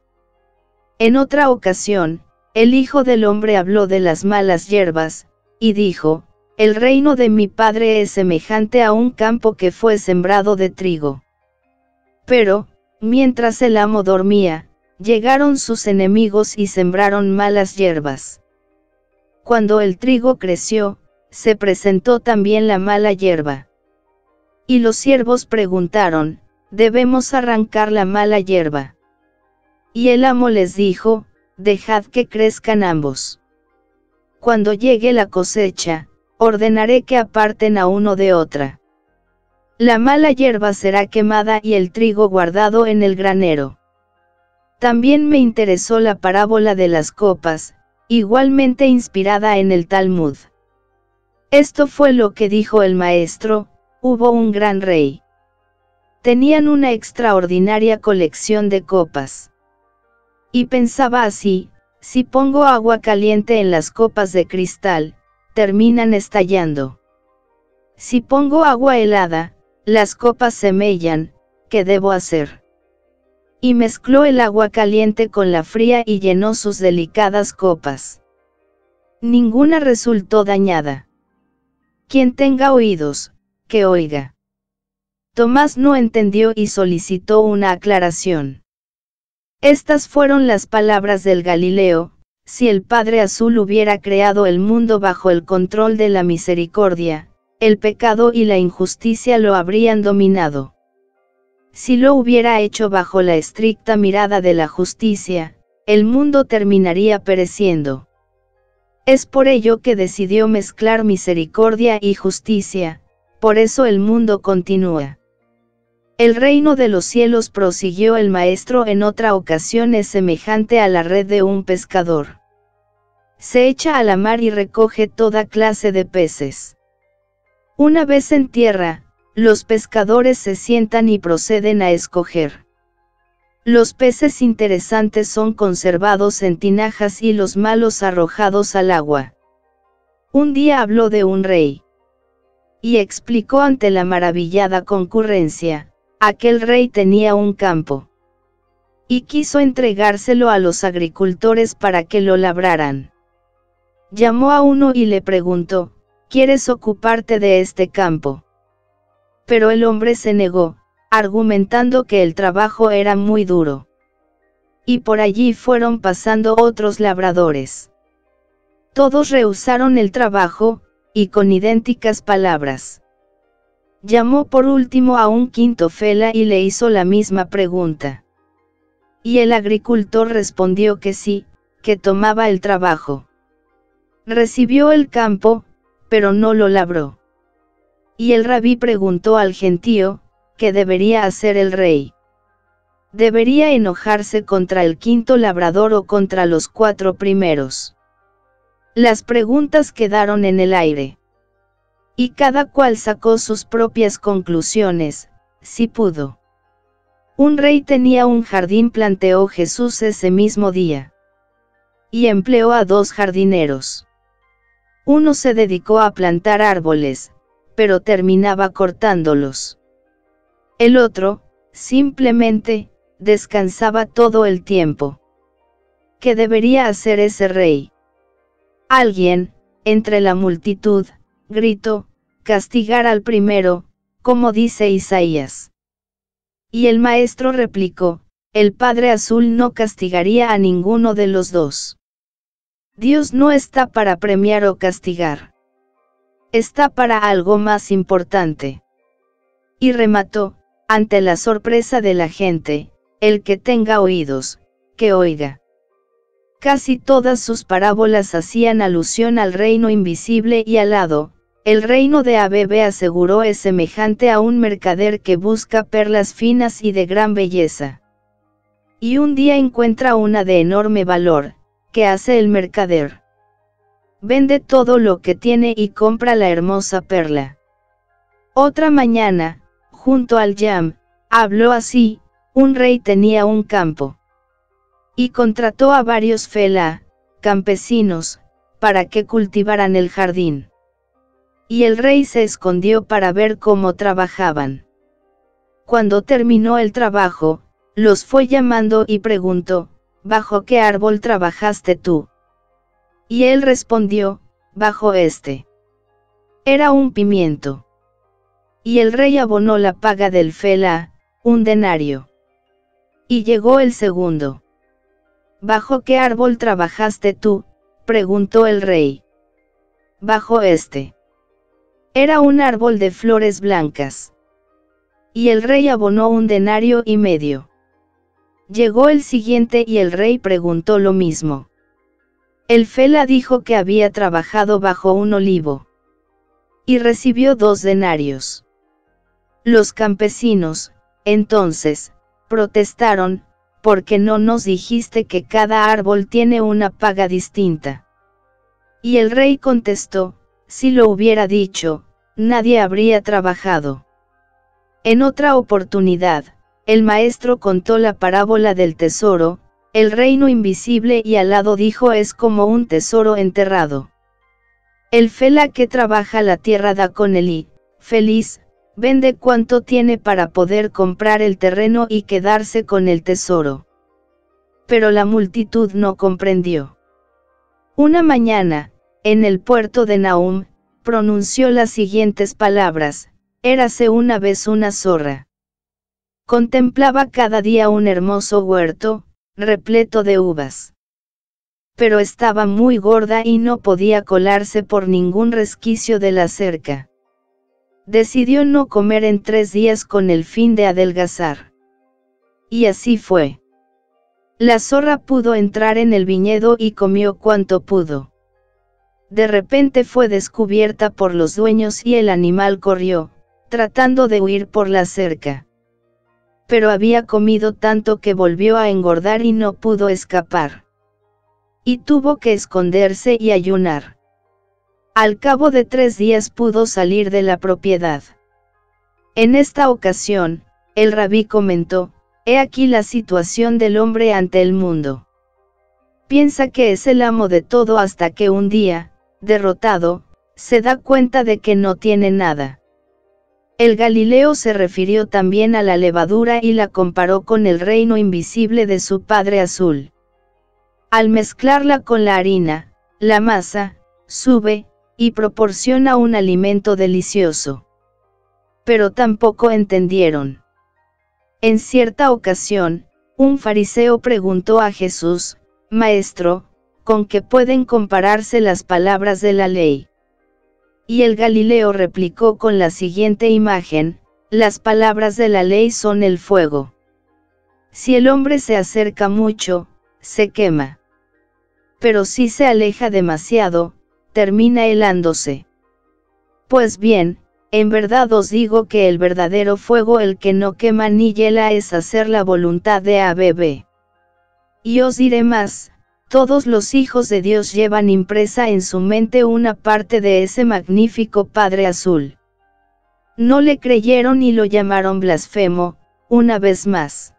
En otra ocasión, el Hijo del Hombre habló de las malas hierbas, y dijo, el reino de mi Padre es semejante a un campo que fue sembrado de trigo. Pero, mientras el amo dormía, llegaron sus enemigos y sembraron malas hierbas. Cuando el trigo creció, se presentó también la mala hierba. Y los siervos preguntaron, ¿debemos arrancar la mala hierba? Y el amo les dijo, dejad que crezcan ambos. Cuando llegue la cosecha, ordenaré que aparten a uno de otra. La mala hierba será quemada y el trigo guardado en el granero. También me interesó la parábola de las copas, igualmente inspirada en el Talmud. Esto fue lo que dijo el maestro, hubo un gran rey. Tenían una extraordinaria colección de copas. Y pensaba así, si pongo agua caliente en las copas de cristal, terminan estallando. Si pongo agua helada, las copas se mellan, ¿qué debo hacer? Y mezcló el agua caliente con la fría y llenó sus delicadas copas. Ninguna resultó dañada. Quien tenga oídos, que oiga. Tomás no entendió y solicitó una aclaración. Estas fueron las palabras del Galileo: si el Padre Azul hubiera creado el mundo bajo el control de la misericordia, el pecado y la injusticia lo habrían dominado. Si lo hubiera hecho bajo la estricta mirada de la justicia, el mundo terminaría pereciendo. Es por ello que decidió mezclar misericordia y justicia, por eso el mundo continúa. El reino de los cielos, prosiguió el maestro en otra ocasión, es semejante a la red de un pescador. Se echa a la mar y recoge toda clase de peces. Una vez en tierra, los pescadores se sientan y proceden a escoger. Los peces interesantes son conservados en tinajas y los malos arrojados al agua. Un día habló de un rey. Y explicó ante la maravillada concurrencia: aquel rey tenía un campo. Y quiso entregárselo a los agricultores para que lo labraran. Llamó a uno y le preguntó: ¿quieres ocuparte de este campo? Pero el hombre se negó, argumentando que el trabajo era muy duro. Y por allí fueron pasando otros labradores. Todos rehusaron el trabajo, y con idénticas palabras. Llamó por último a un quinto fela y le hizo la misma pregunta. Y el agricultor respondió que sí, que tomaba el trabajo. Recibió el campo, pero no lo labró. Y el rabí preguntó al gentío: ¿qué debería hacer el rey? ¿Debería enojarse contra el quinto labrador o contra los cuatro primeros? Las preguntas quedaron en el aire. Y cada cual sacó sus propias conclusiones, si pudo. Un rey tenía un jardín, planteó Jesús ese mismo día. Y empleó a dos jardineros. Uno se dedicó a plantar árboles, pero terminaba cortándolos. El otro, simplemente, descansaba todo el tiempo. ¿Qué debería hacer ese rey? Alguien, entre la multitud, gritó: castigar al primero, como dice Isaías. Y el maestro replicó: el Padre Azul no castigaría a ninguno de los dos. Dios no está para premiar o castigar. Está para algo más importante. Y remató, ante la sorpresa de la gente: el que tenga oídos, que oiga. Casi todas sus parábolas hacían alusión al reino invisible y alado. El reino de Abb, aseguró, es semejante a un mercader que busca perlas finas y de gran belleza. Y un día encuentra una de enorme valor. ¿Qué hace el mercader? Vende todo lo que tiene y compra la hermosa perla. Otra mañana, junto al Yam, habló así: un rey tenía un campo. Y contrató a varios felá, campesinos, para que cultivaran el jardín. Y el rey se escondió para ver cómo trabajaban. Cuando terminó el trabajo, los fue llamando y preguntó: ¿bajo qué árbol trabajaste tú? Y él respondió: bajo este. Era un pimiento. Y el rey abonó la paga del felá, un denario. Y llegó el segundo. ¿Bajo qué árbol trabajaste tú?, preguntó el rey. Bajo este. Era un árbol de flores blancas. Y el rey abonó un denario y medio. Llegó el siguiente y el rey preguntó lo mismo. El felá dijo que había trabajado bajo un olivo. Y recibió dos denarios. Los campesinos, entonces, protestaron: ¿por qué no nos dijiste que cada árbol tiene una paga distinta? Y el rey contestó: si lo hubiera dicho, nadie habría trabajado. En otra oportunidad, el maestro contó la parábola del tesoro. El reino invisible y alado dijo: es como un tesoro enterrado. El felá que trabaja la tierra da con él y, feliz, vende cuanto tiene para poder comprar el terreno y quedarse con el tesoro. Pero la multitud no comprendió. Una mañana, en el puerto de Nahum, pronunció las siguientes palabras: érase una vez una zorra. Contemplaba cada día un hermoso huerto, repleto de uvas. Pero estaba muy gorda y no podía colarse por ningún resquicio de la cerca. Decidió no comer en tres días con el fin de adelgazar. Y así fue. La zorra pudo entrar en el viñedo y comió cuanto pudo. De repente fue descubierta por los dueños y el animal corrió, tratando de huir por la cerca. Pero había comido tanto que volvió a engordar y no pudo escapar. Y tuvo que esconderse y ayunar. Al cabo de tres días pudo salir de la propiedad. En esta ocasión, el rabí comentó: he aquí la situación del hombre ante el mundo. Piensa que es el amo de todo hasta que un día, derrotado, se da cuenta de que no tiene nada. El Galileo se refirió también a la levadura y la comparó con el reino invisible de su Padre Azul. Al mezclarla con la harina, la masa sube y proporciona un alimento delicioso. Pero tampoco entendieron. En cierta ocasión, un fariseo preguntó a Jesús: Maestro, ¿con qué pueden compararse las palabras de la ley? Y el Galileo replicó con la siguiente imagen: las palabras de la ley son el fuego. Si el hombre se acerca mucho, se quema. Pero si se aleja demasiado, termina helándose. Pues bien, en verdad os digo que el verdadero fuego, el que no quema ni hiela, es hacer la voluntad de Abba. Y os diré más: todos los hijos de Dios llevan impresa en su mente una parte de ese magnífico Padre Azul. No le creyeron y lo llamaron blasfemo, una vez más.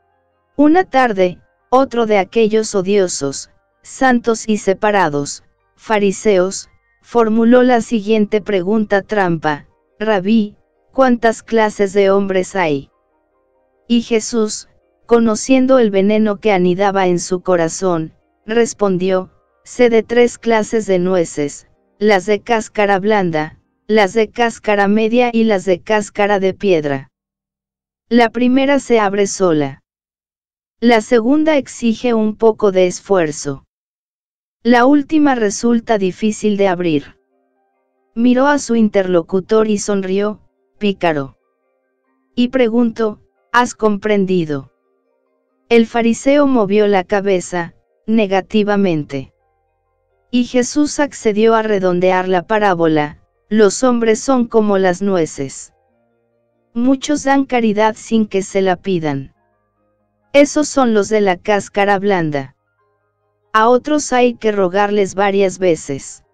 Una tarde, otro de aquellos odiosos, santos y separados, fariseos, formuló la siguiente pregunta trampa: Rabí, ¿cuántas clases de hombres hay? Y Jesús, conociendo el veneno que anidaba en su corazón, respondió: sé de tres clases de nueces, las de cáscara blanda, las de cáscara media y las de cáscara de piedra. La primera se abre sola. La segunda exige un poco de esfuerzo. La última resulta difícil de abrir. Miró a su interlocutor y sonrió, pícaro. Y preguntó: ¿has comprendido? El fariseo movió la cabeza, negativamente. Y Jesús accedió a redondear la parábola: los hombres son como las nueces. Muchos dan caridad sin que se la pidan. Esos son los de la cáscara blanda. A otros hay que rogarles varias veces.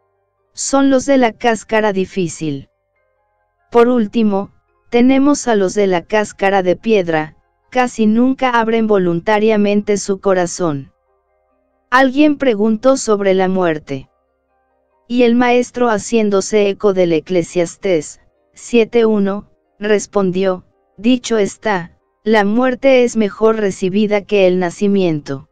Son los de la cáscara difícil. Por último, tenemos a los de la cáscara de piedra, casi nunca abren voluntariamente su corazón. Alguien preguntó sobre la muerte. Y el maestro, haciéndose eco del Eclesiastés siete uno, respondió: dicho está, la muerte es mejor recibida que el nacimiento.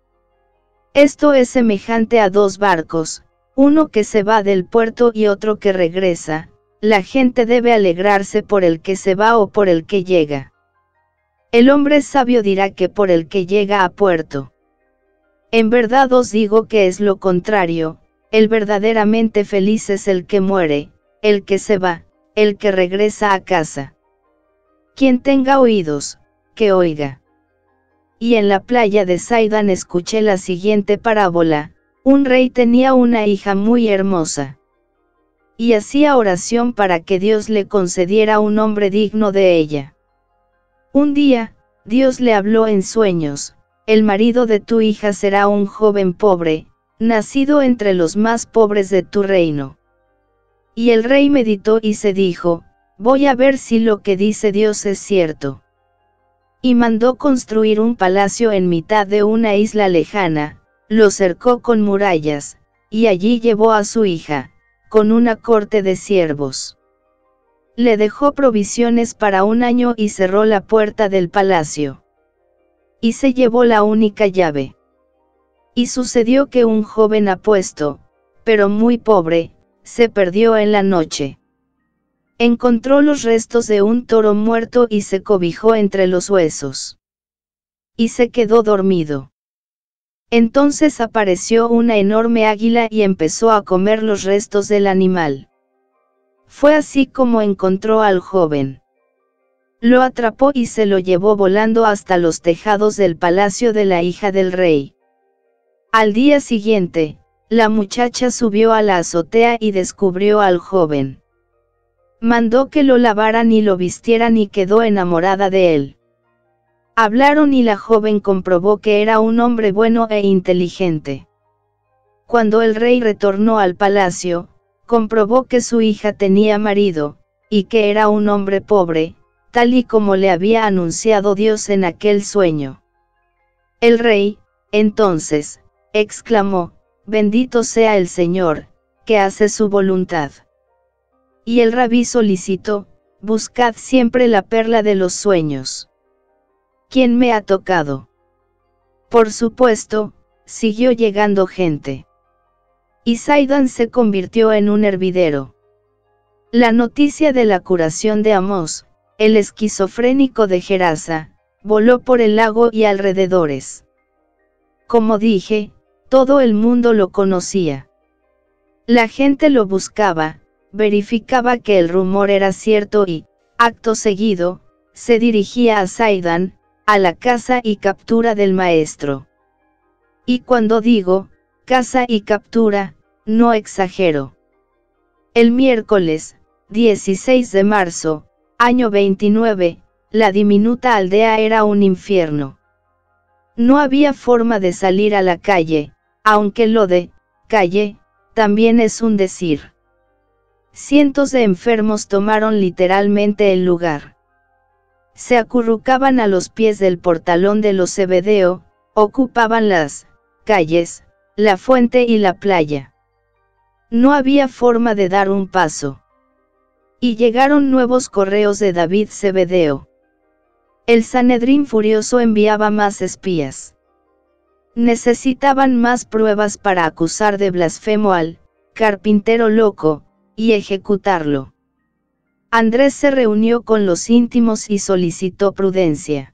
Esto es semejante a dos barcos, uno que se va del puerto y otro que regresa. La gente debe alegrarse por el que se va o por el que llega. El hombre sabio dirá que por el que llega a puerto. En verdad os digo que es lo contrario: el verdaderamente feliz es el que muere, el que se va, el que regresa a casa. Quien tenga oídos, que oiga. Y en la playa de Sidán escuché la siguiente parábola: un rey tenía una hija muy hermosa. Y hacía oración para que Dios le concediera un hombre digno de ella. Un día, Dios le habló en sueños: el marido de tu hija será un joven pobre, nacido entre los más pobres de tu reino. Y el rey meditó y se dijo: voy a ver si lo que dice Dios es cierto. Y mandó construir un palacio en mitad de una isla lejana, lo cercó con murallas, y allí llevó a su hija, con una corte de siervos. Le dejó provisiones para un año y cerró la puerta del palacio. Y se llevó la única llave. Y sucedió que un joven apuesto, pero muy pobre, se perdió en la noche. Encontró los restos de un toro muerto y se cobijó entre los huesos. Y se quedó dormido. Entonces apareció una enorme águila y empezó a comer los restos del animal. Fue así como encontró al joven. Lo atrapó y se lo llevó volando hasta los tejados del palacio de la hija del rey. Al día siguiente, la muchacha subió a la azotea y descubrió al joven. Mandó que lo lavaran y lo vistieran y quedó enamorada de él. Hablaron y la joven comprobó que era un hombre bueno e inteligente. Cuando el rey retornó al palacio, comprobó que su hija tenía marido, y que era un hombre pobre, tal y como le había anunciado Dios en aquel sueño. El rey, entonces, exclamó: «Bendito sea el Señor, que hace su voluntad». Y el rabí solicitó: «Buscad siempre la perla de los sueños». ¿Quién me ha tocado? Por supuesto, siguió llegando gente. Y Zaidan se convirtió en un hervidero. La noticia de la curación de Amós, el esquizofrénico de Gerasa, voló por el lago y alrededores. Como dije, todo el mundo lo conocía. La gente lo buscaba, verificaba que el rumor era cierto y, acto seguido, se dirigía a Zaidan, a la casa y captura del maestro. Y cuando digo, caza y captura, no exagero. El miércoles, dieciséis de marzo, año veintinueve, la diminuta aldea era un infierno. No había forma de salir a la calle, aunque lo de calle también es un decir. Cientos de enfermos tomaron literalmente el lugar. Se acurrucaban a los pies del portalón de los Zebedeo, ocupaban las calles, la fuente y la playa. No había forma de dar un paso. Y llegaron nuevos correos de David Zebedeo. El Sanedrín furioso enviaba más espías. Necesitaban más pruebas para acusar de blasfemo al carpintero loco, y ejecutarlo. Andrés se reunió con los íntimos y solicitó prudencia.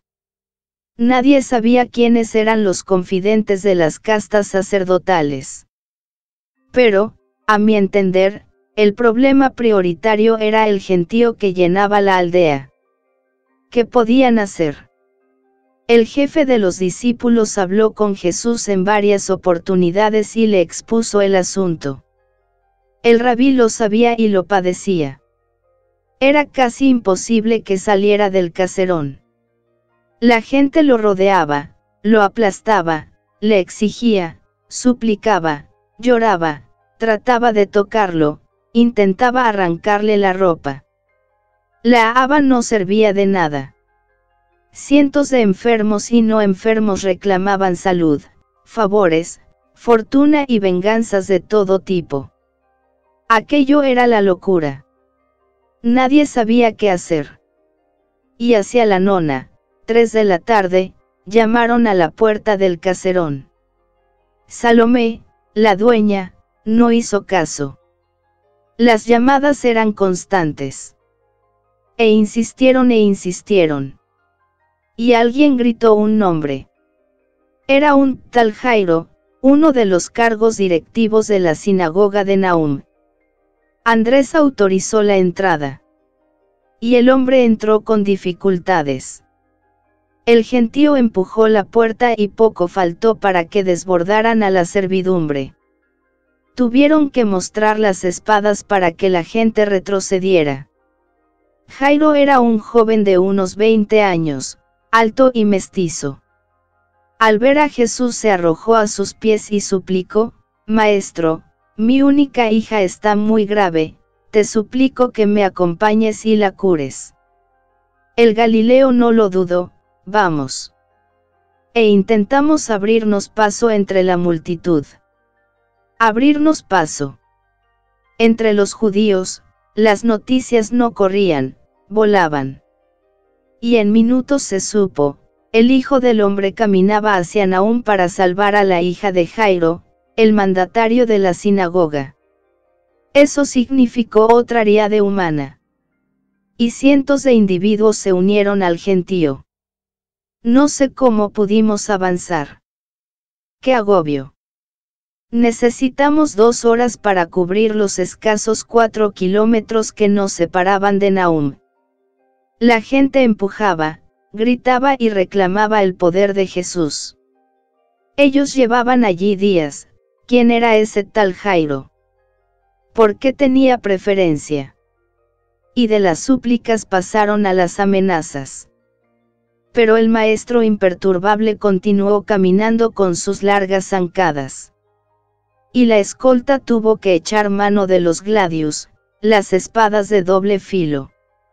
Nadie sabía quiénes eran los confidentes de las castas sacerdotales. Pero, a mi entender, el problema prioritario era el gentío que llenaba la aldea. ¿Qué podían hacer? El jefe de los discípulos habló con Jesús en varias oportunidades y le expuso el asunto. El rabí lo sabía y lo padecía. Era casi imposible que saliera del caserón. La gente lo rodeaba, lo aplastaba, le exigía, suplicaba, lloraba, trataba de tocarlo, intentaba arrancarle la ropa. La haba no servía de nada. Cientos de enfermos y no enfermos reclamaban salud, favores, fortuna y venganzas de todo tipo. Aquello era la locura. Nadie sabía qué hacer. Y hacia la nona, tres de la tarde, llamaron a la puerta del caserón. Salomé, la dueña, no hizo caso. Las llamadas eran constantes. E insistieron e insistieron. Y alguien gritó un nombre. Era un tal Jairo, uno de los cargos directivos de la sinagoga de Nahum. Andrés autorizó la entrada. Y el hombre entró con dificultades. El gentío empujó la puerta y poco faltó para que desbordaran a la servidumbre. Tuvieron que mostrar las espadas para que la gente retrocediera. Jairo era un joven de unos veinte años, alto y mestizo. Al ver a Jesús se arrojó a sus pies y suplicó: «Maestro, mi única hija está muy grave, te suplico que me acompañes y la cures». El Galileo no lo dudó: «Vamos». E intentamos abrirnos paso entre la multitud. Abrirnos paso. Entre los judíos, las noticias no corrían, volaban. Y en minutos se supo, el Hijo del Hombre caminaba hacia Nahum para salvar a la hija de Jairo, el mandatario de la sinagoga. Eso significó otra riada humana. Y cientos de individuos se unieron al gentío. No sé cómo pudimos avanzar. ¡Qué agobio! Necesitamos dos horas para cubrir los escasos cuatro kilómetros que nos separaban de Nahum. La gente empujaba, gritaba y reclamaba el poder de Jesús. Ellos llevaban allí días. ¿Quién era ese tal Jairo? ¿Por qué tenía preferencia? Y de las súplicas pasaron a las amenazas. Pero el maestro imperturbable continuó caminando con sus largas zancadas. Y la escolta tuvo que echar mano de los gladius, las espadas de doble filo.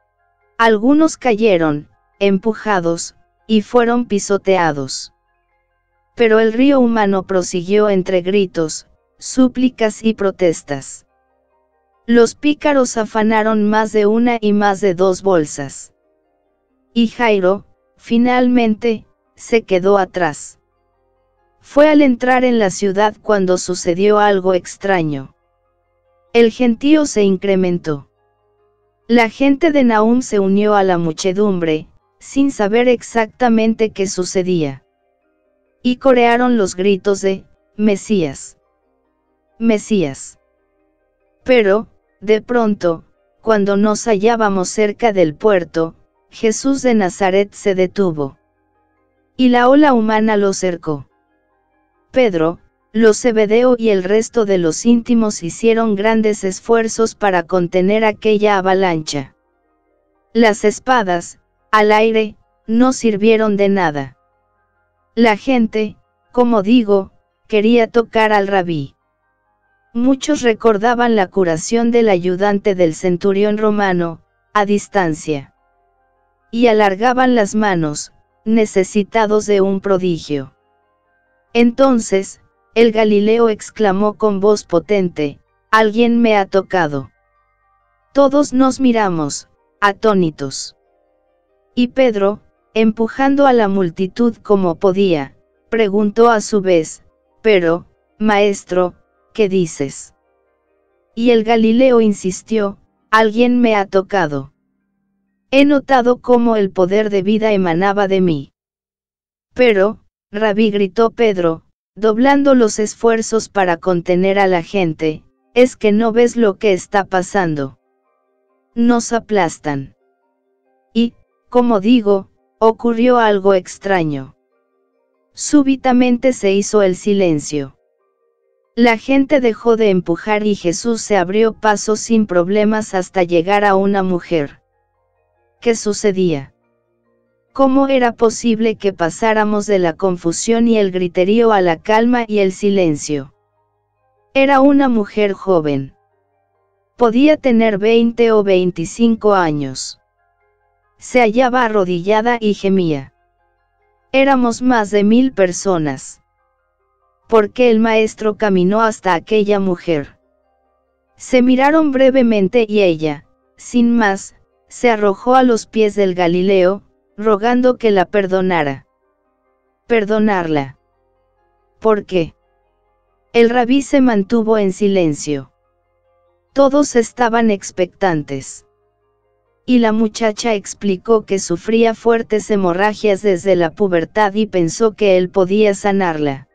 Algunos cayeron, empujados, y fueron pisoteados. Pero el río humano prosiguió entre gritos, súplicas y protestas. Los pícaros afanaron más de una y más de dos bolsas. Y Jairo, finalmente, se quedó atrás. Fue al entrar en la ciudad cuando sucedió algo extraño. El gentío se incrementó. La gente de Nahum se unió a la muchedumbre, sin saber exactamente qué sucedía. Y corearon los gritos de, Mesías. Mesías. Pero, de pronto, cuando nos hallábamos cerca del puerto, Jesús de Nazaret se detuvo. Y la ola humana lo cercó. Pedro, los Zebedeo y el resto de los íntimos hicieron grandes esfuerzos para contener aquella avalancha. Las espadas, al aire, no sirvieron de nada. La gente, como digo, quería tocar al rabí. Muchos recordaban la curación del ayudante del centurión romano, a distancia. Y alargaban las manos, necesitados de un prodigio. Entonces, el Galileo exclamó con voz potente, «Alguien me ha tocado». Todos nos miramos, atónitos. Y Pedro, empujando a la multitud como podía, preguntó a su vez, «Pero, maestro, ¿qué dices?» Y el Galileo insistió, «Alguien me ha tocado. He notado cómo el poder de vida emanaba de mí». «Pero, rabí», gritó Pedro, doblando los esfuerzos para contener a la gente, «¿es que no ves lo que está pasando? Nos aplastan». Y, como digo, ocurrió algo extraño. Súbitamente se hizo el silencio. La gente dejó de empujar y Jesús se abrió paso sin problemas hasta llegar a una mujer. ¿Qué sucedía? ¿Cómo era posible que pasáramos de la confusión y el griterío a la calma y el silencio? Era una mujer joven. Podía tener veinte o veinticinco años. Se hallaba arrodillada y gemía. Éramos más de mil personas. ¿Por qué el maestro caminó hasta aquella mujer? Se miraron brevemente y ella, sin más, se arrojó a los pies del Galileo, rogando que la perdonara. ¿Perdonarla? ¿Por qué? El rabí se mantuvo en silencio. Todos estaban expectantes. Y la muchacha explicó que sufría fuertes hemorragias desde la pubertad y pensó que él podía sanarla.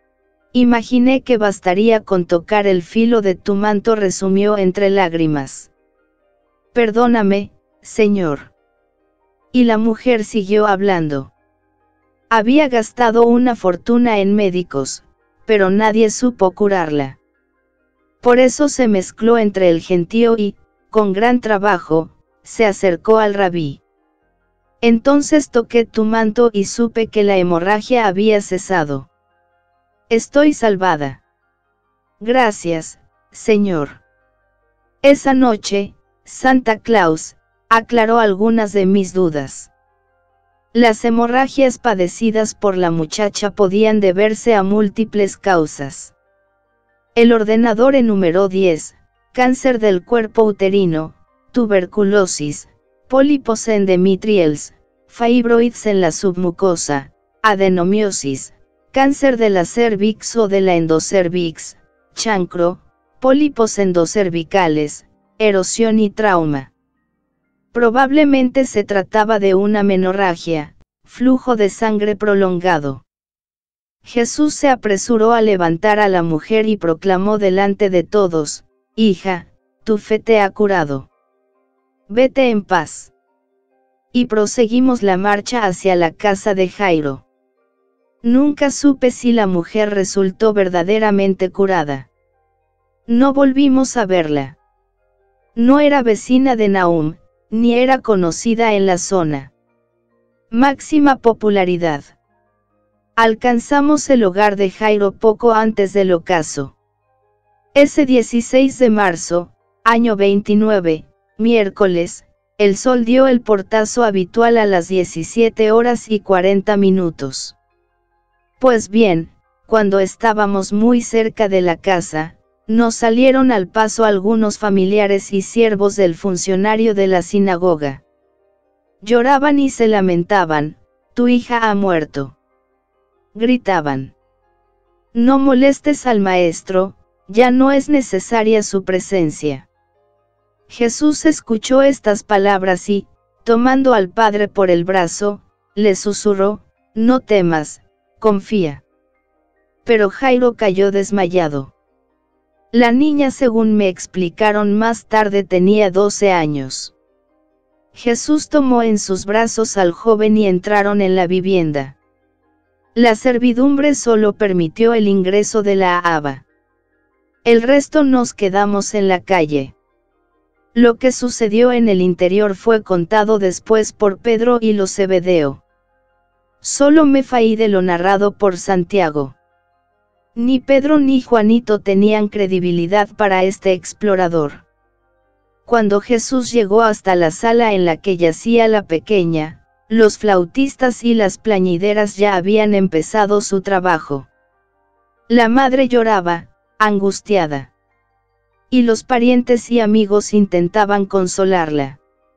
Imaginé que bastaría con tocar el filo de tu manto, resumió entre lágrimas. Perdóname, Señor. Y la mujer siguió hablando. Había gastado una fortuna en médicos, pero nadie supo curarla. Por eso se mezcló entre el gentío y, con gran trabajo, se acercó al rabí. Entonces toqué tu manto y supe que la hemorragia había cesado. Estoy salvada. Gracias, Señor. Esa noche, Santa Claus aclaró algunas de mis dudas. Las hemorragias padecidas por la muchacha podían deberse a múltiples causas. El ordenador enumeró diez, cáncer del cuerpo uterino, tuberculosis, pólipos endometriales, fibroides en la submucosa, adenomiosis, cáncer de la cervix o de la endocervix, chancro, pólipos endocervicales, erosión y trauma. Probablemente se trataba de una menorragia, flujo de sangre prolongado. Jesús se apresuró a levantar a la mujer y proclamó delante de todos: «Hija, tu fe te ha curado. Vete en paz». Y proseguimos la marcha hacia la casa de Jairo. Nunca supe si la mujer resultó verdaderamente curada. No volvimos a verla. No era vecina de Nahum, ni era conocida en la zona. Máxima popularidad. Alcanzamos el hogar de Jairo poco antes del ocaso. Ese dieciséis de marzo, año veintinueve, miércoles, el sol dio el portazo habitual a las diecisiete horas y cuarenta minutos. Pues bien, cuando estábamos muy cerca de la casa, nos salieron al paso algunos familiares y siervos del funcionario de la sinagoga. Lloraban y se lamentaban: «Tu hija ha muerto». Gritaban: «No molestes al maestro, ya no es necesaria su presencia». Jesús escuchó estas palabras y, tomando al padre por el brazo, le susurró: «No temas, confía». Pero Jairo cayó desmayado. La niña, según me explicaron más tarde, tenía doce años. Jesús tomó en sus brazos al joven y entraron en la vivienda. La servidumbre solo permitió el ingreso de la aba. El resto nos quedamos en la calle. Lo que sucedió en el interior fue contado después por Pedro y los Zebedeo. Solo me faí de lo narrado por Santiago. Ni Pedro ni Juanito tenían credibilidad para este explorador. Cuando Jesús llegó hasta la sala en la que yacía la pequeña, los flautistas y las plañideras ya habían empezado su trabajo. La madre lloraba, angustiada. Y los parientes y amigos intentaban consolarla.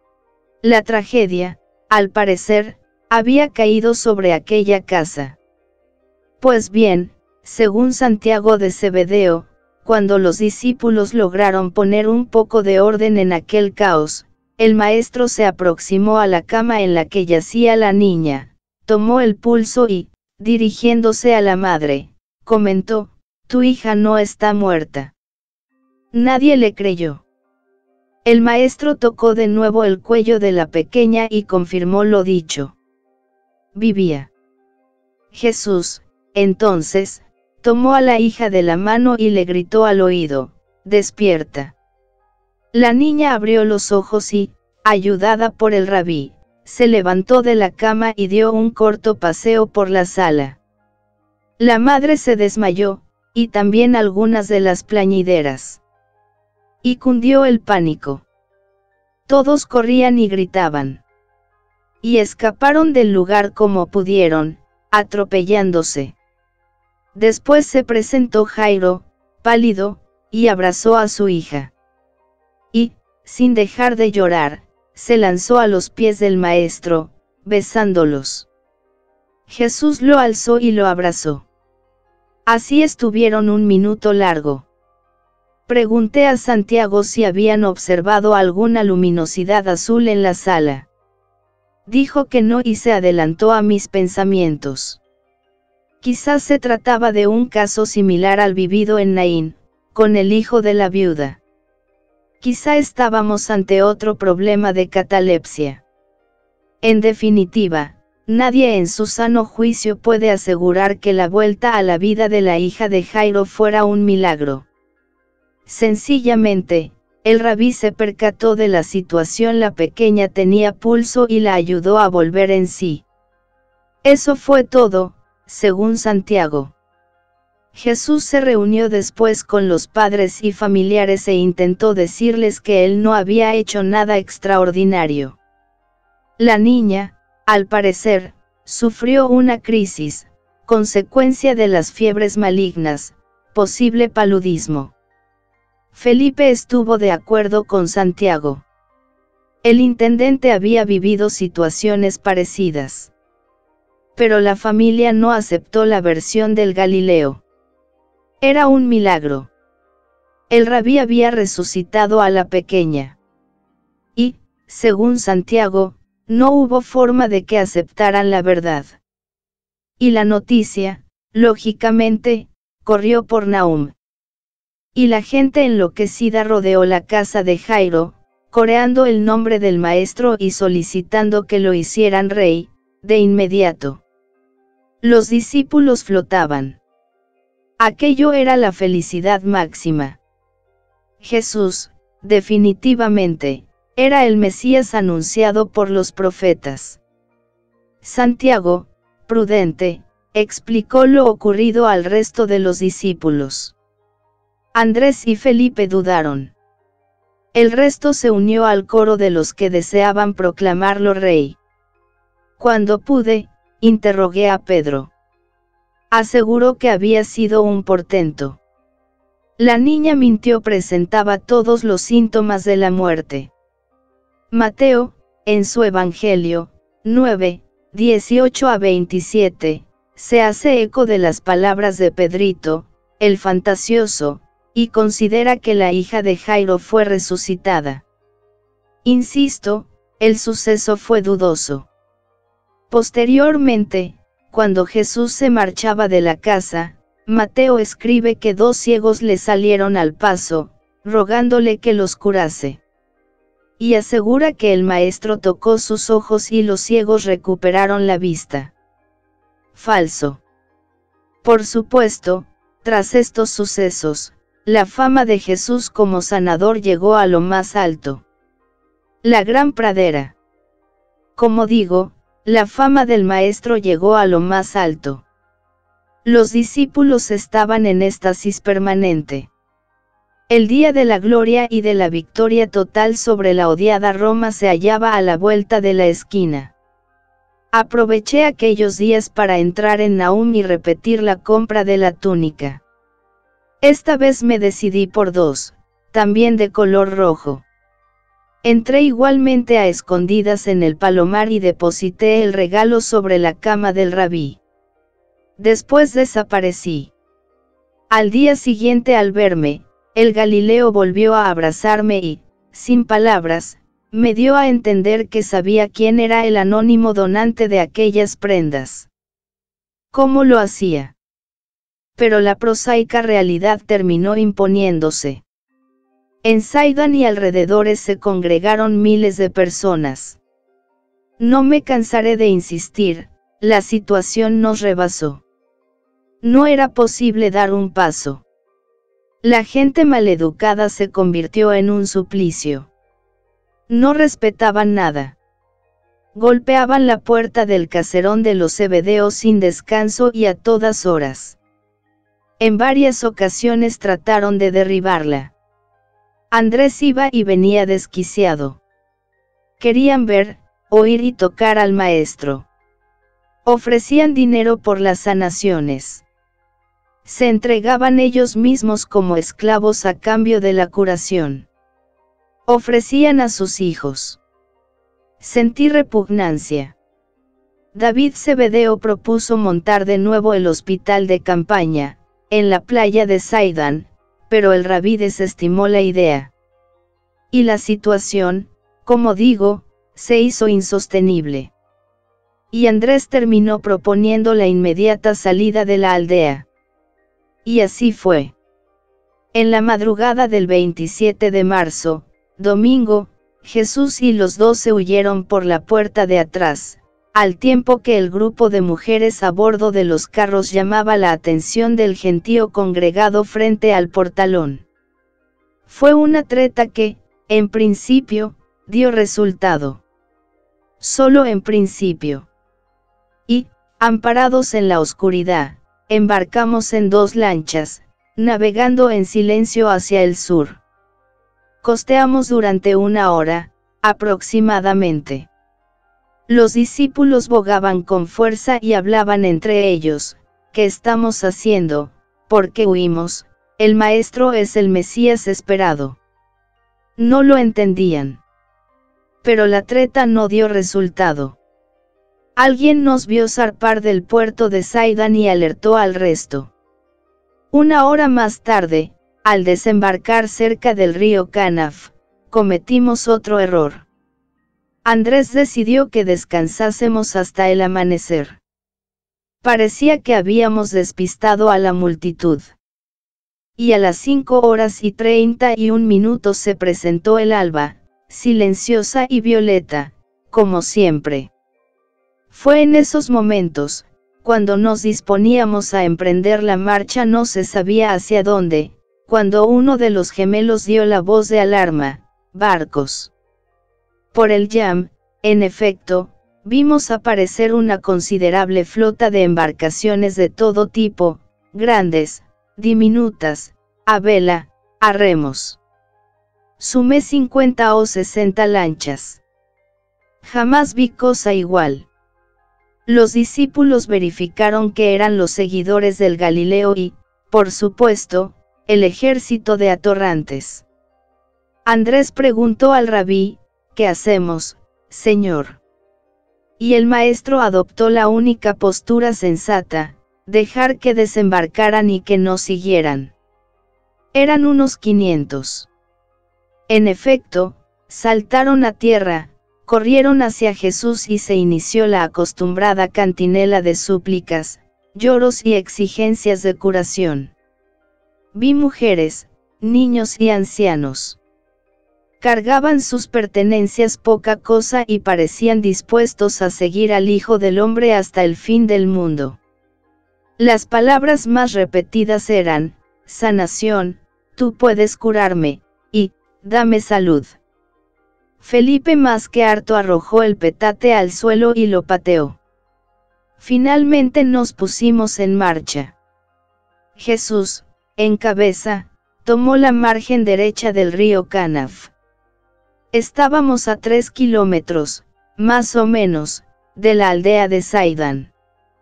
La tragedia, al parecer, había caído sobre aquella casa. Pues bien, según Santiago de Zebedeo, cuando los discípulos lograron poner un poco de orden en aquel caos, el maestro se aproximó a la cama en la que yacía la niña, tomó el pulso y, dirigiéndose a la madre, comentó: «Tu hija no está muerta». Nadie le creyó. El maestro tocó de nuevo el cuello de la pequeña y confirmó lo dicho. Vivía. Jesús, entonces, tomó a la hija de la mano y le gritó al oído: «Despierta». La niña abrió los ojos y, ayudada por el rabí, se levantó de la cama y dio un corto paseo por la sala. La madre se desmayó, y también algunas de las plañideras. Y cundió el pánico. Todos corrían y gritaban. Y escaparon del lugar como pudieron, atropellándose. Después se presentó Jairo, pálido, y abrazó a su hija. Y, sin dejar de llorar, se lanzó a los pies del maestro, besándolos. Jesús lo alzó y lo abrazó. Así estuvieron un minuto largo. Pregunté a Santiago si habían observado alguna luminosidad azul en la sala. Dijo que no y se adelantó a mis pensamientos. Quizás se trataba de un caso similar al vivido en Naín, con el hijo de la viuda. Quizá estábamos ante otro problema de catalepsia. En definitiva, nadie en su sano juicio puede asegurar que la vuelta a la vida de la hija de Jairo fuera un milagro. Sencillamente, el rabí se percató de la situación, la pequeña tenía pulso y la ayudó a volver en sí. Eso fue todo, según Santiago. Jesús se reunió después con los padres y familiares e intentó decirles que él no había hecho nada extraordinario. La niña, al parecer, sufrió una crisis, consecuencia de las fiebres malignas, posible paludismo. Felipe estuvo de acuerdo con Santiago. El intendente había vivido situaciones parecidas. Pero la familia no aceptó la versión del Galileo. Era un milagro. El rabí había resucitado a la pequeña. Y, según Santiago, no hubo forma de que aceptaran la verdad. Y la noticia, lógicamente, corrió por Nahum. Y la gente enloquecida rodeó la casa de Jairo, coreando el nombre del maestro y solicitando que lo hicieran rey, de inmediato. Los discípulos flotaban. Aquello era la felicidad máxima. Jesús, definitivamente, era el Mesías anunciado por los profetas. Santiago, prudente, explicó lo ocurrido al resto de los discípulos. Andrés y Felipe dudaron. El resto se unió al coro de los que deseaban proclamarlo rey. Cuando pude, interrogué a Pedro. Aseguró que había sido un portento. La niña mintió, presentaba todos los síntomas de la muerte. Mateo, en su Evangelio, nueve, dieciocho a veintisiete, se hace eco de las palabras de Pedrito, el fantasioso, y considera que la hija de Jairo fue resucitada. Insisto, el suceso fue dudoso. Posteriormente, cuando Jesús se marchaba de la casa, Mateo escribe que dos ciegos le salieron al paso, rogándole que los curase. Y asegura que el maestro tocó sus ojos y los ciegos recuperaron la vista. Falso. Por supuesto, tras estos sucesos, la fama de Jesús como sanador llegó a lo más alto. La gran pradera. Como digo, la fama del maestro llegó a lo más alto. Los discípulos estaban en éxtasis permanente. El día de la gloria y de la victoria total sobre la odiada Roma se hallaba a la vuelta de la esquina. Aproveché aquellos días para entrar en Nahum y repetir la compra de la túnica. Esta vez me decidí por dos, también de color rojo. Entré igualmente a escondidas en el palomar y deposité el regalo sobre la cama del rabí. Después desaparecí. Al día siguiente, al verme, el Galileo volvió a abrazarme y, sin palabras, me dio a entender que sabía quién era el anónimo donante de aquellas prendas. ¿Cómo lo hacía? Pero la prosaica realidad terminó imponiéndose. En Sidon y alrededores se congregaron miles de personas. No me cansaré de insistir, la situación nos rebasó. No era posible dar un paso. La gente maleducada se convirtió en un suplicio. No respetaban nada. Golpeaban la puerta del caserón de los Zebedeos sin descanso y a todas horas. En varias ocasiones trataron de derribarla. Andrés iba y venía desquiciado. Querían ver, oír y tocar al maestro. Ofrecían dinero por las sanaciones. Se entregaban ellos mismos como esclavos a cambio de la curación. Ofrecían a sus hijos. Sentí repugnancia. David Zebedeo propuso montar de nuevo el hospital de campaña, en la playa de Sidon, pero el rabí desestimó la idea. Y la situación, como digo, se hizo insostenible. Y Andrés terminó proponiendo la inmediata salida de la aldea. Y así fue. En la madrugada del veintisiete de marzo, domingo, Jesús y los doce huyeron por la puerta de atrás, al tiempo que el grupo de mujeres a bordo de los carros llamaba la atención del gentío congregado frente al portalón. Fue una treta que, en principio, dio resultado. Solo en principio. Y, amparados en la oscuridad, embarcamos en dos lanchas, navegando en silencio hacia el sur. Costeamos durante una hora, aproximadamente. Los discípulos bogaban con fuerza y hablaban entre ellos: ¿qué estamos haciendo? ¿Por qué huimos? El maestro es el Mesías esperado. No lo entendían. pero la treta no dio resultado. Alguien nos vio zarpar del puerto de Sidon y alertó al resto. Una hora más tarde, al desembarcar cerca del río Kanaf, cometimos otro error. Andrés decidió que descansásemos hasta el amanecer. Parecía que habíamos despistado a la multitud. Y a las cinco horas y treinta y un minutos se presentó el alba, silenciosa y violeta, como siempre. Fue en esos momentos, cuando nos disponíamos a emprender la marcha no se sabía hacia dónde, cuando uno de los gemelos dio la voz de alarma: barcos. Por el Yam, en efecto, vimos aparecer una considerable flota de embarcaciones de todo tipo, grandes, diminutas, a vela, a remos. Sumé cincuenta o sesenta lanchas. Jamás vi cosa igual. Los discípulos verificaron que eran los seguidores del Galileo y, por supuesto, el ejército de atorrantes. Andrés preguntó al rabí: ¿qué hacemos, Señor? Y el maestro adoptó la única postura sensata: dejar que desembarcaran y que nos siguieran. Eran unos quinientos. En efecto, saltaron a tierra, corrieron hacia Jesús y se inició la acostumbrada cantinela de súplicas, lloros y exigencias de curación. Vi mujeres, niños y ancianos. Cargaban sus pertenencias poca cosa y parecían dispuestos a seguir al Hijo del Hombre hasta el fin del mundo. Las palabras más repetidas eran: sanación, tú puedes curarme, y, dame salud. Felipe más que harto arrojó el petate al suelo y lo pateó. Finalmente nos pusimos en marcha. Jesús, en cabeza, tomó la margen derecha del río Kanaf. Estábamos a tres kilómetros, más o menos, de la aldea de Sidon.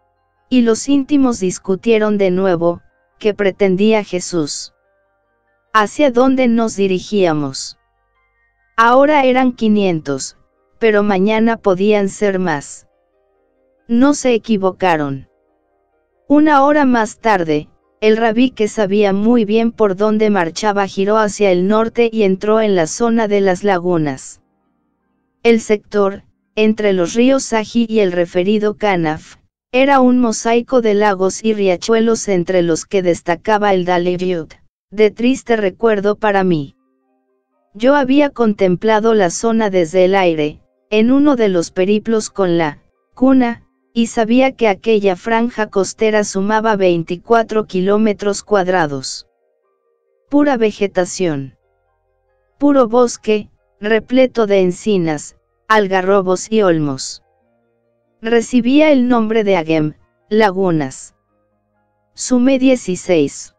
Y los íntimos discutieron de nuevo: ¿qué pretendía Jesús? ¿Hacia dónde nos dirigíamos? Ahora eran quinientos, pero mañana podían ser más. No se equivocaron. Una hora más tarde, el rabí, que sabía muy bien por dónde marchaba, giró hacia el norte y entró en la zona de las lagunas. El sector, entre los ríos Saji y el referido Kanaf, era un mosaico de lagos y riachuelos entre los que destacaba el Daleviot, de triste recuerdo para mí. Yo había contemplado la zona desde el aire, en uno de los periplos con la cuna, y sabía que aquella franja costera sumaba veinticuatro kilómetros cuadrados. Pura vegetación. Puro bosque, repleto de encinas, algarrobos y olmos. Recibía el nombre de Agem, lagunas. Sumé dieciséis.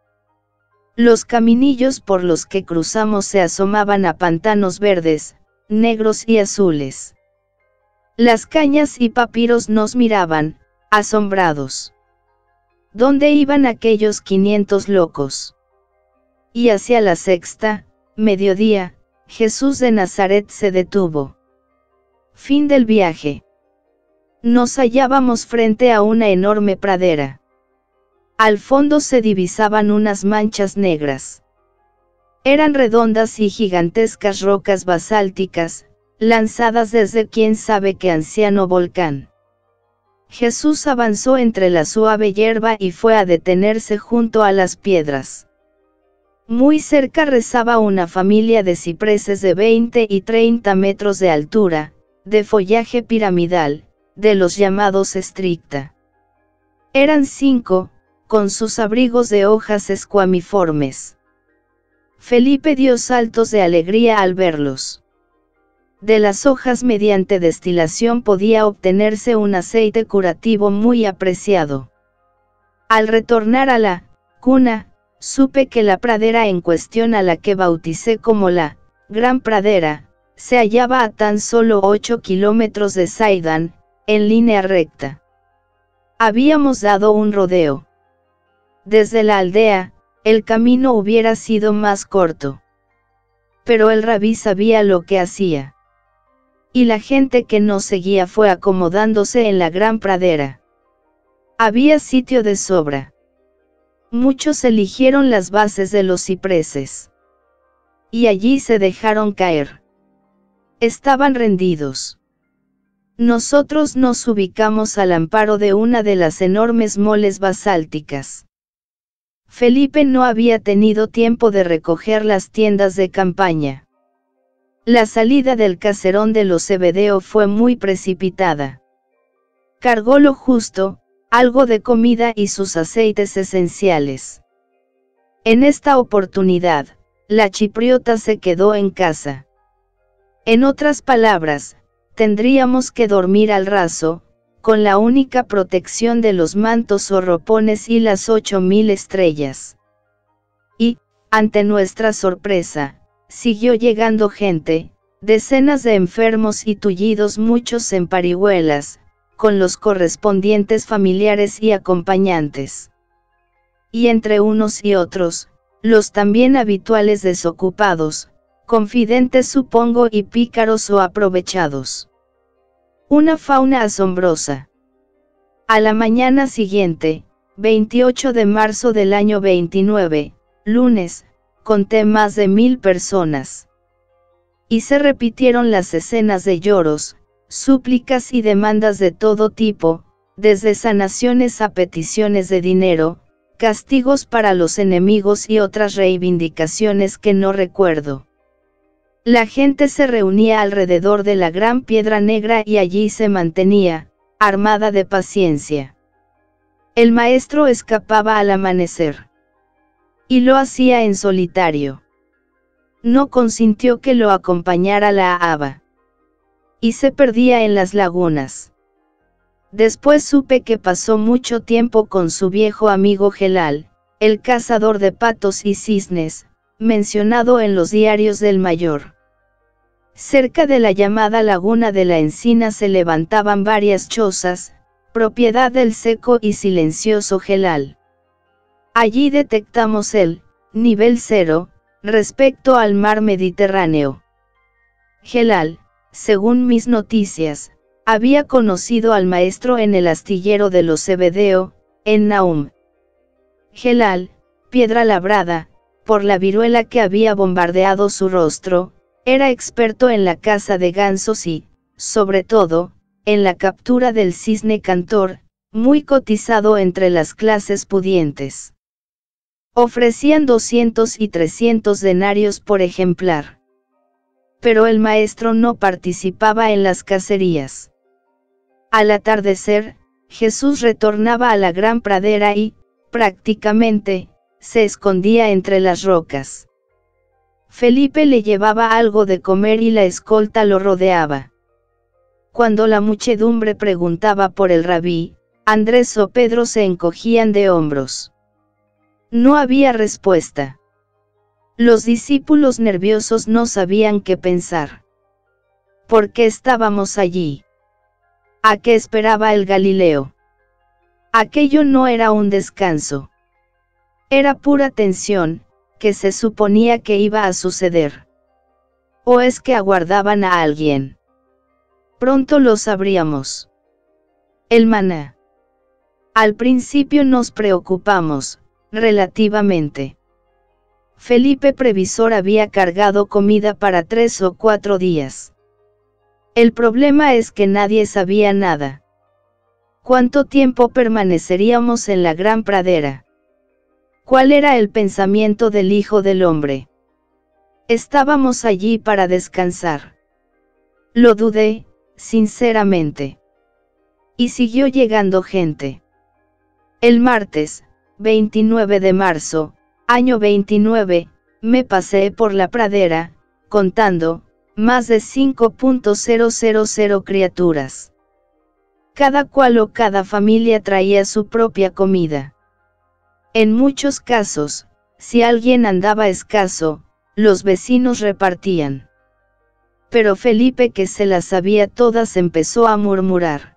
Los caminillos por los que cruzamos se asomaban a pantanos verdes, negros y azules. Las cañas y papiros nos miraban, asombrados. ¿Dónde iban aquellos quinientos locos? Y hacia la sexta, mediodía, Jesús de Nazaret se detuvo. Fin del viaje. Nos hallábamos frente a una enorme pradera. Al fondo se divisaban unas manchas negras. Eran redondas y gigantescas rocas basálticas, lanzadas desde quién sabe qué anciano volcán. Jesús avanzó entre la suave hierba y fue a detenerse junto a las piedras. Muy cerca rezaba una familia de cipreses de veinte y treinta metros de altura, de follaje piramidal, de los llamados estricta. Eran cinco, con sus abrigos de hojas escuamiformes. Felipe dio saltos de alegría al verlos. De las hojas mediante destilación podía obtenerse un aceite curativo muy apreciado. Al retornar a la cuna, supe que la pradera en cuestión, a la que bauticé como la Gran Pradera, se hallaba a tan solo ocho kilómetros de Sidon, en línea recta. Habíamos dado un rodeo. Desde la aldea, el camino hubiera sido más corto. Pero el rabí sabía lo que hacía. y la gente que nos seguía fue acomodándose en la gran pradera. Había sitio de sobra. Muchos eligieron las bases de los cipreses. Y allí se dejaron caer. Estaban rendidos. Nosotros nos ubicamos al amparo de una de las enormes moles basálticas. Felipe no había tenido tiempo de recoger las tiendas de campaña. La salida del caserón de los Zebedeo fue muy precipitada. Cargó lo justo, algo de comida y sus aceites esenciales. En esta oportunidad, la chipriota se quedó en casa. En otras palabras, tendríamos que dormir al raso, con la única protección de los mantos o ropones y las ocho mil estrellas. Y, ante nuestra sorpresa, siguió llegando gente, decenas de enfermos y tullidos, muchos en parihuelas, con los correspondientes familiares y acompañantes. Y entre unos y otros, los también habituales desocupados, confidentes supongo y pícaros o aprovechados. Una fauna asombrosa. A la mañana siguiente, veintiocho de marzo del año veintinueve, lunes, conté más de mil personas. Y se repitieron las escenas de lloros, súplicas y demandas de todo tipo, desde sanaciones a peticiones de dinero, castigos para los enemigos y otras reivindicaciones que no recuerdo. La gente se reunía alrededor de la gran piedra negra y allí se mantenía, armada de paciencia. El maestro escapaba al amanecer. Y lo hacía en solitario. No consintió que lo acompañara la haba. Y se perdía en las lagunas. Después supe que pasó mucho tiempo con su viejo amigo Gelal, el cazador de patos y cisnes, mencionado en los diarios del mayor. Cerca de la llamada Laguna de la Encina se levantaban varias chozas, propiedad del seco y silencioso Gelal. Allí detectamos el nivel cero, respecto al mar Mediterráneo. Gelal, según mis noticias, había conocido al maestro en el astillero de los Zebedeo, en Nahum. Gelal, piedra labrada, por la viruela que había bombardeado su rostro, era experto en la caza de gansos y, sobre todo, en la captura del cisne cantor, muy cotizado entre las clases pudientes. Ofrecían doscientos y trescientos denarios por ejemplar. Pero el maestro no participaba en las cacerías. Al atardecer, Jesús retornaba a la gran pradera y, prácticamente, se escondía entre las rocas. Felipe le llevaba algo de comer y la escolta lo rodeaba. Cuando la muchedumbre preguntaba por el rabí, Andrés o Pedro se encogían de hombros. No había respuesta. Los discípulos nerviosos no sabían qué pensar. ¿Por qué estábamos allí? ¿A qué esperaba el Galileo? Aquello no era un descanso. Era pura tensión, que se suponía que iba a suceder. ¿O es que aguardaban a alguien? Pronto lo sabríamos. El maná. Al principio nos preocupamos, relativamente. Felipe Previsor había cargado comida para tres o cuatro días. El problema es que nadie sabía nada. ¿Cuánto tiempo permaneceríamos en la gran pradera? ¿Cuál era el pensamiento del Hijo del Hombre? Estábamos allí para descansar. Lo dudé, sinceramente. Y siguió llegando gente. El martes, veintinueve de marzo, año veintinueve, me paseé por la pradera, contando, más de cinco mil criaturas. Cada cual o cada familia traía su propia comida. En muchos casos, si alguien andaba escaso, los vecinos repartían. Pero Felipe, que se las sabía todas, empezó a murmurar.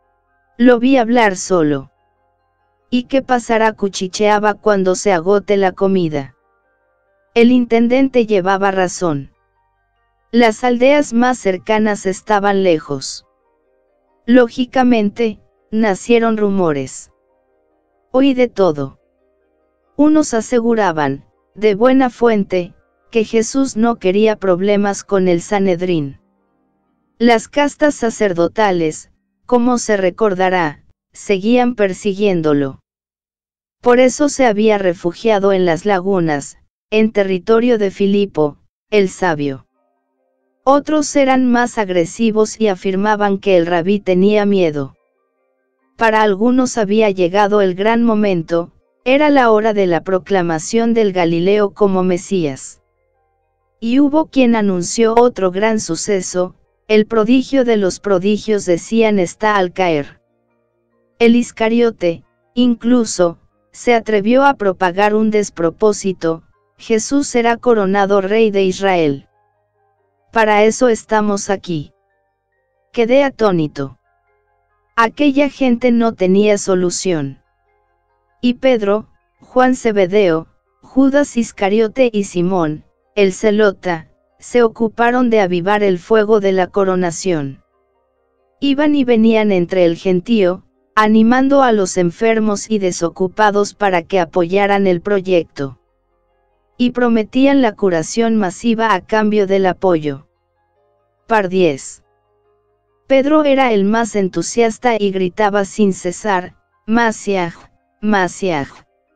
Lo vi hablar solo. ¿Y qué pasará?, cuchicheaba, cuando se agote la comida. El intendente llevaba razón. Las aldeas más cercanas estaban lejos. Lógicamente, nacieron rumores. Oí de todo. Unos aseguraban, de buena fuente, que Jesús no quería problemas con el Sanedrín. Las castas sacerdotales, como se recordará, seguían persiguiéndolo. Por eso se había refugiado en las lagunas, en territorio de Filipo, el sabio. Otros eran más agresivos y afirmaban que el rabí tenía miedo. Para algunos había llegado el gran momento, era la hora de la proclamación del Galileo como Mesías. Y hubo quien anunció otro gran suceso, el prodigio de los prodigios decían está al caer. El Iscariote, incluso, se atrevió a propagar un despropósito, Jesús será coronado rey de Israel. Para eso estamos aquí. Quedé atónito. Aquella gente no tenía solución. Y Pedro, Juan Zebedeo, Judas Iscariote y Simón, el Zelota, se ocuparon de avivar el fuego de la coronación. Iban y venían entre el gentío, animando a los enfermos y desocupados para que apoyaran el proyecto. Y prometían la curación masiva a cambio del apoyo. Par diez. Pedro era el más entusiasta y gritaba sin cesar, Masiaj, Masiaj.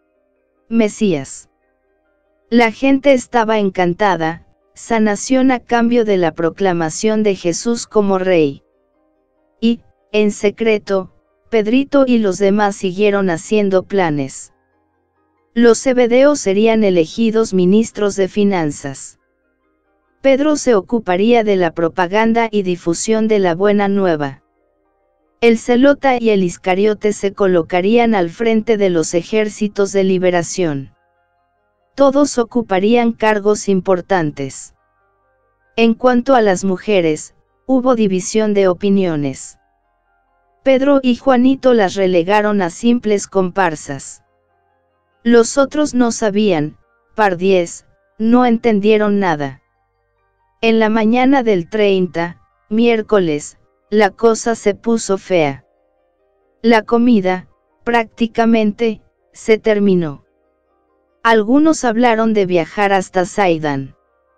Mesías. La gente estaba encantada, sanación a cambio de la proclamación de Jesús como rey. Y, en secreto, Pedrito y los demás siguieron haciendo planes. Los zebedeos serían elegidos ministros de finanzas. Pedro se ocuparía de la propaganda y difusión de la buena nueva. El Zelota y el Iscariote se colocarían al frente de los ejércitos de liberación. Todos ocuparían cargos importantes. En cuanto a las mujeres, hubo división de opiniones. Pedro y Juanito las relegaron a simples comparsas. Los otros no sabían, par diez, no entendieron nada. En la mañana del treinta, miércoles, la cosa se puso fea. La comida, prácticamente, se terminó. Algunos hablaron de viajar hasta Sidán.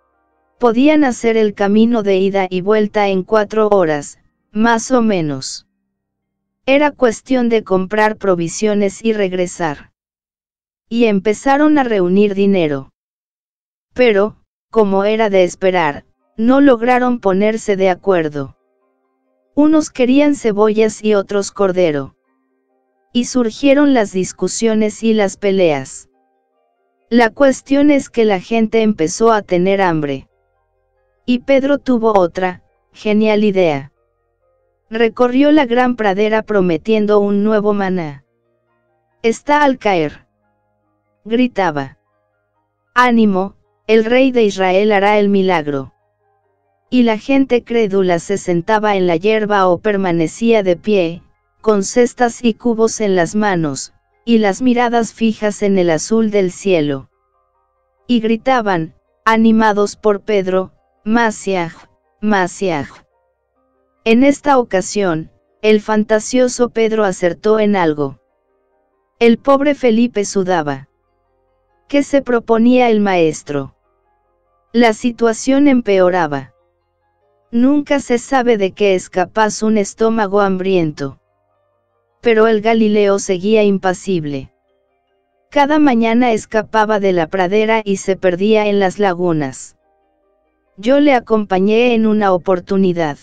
Podían hacer el camino de ida y vuelta en cuatro horas, más o menos. Era cuestión de comprar provisiones y regresar. Y empezaron a reunir dinero. Pero, como era de esperar, no lograron ponerse de acuerdo. Unos querían cebollas y otros cordero. Y surgieron las discusiones y las peleas. La cuestión es que la gente empezó a tener hambre. Y Pedro tuvo otra, genial idea. Recorrió la gran pradera prometiendo un nuevo maná. Está al caer. Gritaba. Ánimo, el rey de Israel hará el milagro. Y la gente crédula se sentaba en la hierba o permanecía de pie, con cestas y cubos en las manos, y las miradas fijas en el azul del cielo. Y gritaban, animados por Pedro, Masiaj, Masiaj. En esta ocasión, el fantasioso Pedro acertó en algo. El pobre Felipe sudaba. ¿Qué se proponía el maestro? La situación empeoraba. Nunca se sabe de qué es capaz un estómago hambriento. Pero el Galileo seguía impasible. Cada mañana escapaba de la pradera y se perdía en las lagunas. Yo le acompañé en una oportunidad.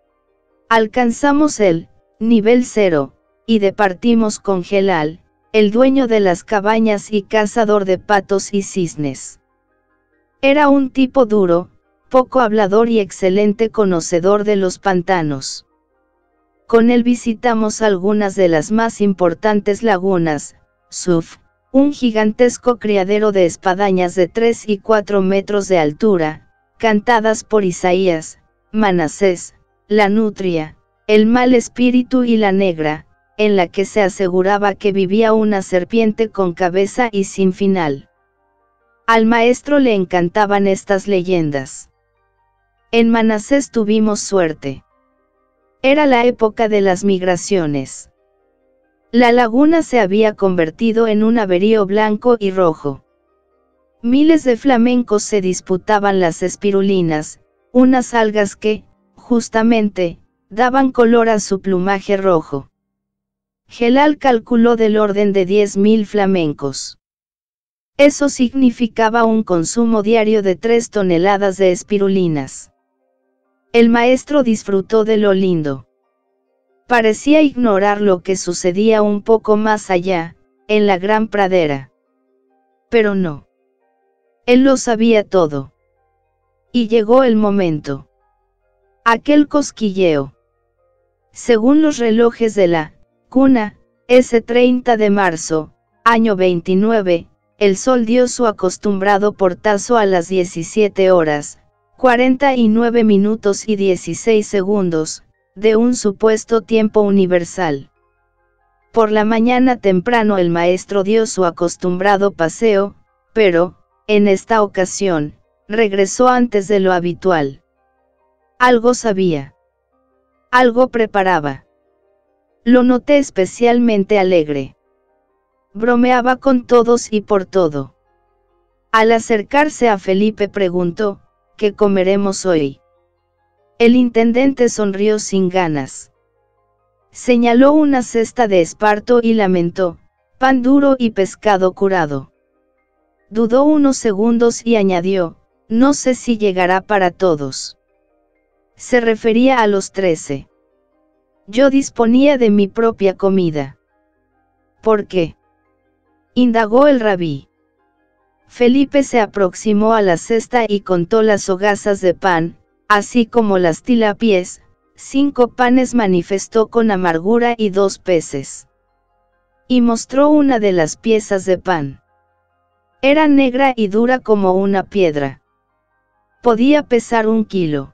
Alcanzamos el nivel cero, y departimos con Gelal, el dueño de las cabañas y cazador de patos y cisnes. Era un tipo duro, poco hablador y excelente conocedor de los pantanos. Con él visitamos algunas de las más importantes lagunas, Suf, un gigantesco criadero de espadañas de tres y cuatro metros de altura, cantadas por Isaías, Manasés, la nutria, el mal espíritu y la negra, en la que se aseguraba que vivía una serpiente con cabeza y sin final. Al maestro le encantaban estas leyendas. En Manasés tuvimos suerte. Era la época de las migraciones. La laguna se había convertido en un averío blanco y rojo. Miles de flamencos se disputaban las espirulinas, unas algas que, justamente, daban color a su plumaje rojo. Gelal calculó del orden de diez mil flamencos. Eso significaba un consumo diario de tres toneladas de espirulinas. El maestro disfrutó de lo lindo. Parecía ignorar lo que sucedía un poco más allá, en la gran pradera. Pero no. Él lo sabía todo. Y llegó el momento. Aquel cosquilleo. Según los relojes de la cuna, ese treinta de marzo, año veintinueve, el sol dio su acostumbrado portazo a las diecisiete horas, cuarenta y nueve minutos y dieciséis segundos, de un supuesto tiempo universal. Por la mañana temprano el maestro dio su acostumbrado paseo, pero, en esta ocasión, regresó antes de lo habitual. Algo sabía. Algo preparaba. Lo noté especialmente alegre. Bromeaba con todos y por todo. Al acercarse a Felipe preguntó, ¿qué comeremos hoy? El intendente sonrió sin ganas. Señaló una cesta de esparto y lamentó, pan duro y pescado curado. Dudó unos segundos y añadió, no sé si llegará para todos. Se refería a los trece. Yo disponía de mi propia comida. ¿Por qué? Indagó el rabí. Felipe se aproximó a la cesta y contó las hogazas de pan, así como las tilapies, cinco panes manifestó con amargura y dos peces. Y mostró una de las piezas de pan. Era negra y dura como una piedra. Podía pesar un kilo.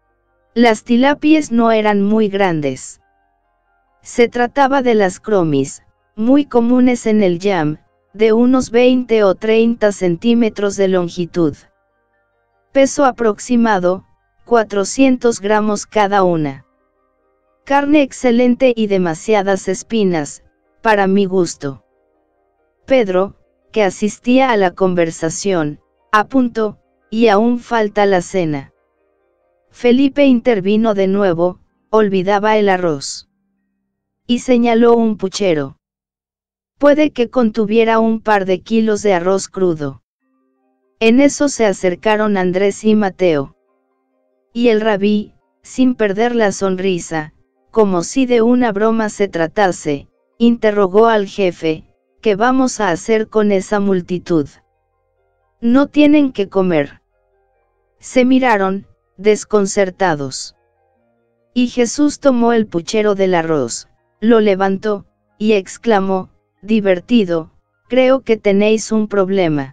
Las tilapies no eran muy grandes. Se trataba de las cromis, muy comunes en el yam, de unos veinte o treinta centímetros de longitud. Peso aproximado, cuatrocientos gramos cada una. Carne excelente y demasiadas espinas, para mi gusto. Pedro, que asistía a la conversación, apuntó, y aún falta la cena. Felipe intervino de nuevo, olvidaba el arroz. Y señaló un puchero. Puede que contuviera un par de kilos de arroz crudo. En eso se acercaron Andrés y Mateo. Y el rabí, sin perder la sonrisa, como si de una broma se tratase, interrogó al jefe, ¿qué vamos a hacer con esa multitud? No tienen que comer. Se miraron, desconcertados. Y Jesús tomó el puchero del arroz, lo levantó, y exclamó, divertido, creo que tenéis un problema.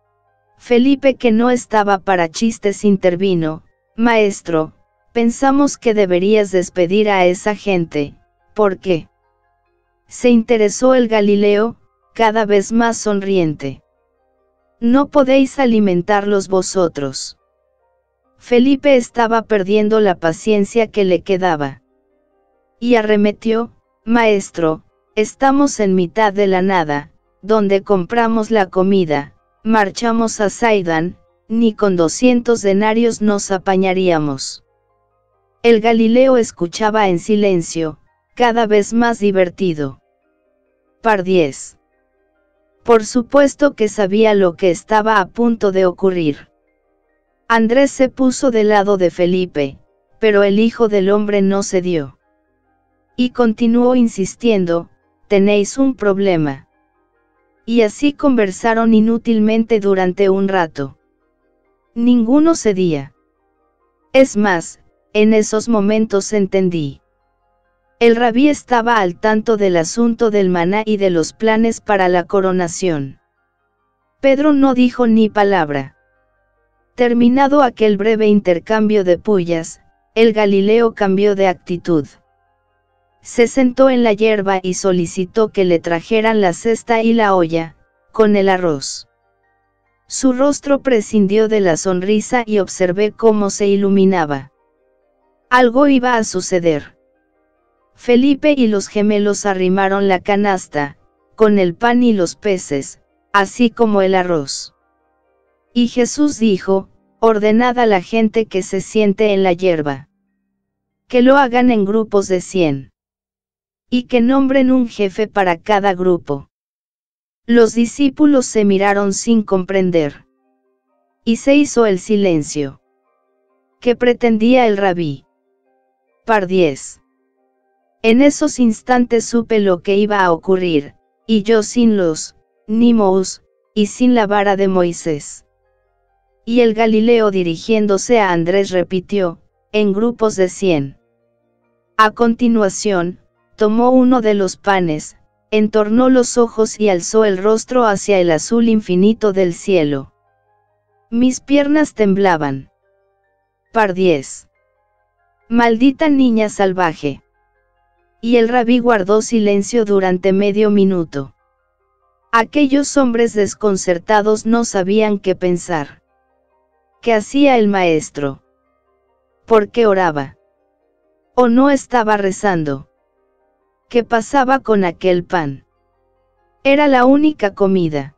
Felipe, que no estaba para chistes, intervino, maestro, pensamos que deberías despedir a esa gente, ¿por qué? Se interesó el Galileo, cada vez más sonriente. No podéis alimentarlos vosotros. Felipe estaba perdiendo la paciencia que le quedaba. Y arremetió, maestro, estamos en mitad de la nada, donde compramos la comida, marchamos a Saidán, ni con doscientos denarios nos apañaríamos. El Galileo escuchaba en silencio, cada vez más divertido. Par diez. Por supuesto que sabía lo que estaba a punto de ocurrir. Andrés se puso del lado de Felipe, pero el Hijo del Hombre no cedió. Y continuó insistiendo, tenéis un problema. Y así conversaron inútilmente durante un rato. Ninguno cedía. Es más, en esos momentos entendí. El rabí estaba al tanto del asunto del maná y de los planes para la coronación. Pedro no dijo ni palabra. Terminado aquel breve intercambio de pullas, el Galileo cambió de actitud. Se sentó en la hierba y solicitó que le trajeran la cesta y la olla, con el arroz. Su rostro prescindió de la sonrisa y observé cómo se iluminaba. Algo iba a suceder. Felipe y los gemelos arrimaron la canasta, con el pan y los peces, así como el arroz. Y Jesús dijo, ordenad a la gente que se siente en la hierba. Que lo hagan en grupos de cien. Y que nombren un jefe para cada grupo. Los discípulos se miraron sin comprender. Y se hizo el silencio. ¿Qué pretendía el rabí? Par diez. En esos instantes supe lo que iba a ocurrir, y yo sin los, nimous, y sin la vara de Moisés. Y el Galileo dirigiéndose a Andrés repitió, en grupos de cien. A continuación, tomó uno de los panes, entornó los ojos y alzó el rostro hacia el azul infinito del cielo. Mis piernas temblaban. Par diez. Maldita niña salvaje. Y el rabí guardó silencio durante medio minuto. Aquellos hombres desconcertados no sabían qué pensar. ¿Qué hacía el maestro? ¿Por qué oraba? ¿O no estaba rezando? ¿Qué pasaba con aquel pan? Era la única comida.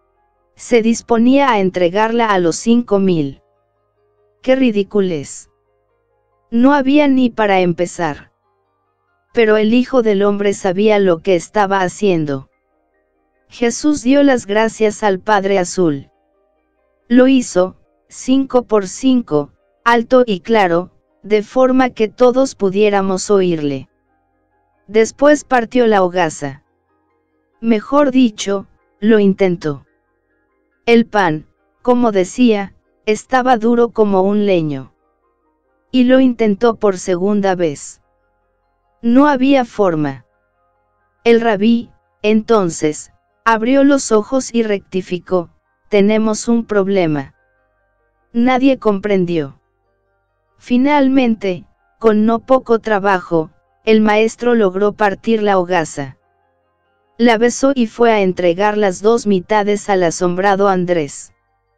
Se disponía a entregarla a los cinco mil. ¡Qué ridiculez! No había ni para empezar. Pero el Hijo del Hombre sabía lo que estaba haciendo. Jesús dio las gracias al Padre Azul. Lo hizo, cinco por cinco, alto y claro, de forma que todos pudiéramos oírle. Después partió la hogaza. Mejor dicho, lo intentó. El pan, como decía, estaba duro como un leño. Y lo intentó por segunda vez. No había forma. El rabí, entonces, abrió los ojos y rectificó, tenemos un problema. Nadie comprendió. Finalmente, con no poco trabajo, el maestro logró partir la hogaza. La besó y fue a entregar las dos mitades al asombrado Andrés.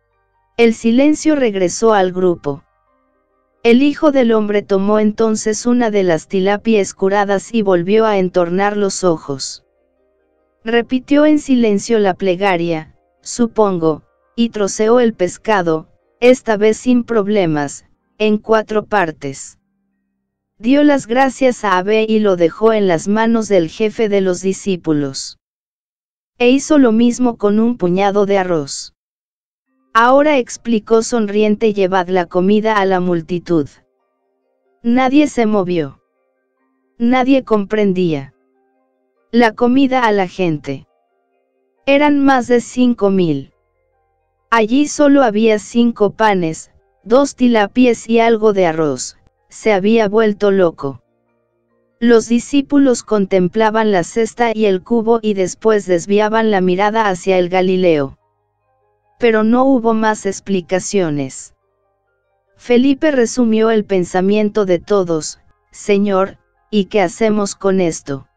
El silencio regresó al grupo. El Hijo del Hombre tomó entonces una de las tilapias curadas y volvió a entornar los ojos. Repitió en silencio la plegaria, supongo, y troceó el pescado, esta vez sin problemas, en cuatro partes. Dio las gracias a Abé y lo dejó en las manos del jefe de los discípulos. E hizo lo mismo con un puñado de arroz. Ahora explicó sonriente: llevad la comida a la multitud. Nadie se movió. Nadie comprendía. La comida a la gente. Eran más de cinco mil. Allí solo había cinco panes, dos tilapias y algo de arroz. Se había vuelto loco. Los discípulos contemplaban la cesta y el cubo y después desviaban la mirada hacia el Galileo. Pero no hubo más explicaciones. Felipe resumió el pensamiento de todos: Señor, ¿y qué hacemos con esto?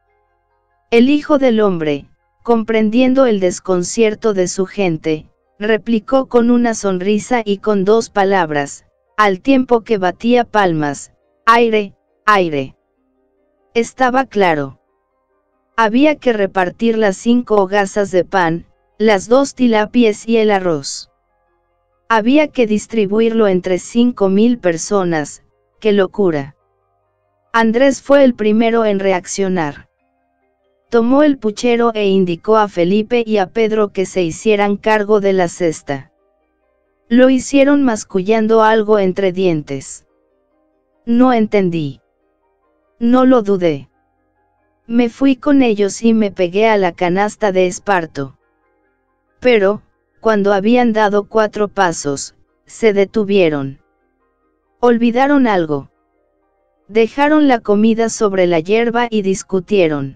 El Hijo del Hombre, comprendiendo el desconcierto de su gente, replicó con una sonrisa y con dos palabras, al tiempo que batía palmas: aire, aire. Estaba claro. Había que repartir las cinco hogazas de pan, las dos tilapias y el arroz. Había que distribuirlo entre cinco mil personas. ¡Qué locura! Andrés fue el primero en reaccionar. Tomó el puchero e indicó a Felipe y a Pedro que se hicieran cargo de la cesta. Lo hicieron mascullando algo entre dientes. No entendí. No lo dudé. Me fui con ellos y me pegué a la canasta de esparto. Pero, cuando habían dado cuatro pasos, se detuvieron. Olvidaron algo. Dejaron la comida sobre la hierba y discutieron.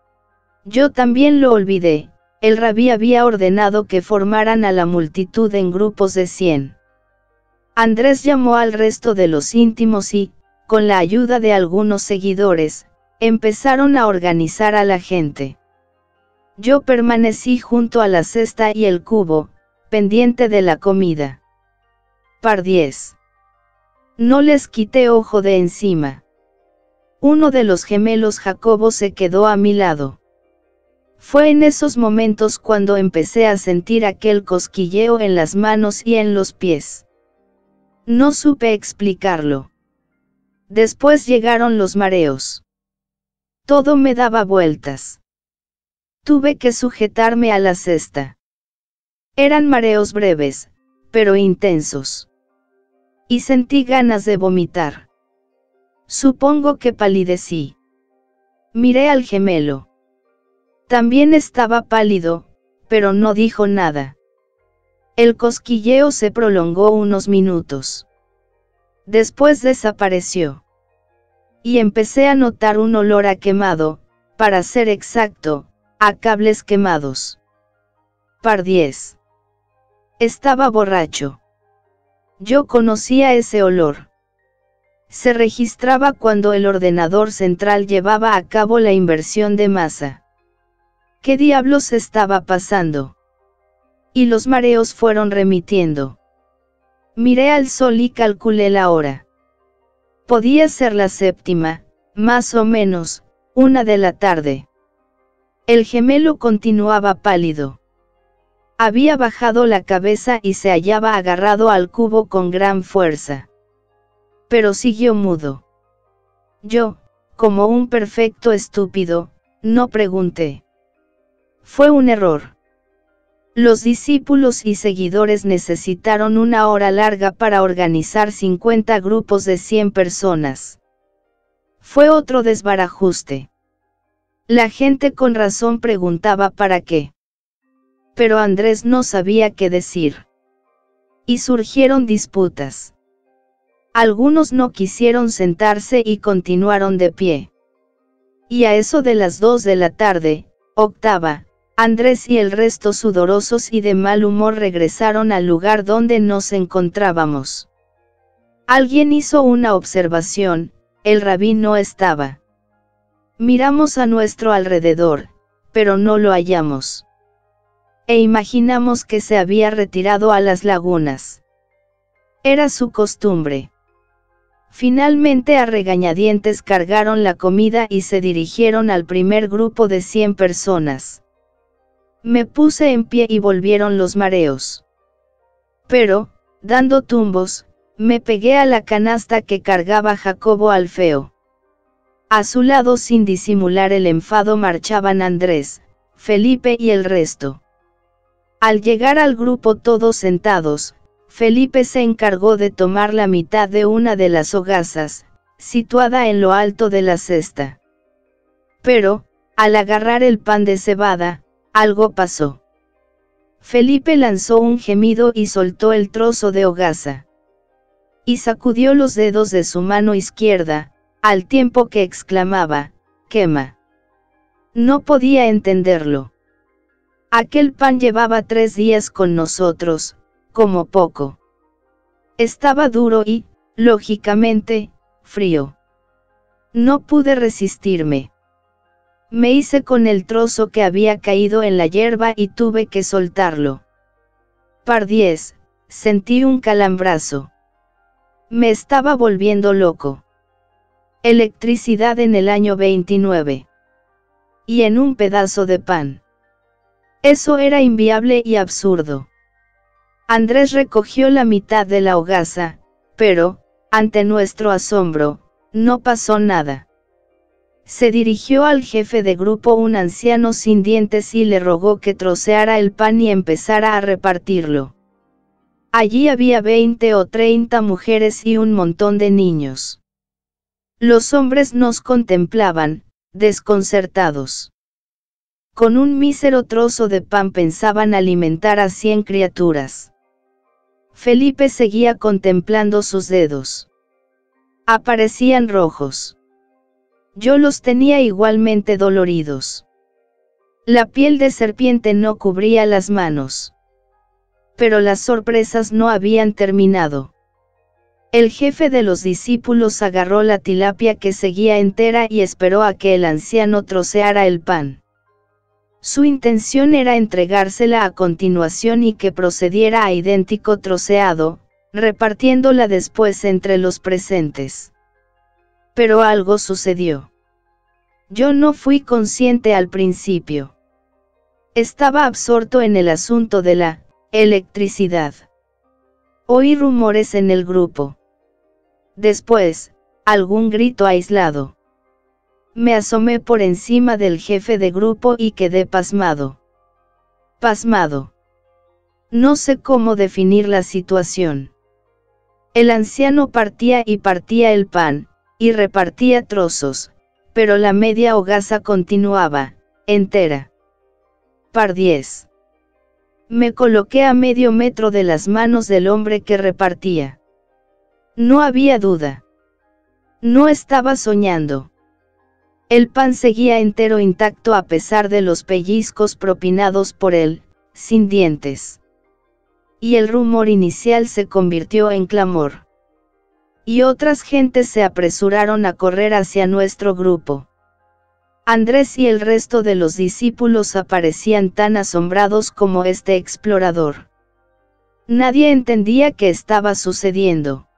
Yo también lo olvidé. El rabí había ordenado que formaran a la multitud en grupos de cien. Andrés llamó al resto de los íntimos y, con la ayuda de algunos seguidores, empezaron a organizar a la gente. Yo permanecí junto a la cesta y el cubo, pendiente de la comida. Par diez. No les quité ojo de encima. Uno de los gemelos Jacobo se quedó a mi lado. Fue en esos momentos cuando empecé a sentir aquel cosquilleo en las manos y en los pies. No supe explicarlo. Después llegaron los mareos. Todo me daba vueltas. Tuve que sujetarme a la cesta. Eran mareos breves, pero intensos. Y sentí ganas de vomitar. Supongo que palidecí. Miré al gemelo. También estaba pálido, pero no dijo nada. El cosquilleo se prolongó unos minutos. Después desapareció. Y empecé a notar un olor a quemado, para ser exacto, a cables quemados. Par diez. Estaba borracho. Yo conocía ese olor. Se registraba cuando el ordenador central llevaba a cabo la inversión de masa. ¿Qué diablos estaba pasando? Y los mareos fueron remitiendo. Miré al sol y calculé la hora. Podía ser la séptima, más o menos, una de la tarde. El gemelo continuaba pálido. Había bajado la cabeza y se hallaba agarrado al cubo con gran fuerza. Pero siguió mudo. Yo, como un perfecto estúpido, no pregunté. Fue un error. Los discípulos y seguidores necesitaron una hora larga para organizar cincuenta grupos de cien personas. Fue otro desbarajuste. La gente con razón preguntaba para qué. Pero Andrés no sabía qué decir. Y surgieron disputas. Algunos no quisieron sentarse y continuaron de pie. Y a eso de las dos de la tarde, octava, Andrés y el resto sudorosos y de mal humor regresaron al lugar donde nos encontrábamos. Alguien hizo una observación, el rabí no estaba. Miramos a nuestro alrededor, pero no lo hallamos. E imaginamos que se había retirado a las lagunas. Era su costumbre. Finalmente a regañadientes cargaron la comida y se dirigieron al primer grupo de cien personas. Me puse en pie y volvieron los mareos. Pero, dando tumbos, me pegué a la canasta que cargaba Jacobo Alfeo. A su lado sin disimular el enfado marchaban Andrés, Felipe y el resto. Al llegar al grupo todos sentados, Felipe se encargó de tomar la mitad de una de las hogazas, situada en lo alto de la cesta. Pero, al agarrar el pan de cebada, algo pasó. Felipe lanzó un gemido y soltó el trozo de hogaza. Y sacudió los dedos de su mano izquierda, al tiempo que exclamaba, «¡Quema!». No podía entenderlo. Aquel pan llevaba tres días con nosotros, como poco. Estaba duro y, lógicamente, frío. No pude resistirme. Me hice con el trozo que había caído en la hierba y tuve que soltarlo. Par diez, sentí un calambrazo. Me estaba volviendo loco. Electricidad en el año veintinueve. Y en un pedazo de pan. Eso era inviable y absurdo. Andrés recogió la mitad de la hogaza, pero, ante nuestro asombro, no pasó nada. Se dirigió al jefe de grupo, un anciano sin dientes, y le rogó que troceara el pan y empezara a repartirlo. Allí había veinte o treinta mujeres y un montón de niños. Los hombres nos contemplaban, desconcertados. Con un mísero trozo de pan pensaban alimentar a cien criaturas. Felipe seguía contemplando sus dedos. Aparecían rojos. Yo los tenía igualmente doloridos. La piel de serpiente no cubría las manos. Pero las sorpresas no habían terminado. El jefe de los discípulos agarró la tilapia que seguía entera y esperó a que el anciano troceara el pan. Su intención era entregársela a continuación y que procediera a idéntico troceado, repartiéndola después entre los presentes. Pero algo sucedió. Yo no fui consciente al principio. Estaba absorto en el asunto de la electricidad. Oí rumores en el grupo. Después, algún grito aislado. Me asomé por encima del jefe de grupo y quedé pasmado. Pasmado. No sé cómo definir la situación. El anciano partía y partía el pan, y repartía trozos, pero la media hogaza continuaba, entera. Par diez. Me coloqué a medio metro de las manos del hombre que repartía. No había duda. No estaba soñando. El pan seguía entero intacto a pesar de los pellizcos propinados por él, sin dientes. Y el rumor inicial se convirtió en clamor. Y otras gentes se apresuraron a correr hacia nuestro grupo. Andrés y el resto de los discípulos aparecían tan asombrados como este explorador. Nadie entendía qué estaba sucediendo.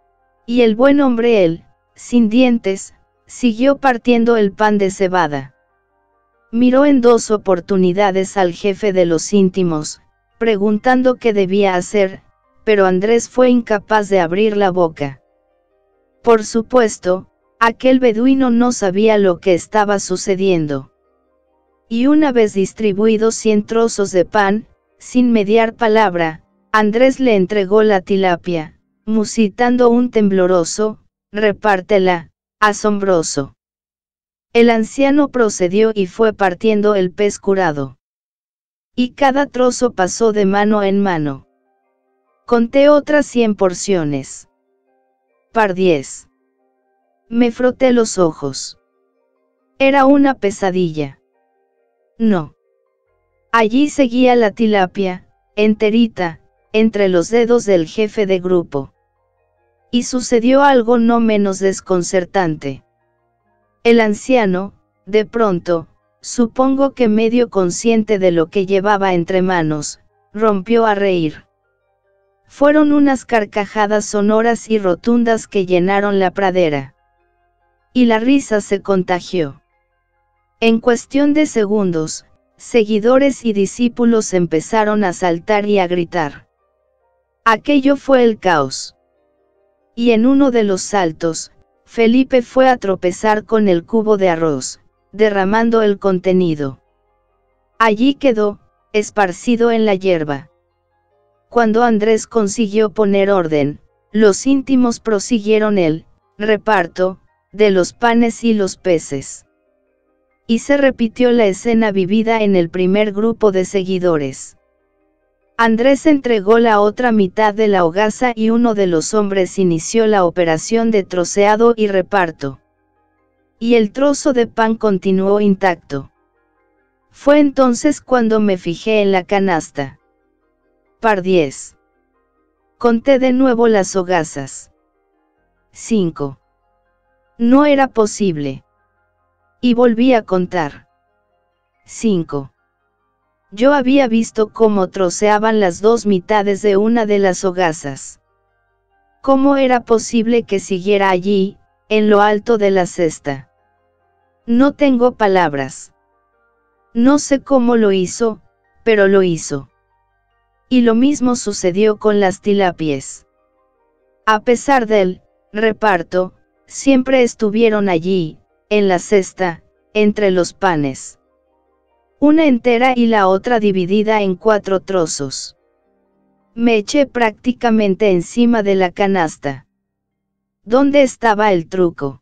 Y el buen hombre él, sin dientes, siguió partiendo el pan de cebada. Miró en dos oportunidades al jefe de los íntimos, preguntando qué debía hacer, pero Andrés fue incapaz de abrir la boca. Por supuesto, aquel beduino no sabía lo que estaba sucediendo. Y una vez distribuidos cien trozos de pan, sin mediar palabra, Andrés le entregó la tilapia, musitando un tembloroso, repártela, asombroso. El anciano procedió y fue partiendo el pez curado. Y cada trozo pasó de mano en mano. Conté otras cien porciones. Par diez. Me froté los ojos. Era una pesadilla. No. Allí seguía la tilapia, enterita, entre los dedos del jefe de grupo. Y sucedió algo no menos desconcertante. El anciano, de pronto, supongo que medio consciente de lo que llevaba entre manos, rompió a reír. Fueron unas carcajadas sonoras y rotundas que llenaron la pradera. Y la risa se contagió. En cuestión de segundos, seguidores y discípulos empezaron a saltar y a gritar. Aquello fue el caos. Y en uno de los saltos, Felipe fue a tropezar con el cubo de arroz, derramando el contenido. Allí quedó, esparcido en la hierba. Cuando Andrés consiguió poner orden, los íntimos prosiguieron el reparto de los panes y los peces. Y se repitió la escena vivida en el primer grupo de seguidores. Andrés entregó la otra mitad de la hogaza y uno de los hombres inició la operación de troceado y reparto. Y el trozo de pan continuó intacto. Fue entonces cuando me fijé en la canasta. Par diez. Conté de nuevo las hogazas. cinco. No era posible. Y volví a contar. cinco. Yo había visto cómo troceaban las dos mitades de una de las hogazas. ¿Cómo era posible que siguiera allí, en lo alto de la cesta? No tengo palabras. No sé cómo lo hizo, pero lo hizo. Y lo mismo sucedió con las tilapias. A pesar del reparto, siempre estuvieron allí, en la cesta, entre los panes. Una entera y la otra dividida en cuatro trozos. Me eché prácticamente encima de la canasta. ¿Dónde estaba el truco?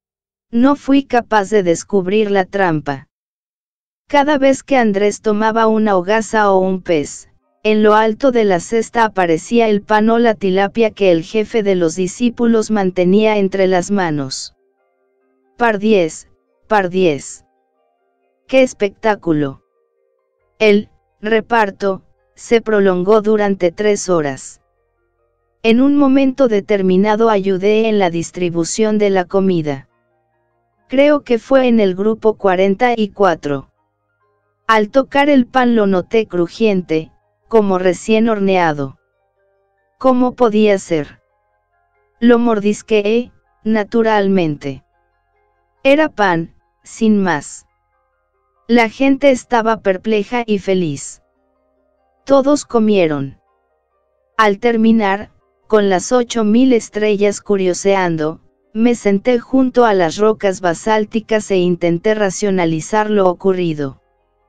No fui capaz de descubrir la trampa. Cada vez que Andrés tomaba una hogaza o un pez, en lo alto de la cesta aparecía el pan o la tilapia que el jefe de los discípulos mantenía entre las manos. Par diez, par diez. ¡Qué espectáculo! El reparto se prolongó durante tres horas. En un momento determinado ayudé en la distribución de la comida. Creo que fue en el grupo cuarenta y cuatro. Al tocar el pan lo noté crujiente, como recién horneado. ¿Cómo podía ser? Lo mordisqueé, naturalmente. Era pan, sin más. La gente estaba perpleja y feliz. Todos comieron. Al terminar, con las ocho mil estrellas curioseando, me senté junto a las rocas basálticas e intenté racionalizar lo ocurrido.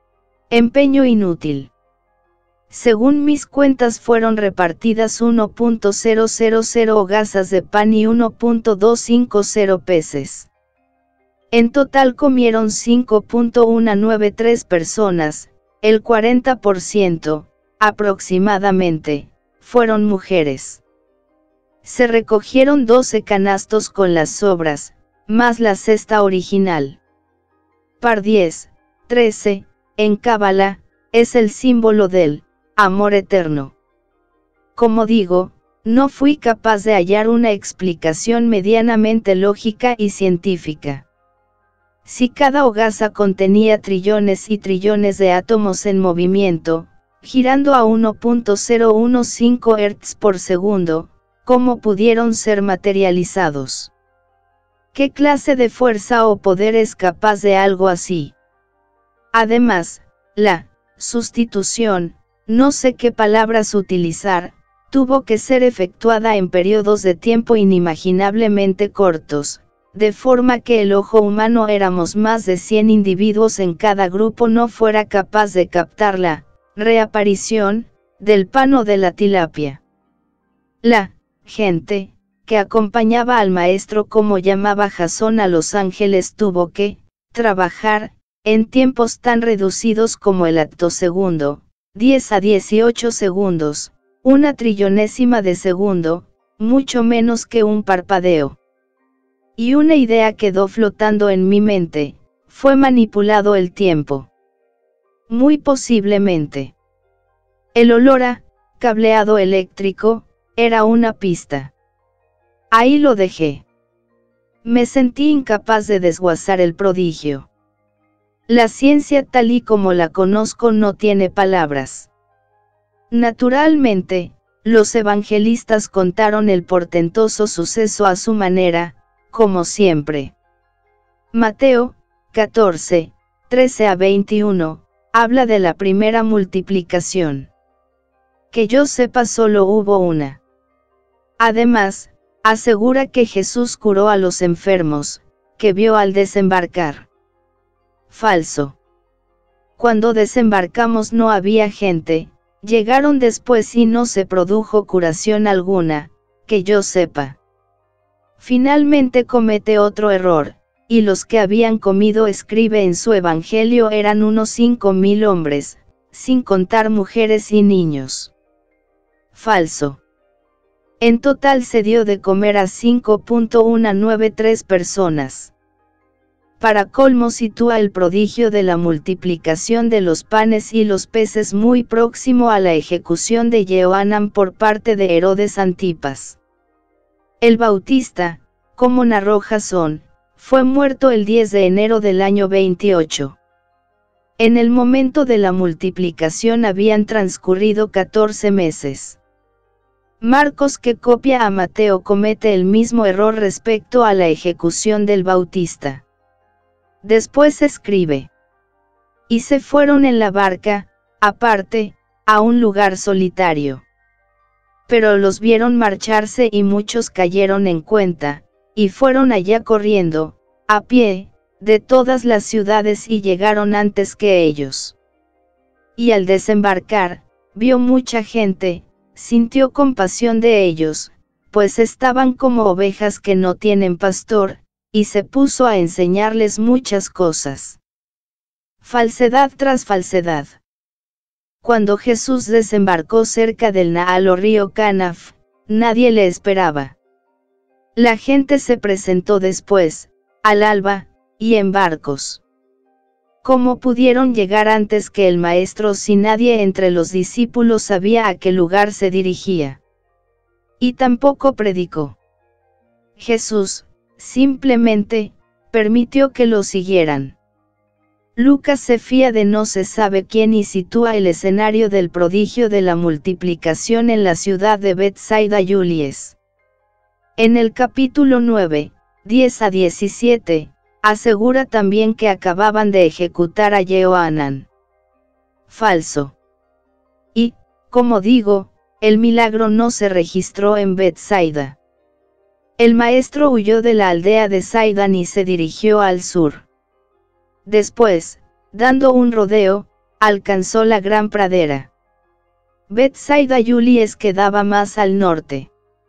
Empeño inútil. Según mis cuentas fueron repartidas uno punto cero cero cero hogazas de pan y uno punto doscientos cincuenta peces. En total comieron cinco punto ciento noventa y tres personas, el cuarenta por ciento, aproximadamente, fueron mujeres. Se recogieron doce canastos con las sobras, más la cesta original. Par diez, trece, en Cábala, es el símbolo del amor eterno. Como digo, no fui capaz de hallar una explicación medianamente lógica y científica. Si cada hogaza contenía trillones y trillones de átomos en movimiento, girando a uno punto cero quince hertz por segundo, ¿cómo pudieron ser materializados? ¿Qué clase de fuerza o poder es capaz de algo así? Además, la sustitución, no sé qué palabras utilizar, tuvo que ser efectuada en periodos de tiempo inimaginablemente cortos, de forma que el ojo humano, éramos más de cien individuos en cada grupo, no fuera capaz de captar la reaparición del pan o de la tilapia. La gente que acompañaba al maestro, como llamaba Jasón a los ángeles, tuvo que trabajar en tiempos tan reducidos como el hectosegundo, diez a dieciocho segundos, una trillonésima de segundo, mucho menos que un parpadeo. Y una idea quedó flotando en mi mente: fue manipulado el tiempo. Muy posiblemente. El olor a cableado eléctrico era una pista. Ahí lo dejé. Me sentí incapaz de desguazar el prodigio. La ciencia tal y como la conozco no tiene palabras. Naturalmente, los evangelistas contaron el portentoso suceso a su manera, como siempre. Mateo, catorce, trece a veintiuno, habla de la primera multiplicación. Que yo sepa, solo hubo una. Además, asegura que Jesús curó a los enfermos, que vio al desembarcar. Falso. Cuando desembarcamos no había gente, llegaron después y no se produjo curación alguna, que yo sepa. Finalmente comete otro error, y los que habían comido, escribe en su evangelio, eran unos cinco mil hombres, sin contar mujeres y niños. Falso. En total se dio de comer a cinco punto ciento noventa y tres personas. Para colmo, sitúa el prodigio de la multiplicación de los panes y los peces muy próximo a la ejecución de Jehoanán por parte de Herodes Antipas. El Bautista, como narró Jasón, fue muerto el diez de enero del año veintiocho. En el momento de la multiplicación habían transcurrido catorce meses. Marcos, que copia a Mateo, comete el mismo error respecto a la ejecución del Bautista. Después escribe: y se fueron en la barca, aparte, a un lugar solitario. Pero los vieron marcharse y muchos cayeron en cuenta, y fueron allá corriendo, a pie, de todas las ciudades, y llegaron antes que ellos. Y al desembarcar, vio mucha gente, sintió compasión de ellos, pues estaban como ovejas que no tienen pastor, y se puso a enseñarles muchas cosas. Falsedad tras falsedad. Cuando Jesús desembarcó cerca del Naal o río Canaf, nadie le esperaba. La gente se presentó después, al alba, y en barcos. ¿Cómo pudieron llegar antes que el Maestro si nadie entre los discípulos sabía a qué lugar se dirigía? Y tampoco predicó. Jesús, simplemente, permitió que lo siguieran. Lucas se fía de no se sabe quién y sitúa el escenario del prodigio de la multiplicación en la ciudad de Bethsaida Julies. En el capítulo nueve, diez a diecisiete, asegura también que acababan de ejecutar a Johanan. Falso. Y, como digo, el milagro no se registró en Bethsaida. El maestro huyó de la aldea de Sidón y se dirigió al sur. Después, dando un rodeo, alcanzó la gran pradera. Bethsaida Julies quedaba más al norte.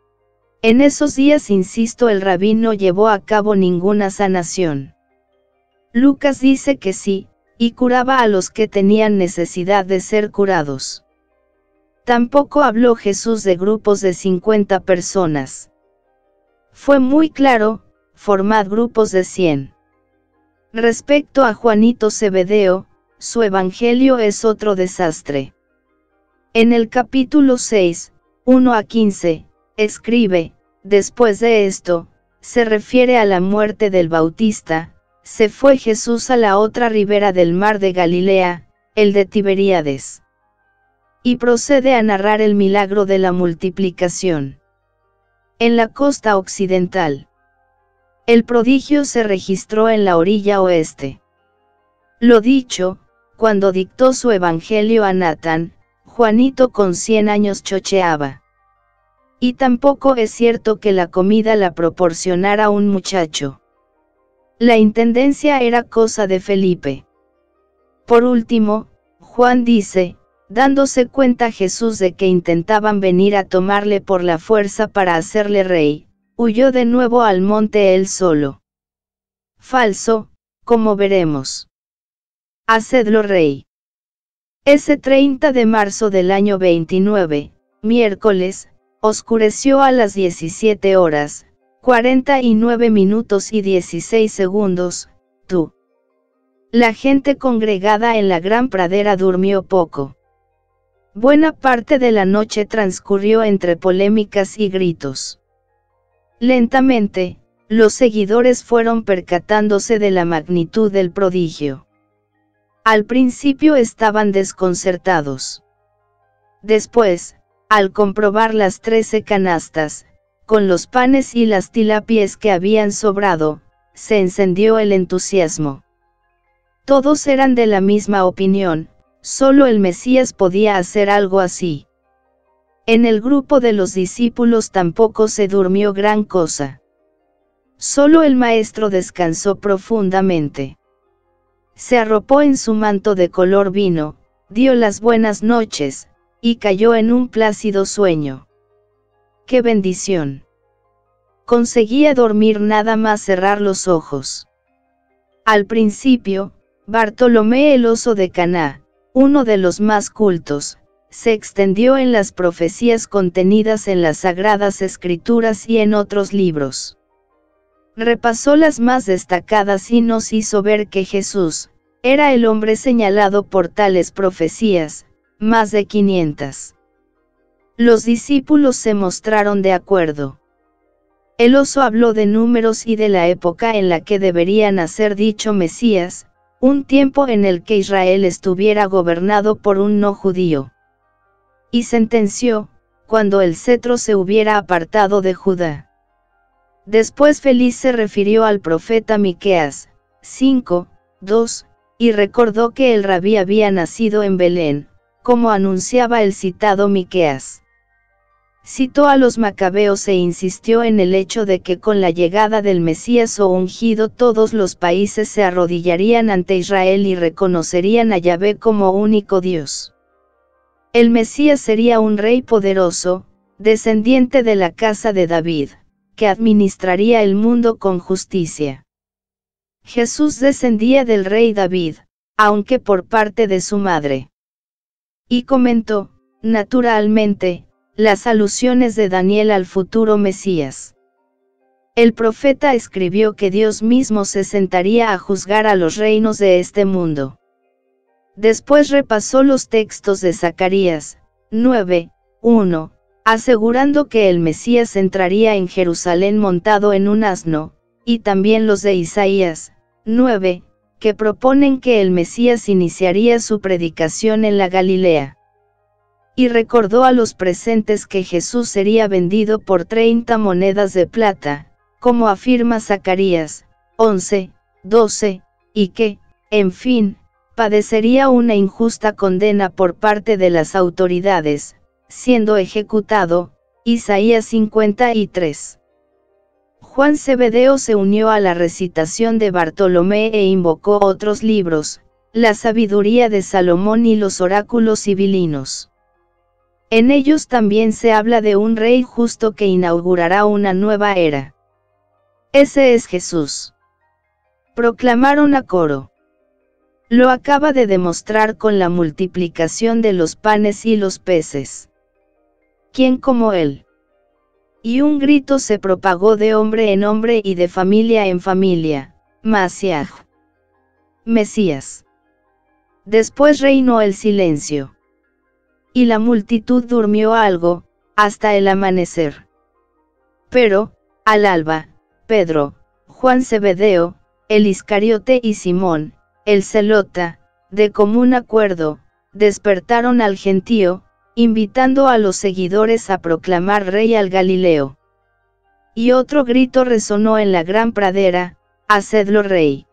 En esos días, insisto, el rabí no llevó a cabo ninguna sanación. Lucas dice que sí, y curaba a los que tenían necesidad de ser curados. Tampoco habló Jesús de grupos de cincuenta personas. Fue muy claro: formad grupos de cien. Respecto a Juanito Zebedeo, su evangelio es otro desastre. En el capítulo seis, uno a quince, escribe: después de esto, se refiere a la muerte del Bautista, se fue Jesús a la otra ribera del mar de Galilea, el de Tiberíades. Y procede a narrar el milagro de la multiplicación. En la costa occidental, el prodigio se registró en la orilla oeste. Lo dicho, cuando dictó su evangelio a Natán, Juanito con cien años chocheaba. Y tampoco es cierto que la comida la proporcionara un muchacho. La intendencia era cosa de Felipe. Por último, Juan dice: dándose cuenta Jesús de que intentaban venir a tomarle por la fuerza para hacerle rey, huyó de nuevo al monte él solo. Falso, como veremos. Hacedlo rey. Ese treinta de marzo del año veintinueve, miércoles, oscureció a las diecisiete horas, cuarenta y nueve minutos y dieciséis segundos, tú. La gente congregada en la gran pradera durmió poco. Buena parte de la noche transcurrió entre polémicas y gritos. Lentamente, los seguidores fueron percatándose de la magnitud del prodigio. Al principio estaban desconcertados. Después, al comprobar las trece canastas, con los panes y las tilapias que habían sobrado, se encendió el entusiasmo. Todos eran de la misma opinión: solo el Mesías podía hacer algo así. En el grupo de los discípulos tampoco se durmió gran cosa. Solo el maestro descansó profundamente. Se arropó en su manto de color vino, dio las buenas noches, y cayó en un plácido sueño. ¡Qué bendición! Conseguía dormir nada más cerrar los ojos. Al principio, Bartolomé el oso de Caná, uno de los más cultos, se extendió en las profecías contenidas en las Sagradas Escrituras y en otros libros. Repasó las más destacadas y nos hizo ver que Jesús era el hombre señalado por tales profecías, más de quinientas. Los discípulos se mostraron de acuerdo. El oso habló de números y de la época en la que debería nacer dicho Mesías, un tiempo en el que Israel estuviera gobernado por un no judío. Y sentenció: cuando el cetro se hubiera apartado de Judá. Después feliz se refirió al profeta Miqueas, cinco, dos, y recordó que el rabí había nacido en Belén, como anunciaba el citado Miqueas. Citó a los macabeos e insistió en el hecho de que con la llegada del Mesías o ungido todos los países se arrodillarían ante Israel y reconocerían a Yahvé como único Dios. El Mesías sería un rey poderoso, descendiente de la casa de David, que administraría el mundo con justicia. Jesús descendía del rey David, aunque por parte de su madre. Y comentó, naturalmente, las alusiones de Daniel al futuro Mesías. El profeta escribió que Dios mismo se sentaría a juzgar a los reinos de este mundo. Después repasó los textos de Zacarías, nueve, uno, asegurando que el Mesías entraría en Jerusalén montado en un asno, y también los de Isaías, nueve, que proponen que el Mesías iniciaría su predicación en la Galilea. Y recordó a los presentes que Jesús sería vendido por treinta monedas de plata, como afirma Zacarías once, doce, y que, en fin, padecería una injusta condena por parte de las autoridades, siendo ejecutado, Isaías cincuenta y tres. Juan Zebedeo se unió a la recitación de Bartolomé e invocó otros libros, la sabiduría de Salomón y los oráculos sibilinos. En ellos también se habla de un rey justo que inaugurará una nueva era. Ese es Jesús. Proclamaron a coro. Lo acaba de demostrar con la multiplicación de los panes y los peces. ¿Quién como él? Y un grito se propagó de hombre en hombre y de familia en familia, Masiaj. Mesías. Después reinó el silencio. Y la multitud durmió algo, hasta el amanecer. Pero, al alba, Pedro, Juan Zebedeo, el Iscariote y Simón, el Zelota, de común acuerdo, despertaron al gentío, invitando a los seguidores a proclamar rey al Galileo. Y otro grito resonó en la gran pradera, hacedlo rey.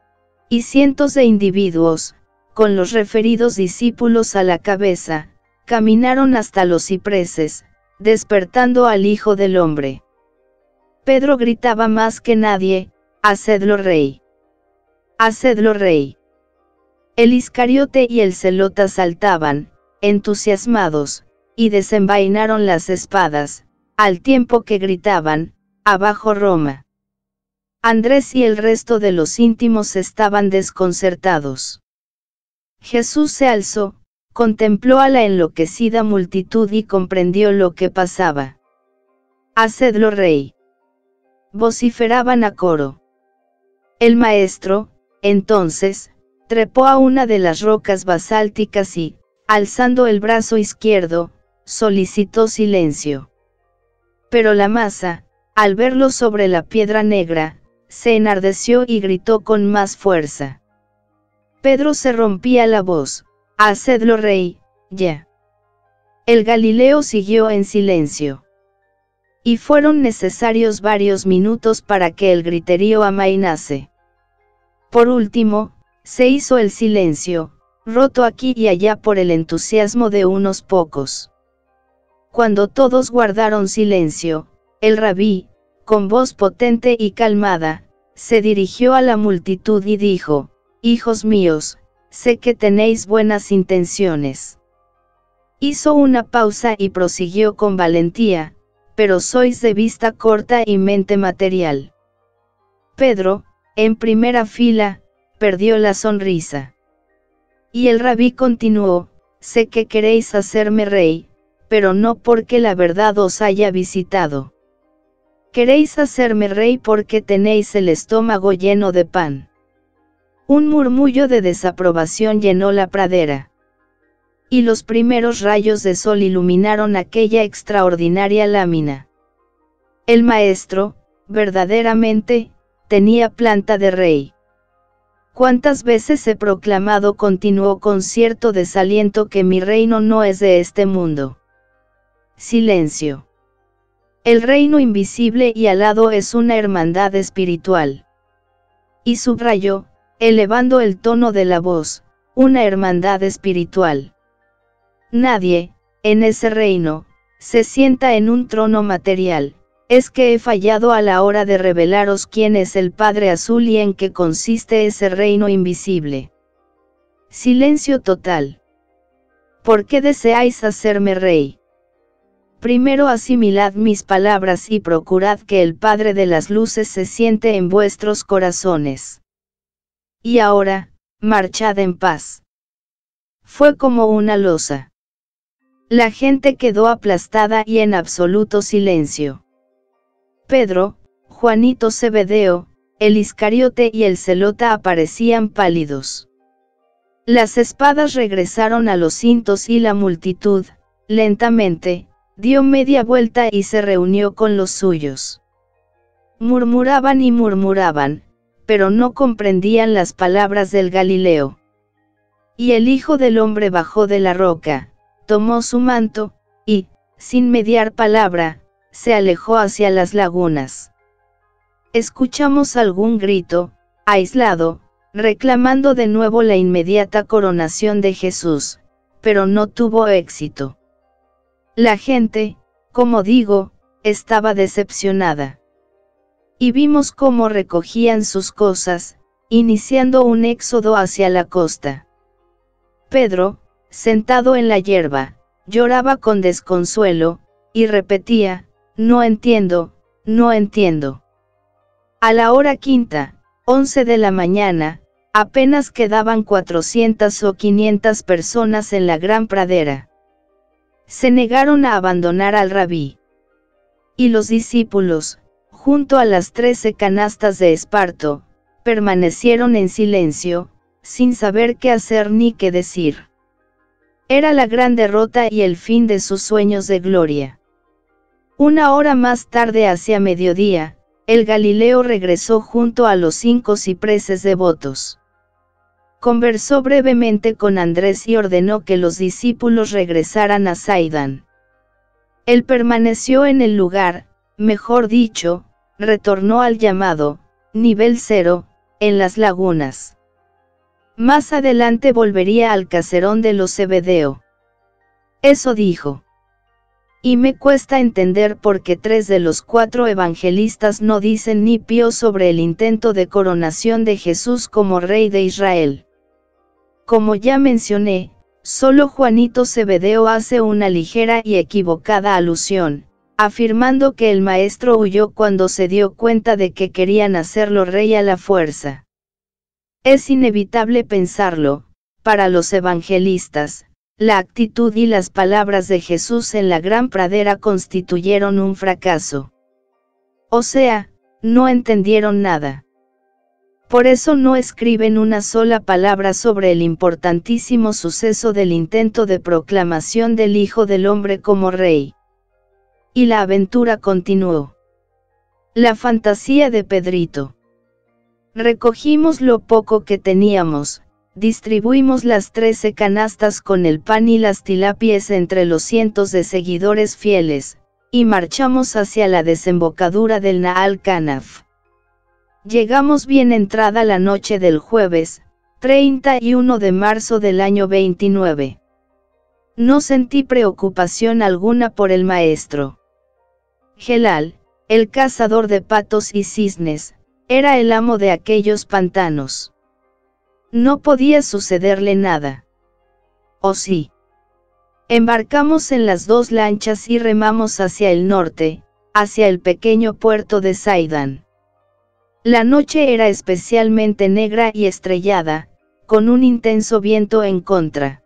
Y cientos de individuos, con los referidos discípulos a la cabeza, caminaron hasta los cipreses, despertando al Hijo del Hombre. Pedro gritaba más que nadie, hacedlo rey. Hacedlo rey. El Iscariote y el Zelota saltaban, entusiasmados, y desenvainaron las espadas, al tiempo que gritaban, abajo Roma. Andrés y el resto de los íntimos estaban desconcertados. Jesús se alzó, contempló a la enloquecida multitud y comprendió lo que pasaba. Hacedlo rey. Vociferaban a coro. El maestro, entonces, trepó a una de las rocas basálticas y, alzando el brazo izquierdo, solicitó silencio. Pero la masa, al verlo sobre la piedra negra, se enardeció y gritó con más fuerza. Pedro se rompía la voz, hacedlo rey, ya. El Galileo siguió en silencio. Y fueron necesarios varios minutos para que el griterío amainase. Por último, se hizo el silencio, roto aquí y allá por el entusiasmo de unos pocos. Cuando todos guardaron silencio, el rabí, con voz potente y calmada, se dirigió a la multitud y dijo, hijos míos, sé que tenéis buenas intenciones. Hizo una pausa y prosiguió con valentía, pero sois de vista corta y mente material. Pedro, en primera fila, perdió la sonrisa. Y el rabí continuó, sé que queréis hacerme rey, pero no porque la verdad os haya visitado. Queréis hacerme rey porque tenéis el estómago lleno de pan. Un murmullo de desaprobación llenó la pradera. Y los primeros rayos de sol iluminaron aquella extraordinaria lámina. El maestro, verdaderamente, tenía planta de rey. ¿Cuántas veces he proclamado, continuó con cierto desaliento, que mi reino no es de este mundo? Silencio. El reino invisible y alado es una hermandad espiritual. Y subrayó, elevando el tono de la voz, una hermandad espiritual. Nadie, en ese reino, se sienta en un trono material. Es que he fallado a la hora de revelaros quién es el Padre Azul y en qué consiste ese reino invisible. Silencio total. ¿Por qué deseáis hacerme rey? Primero asimilad mis palabras y procurad que el Padre de las Luces se siente en vuestros corazones. Y ahora, marchad en paz. Fue como una losa. La gente quedó aplastada y en absoluto silencio. Pedro, Juanito Zebedeo, el Iscariote y el Zelota aparecían pálidos. Las espadas regresaron a los cintos y la multitud, lentamente, dio media vuelta y se reunió con los suyos. Murmuraban y murmuraban, pero no comprendían las palabras del Galileo. Y el Hijo del Hombre bajó de la roca, tomó su manto, y, sin mediar palabra, se alejó hacia las lagunas. Escuchamos algún grito, aislado, reclamando de nuevo la inmediata coronación de Jesús, pero no tuvo éxito. La gente, como digo, estaba decepcionada. Y vimos cómo recogían sus cosas, iniciando un éxodo hacia la costa. Pedro, sentado en la hierba, lloraba con desconsuelo, y repetía, no entiendo, no entiendo. A la hora quinta, once de la mañana, apenas quedaban cuatrocientas o quinientas personas en la gran pradera. Se negaron a abandonar al rabí. Y los discípulos, junto a las trece canastas de esparto, permanecieron en silencio, sin saber qué hacer ni qué decir. Era la gran derrota y el fin de sus sueños de gloria. Una hora más tarde, hacia mediodía, el Galileo regresó junto a los cinco cipreses devotos. Conversó brevemente con Andrés y ordenó que los discípulos regresaran a Saidán. Él permaneció en el lugar, mejor dicho, retornó al llamado nivel cero, en las lagunas. Más adelante volvería al caserón de los Zebedeo. Eso dijo. Y me cuesta entender por qué tres de los cuatro evangelistas no dicen ni pío sobre el intento de coronación de Jesús como rey de Israel. Como ya mencioné, solo Juanito Zebedeo hace una ligera y equivocada alusión, afirmando que el maestro huyó cuando se dio cuenta de que querían hacerlo rey a la fuerza. Es inevitable pensarlo, para los evangelistas, la actitud y las palabras de Jesús en la gran pradera constituyeron un fracaso. O sea, no entendieron nada. Por eso no escriben una sola palabra sobre el importantísimo suceso del intento de proclamación del Hijo del Hombre como rey. Y la aventura continuó. La fantasía de Pedrito. Recogimos lo poco que teníamos, distribuimos las trece canastas con el pan y las tilapias entre los cientos de seguidores fieles, y marchamos hacia la desembocadura del Naal Canaf. Llegamos bien entrada la noche del jueves, treinta y uno de marzo del año veintinueve. No sentí preocupación alguna por el maestro. Gelal, el cazador de patos y cisnes, era el amo de aquellos pantanos. No podía sucederle nada. ¿O sí? Embarcamos en las dos lanchas y remamos hacia el norte, hacia el pequeño puerto de Saidán. La noche era especialmente negra y estrellada, con un intenso viento en contra.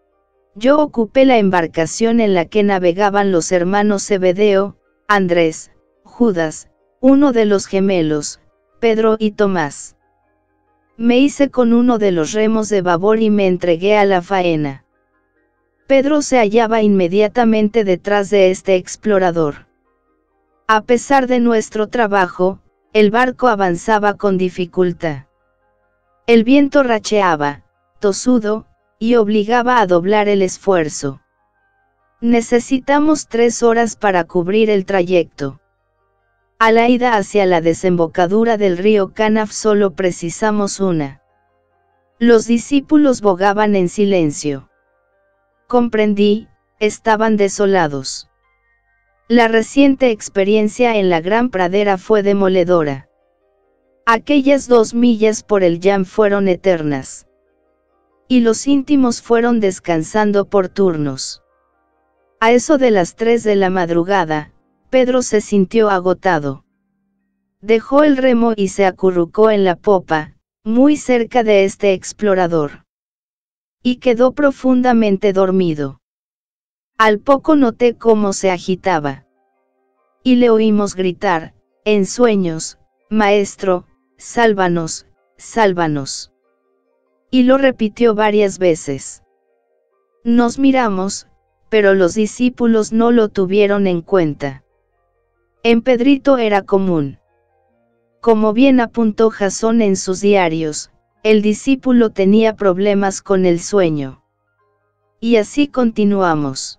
Yo ocupé la embarcación en la que navegaban los hermanos Zebedeo, Andrés, Judas, uno de los gemelos, Pedro y Tomás. Me hice con uno de los remos de babor y me entregué a la faena. Pedro se hallaba inmediatamente detrás de este explorador. A pesar de nuestro trabajo, el barco avanzaba con dificultad. El viento racheaba, tosudo, y obligaba a doblar el esfuerzo. Necesitamos tres horas para cubrir el trayecto. A la ida hacia la desembocadura del río Canaf solo precisamos una. Los discípulos bogaban en silencio. Comprendí, estaban desolados. La reciente experiencia en la gran pradera fue demoledora. Aquellas dos millas por el Yam fueron eternas. Y los íntimos fueron descansando por turnos. A eso de las tres de la madrugada, Pedro se sintió agotado. Dejó el remo y se acurrucó en la popa, muy cerca de este explorador. Y quedó profundamente dormido. Al poco noté cómo se agitaba. Y le oímos gritar, en sueños, «Maestro, sálvanos, sálvanos». Y lo repitió varias veces. Nos miramos, pero los discípulos no lo tuvieron en cuenta. En Pedrito era común. Como bien apuntó Jasón en sus diarios, el discípulo tenía problemas con el sueño. Y así continuamos.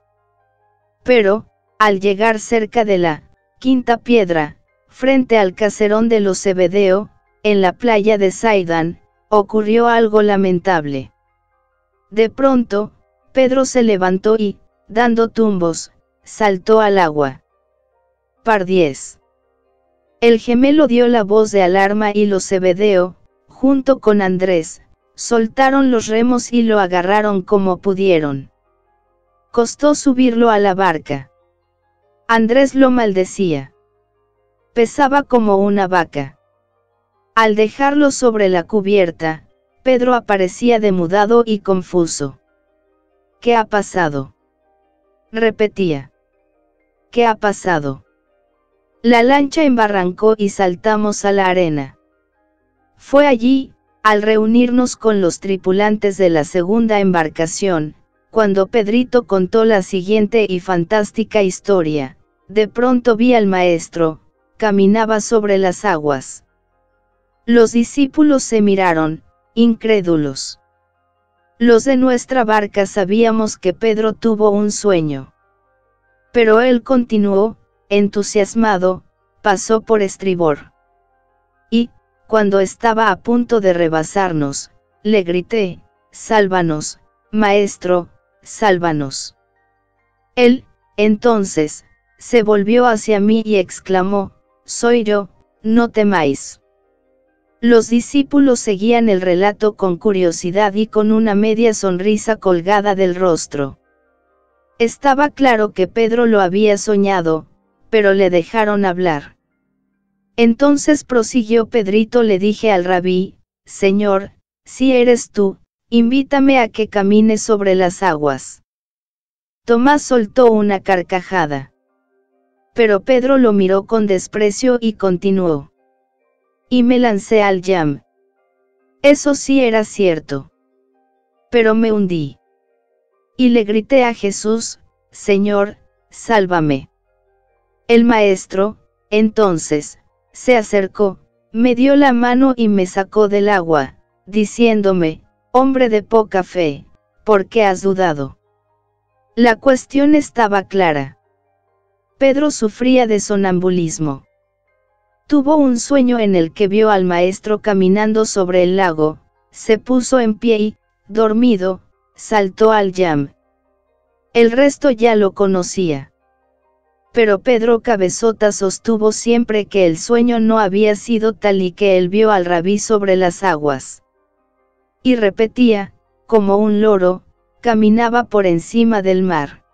Pero, al llegar cerca de la quinta piedra, frente al caserón de los Zebedeo, en la playa de Saidán, ocurrió algo lamentable. De pronto, Pedro se levantó y, dando tumbos, saltó al agua. Par diez. El gemelo dio la voz de alarma y los Zebedeo, junto con Andrés, soltaron los remos y lo agarraron como pudieron. Costó subirlo a la barca. Andrés lo maldecía. Pesaba como una vaca. Al dejarlo sobre la cubierta, Pedro aparecía demudado y confuso. ¿Qué ha pasado?, repetía. ¿Qué ha pasado? La lancha embarrancó y saltamos a la arena. Fue allí, al reunirnos con los tripulantes de la segunda embarcación, cuando Pedrito contó la siguiente y fantástica historia. De pronto vi al maestro, caminaba sobre las aguas. Los discípulos se miraron, incrédulos. Los de nuestra barca sabíamos que Pedro tuvo un sueño. Pero él continuó, entusiasmado, pasó por estribor. Y, cuando estaba a punto de rebasarnos, le grité, «Sálvanos, maestro, sálvanos». Él, entonces, se volvió hacia mí y exclamó, «Soy yo, no temáis». Los discípulos seguían el relato con curiosidad y con una media sonrisa colgada del rostro. Estaba claro que Pedro lo había soñado, pero le dejaron hablar. Entonces prosiguió Pedrito: le dije al rabí, «Señor, si eres tú, invítame a que camine sobre las aguas». Tomás soltó una carcajada. Pero Pedro lo miró con desprecio y continuó. Y me lancé al yam. Eso sí era cierto. Pero me hundí. Y le grité a Jesús, «Señor, sálvame». El maestro, entonces, se acercó, me dio la mano y me sacó del agua, diciéndome, «Hombre de poca fe, ¿por qué has dudado?». La cuestión estaba clara. Pedro sufría de sonambulismo. Tuvo un sueño en el que vio al maestro caminando sobre el lago, se puso en pie y, dormido, saltó al yam. El resto ya lo conocía. Pero Pedro Cabezota sostuvo siempre que el sueño no había sido tal y que él vio al rabí sobre las aguas. Y repetía, como un loro, caminaba por encima del mar.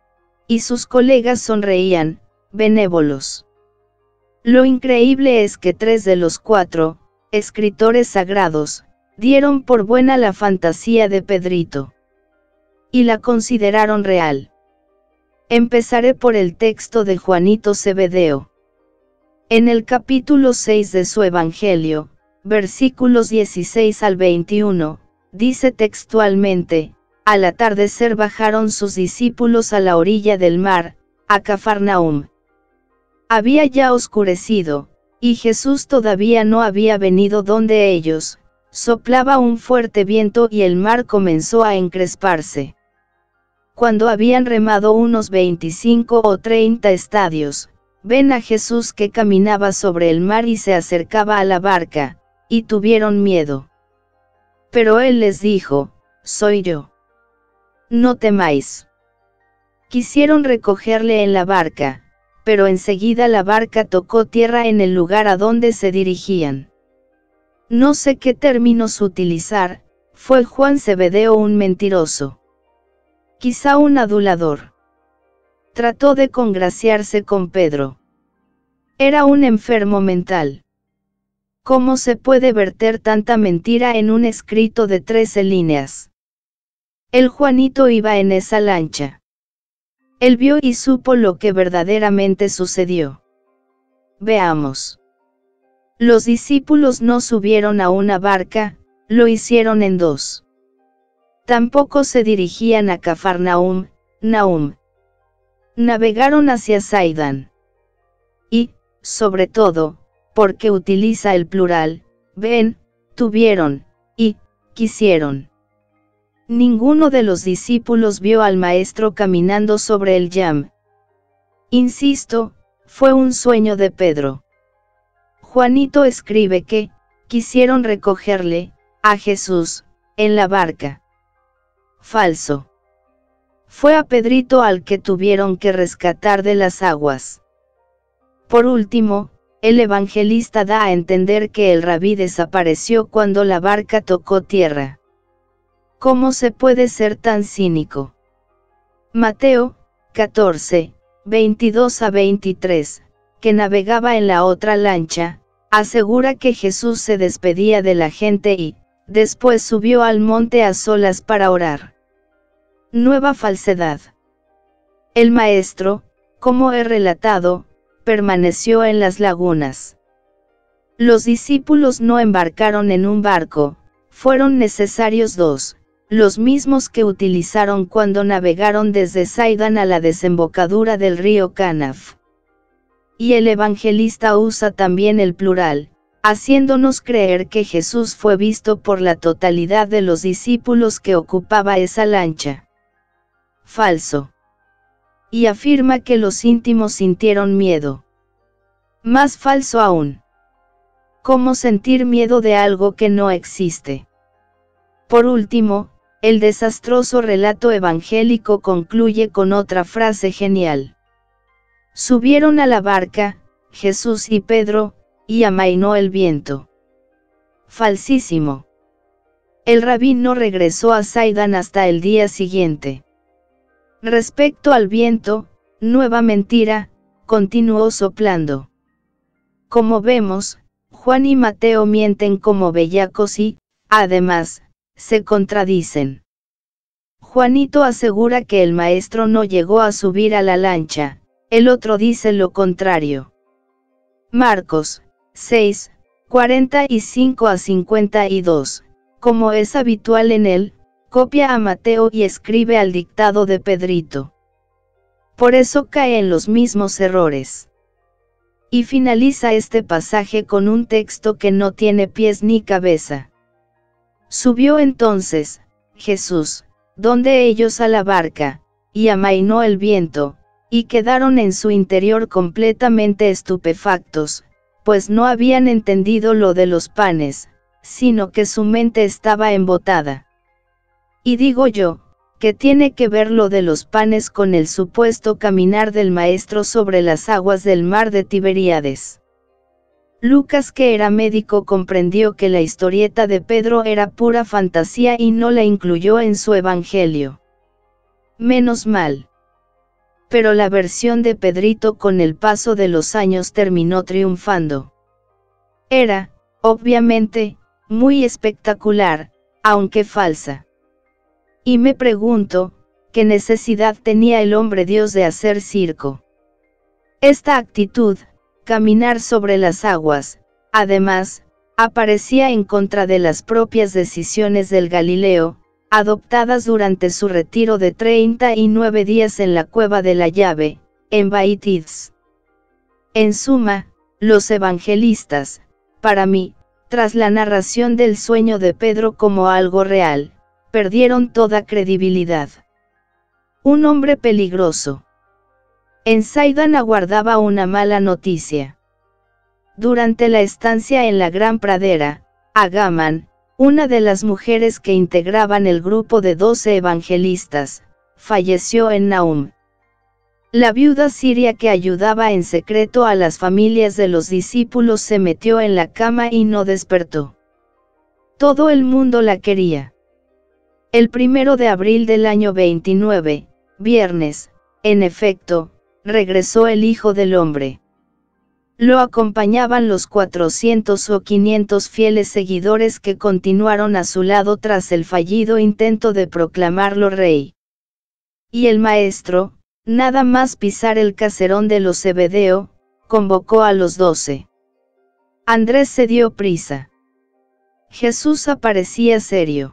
Y sus colegas sonreían, benévolos. Lo increíble es que tres de los cuatro escritores sagrados dieron por buena la fantasía de Pedrito. Y la consideraron real. Empezaré por el texto de Juanito Zebedeo. En el capítulo seis de su Evangelio, versículos dieciséis al veintiuno, dice textualmente, «Al atardecer bajaron sus discípulos a la orilla del mar, a Cafarnaum. Había ya oscurecido, y Jesús todavía no había venido donde ellos, soplaba un fuerte viento y el mar comenzó a encresparse. Cuando habían remado unos veinticinco o treinta estadios, ven a Jesús que caminaba sobre el mar y se acercaba a la barca, y tuvieron miedo. Pero él les dijo, «Soy yo. No temáis». Quisieron recogerle en la barca, pero enseguida la barca tocó tierra en el lugar a donde se dirigían. No sé qué términos utilizar, ¿fue Juan Zebedeo un mentiroso? Quizá un adulador. Trató de congraciarse con Pedro. Era un enfermo mental. ¿Cómo se puede verter tanta mentira en un escrito de trece líneas? El Juanito iba en esa lancha. Él vio y supo lo que verdaderamente sucedió. Veamos. Los discípulos no subieron a una barca, lo hicieron en dos. Tampoco se dirigían a Cafarnaum, Nahum. Navegaron hacia Saidán. Y, sobre todo, porque utiliza el plural, ven, tuvieron, y, quisieron. Ninguno de los discípulos vio al maestro caminando sobre el Yam. Insisto, fue un sueño de Pedro. Juanito escribe que, quisieron recogerle, a Jesús, en la barca. Falso. Fue a Pedrito al que tuvieron que rescatar de las aguas. Por último, el evangelista da a entender que el rabí desapareció cuando la barca tocó tierra. ¿Cómo se puede ser tan cínico? Mateo, catorce, veintidós a veintitrés, que navegaba en la otra lancha, asegura que Jesús se despedía de la gente y, después subió al monte a solas para orar. Nueva falsedad. El maestro, como he relatado, permaneció en las lagunas. Los discípulos no embarcaron en un barco, fueron necesarios dos, los mismos que utilizaron cuando navegaron desde Sidón a la desembocadura del río Canaf. Y el evangelista usa también el plural, haciéndonos creer que Jesús fue visto por la totalidad de los discípulos que ocupaba esa lancha. Falso. Y afirma que los íntimos sintieron miedo. Más falso aún. ¿Cómo sentir miedo de algo que no existe? Por último, el desastroso relato evangélico concluye con otra frase genial. Subieron a la barca, Jesús y Pedro, y amainó el viento. Falsísimo. El rabí no regresó a Sidón hasta el día siguiente. Respecto al viento, nueva mentira, continuó soplando. Como vemos, Juan y Mateo mienten como bellacos y, además, se contradicen. Juanito asegura que el maestro no llegó a subir a la lancha, el otro dice lo contrario. Marcos, seis, cuarenta y cinco a cincuenta y dos, como es habitual en él, copia a Mateo y escribe al dictado de Pedrito. Por eso cae en los mismos errores. Y finaliza este pasaje con un texto que no tiene pies ni cabeza. Subió entonces, Jesús, donde ellos a la barca, y amainó el viento, y quedaron en su interior completamente estupefactos, pues no habían entendido lo de los panes, sino que su mente estaba embotada. Y digo yo, ¿qué tiene que ver lo de los panes con el supuesto caminar del maestro sobre las aguas del mar de Tiberíades? Lucas, que era médico, comprendió que la historieta de Pedro era pura fantasía y no la incluyó en su evangelio. Menos mal. Pero la versión de Pedrito con el paso de los años terminó triunfando. Era, obviamente, muy espectacular, aunque falsa. Y me pregunto, ¿qué necesidad tenía el hombre Dios de hacer circo? Esta actitud, caminar sobre las aguas, además, aparecía en contra de las propias decisiones del Galileo, adoptadas durante su retiro de treinta y nueve días en la cueva de la llave, en Baitids. En suma, los evangelistas, para mí, tras la narración del sueño de Pedro como algo real, perdieron toda credibilidad. Un hombre peligroso. En Sidón aguardaba una mala noticia. Durante la estancia en la gran pradera, Agaman, una de las mujeres que integraban el grupo de doce evangelistas, falleció en Nahum. La viuda siria que ayudaba en secreto a las familias de los discípulos se metió en la cama y no despertó. Todo el mundo la quería. El primero de abril del año veintinueve, viernes, en efecto, regresó el Hijo del Hombre. Lo acompañaban los cuatrocientos o quinientos fieles seguidores que continuaron a su lado tras el fallido intento de proclamarlo rey. Y el maestro, nada más pisar el caserón de los Zebedeo, convocó a los doce. Andrés se dio prisa. Jesús aparecía serio.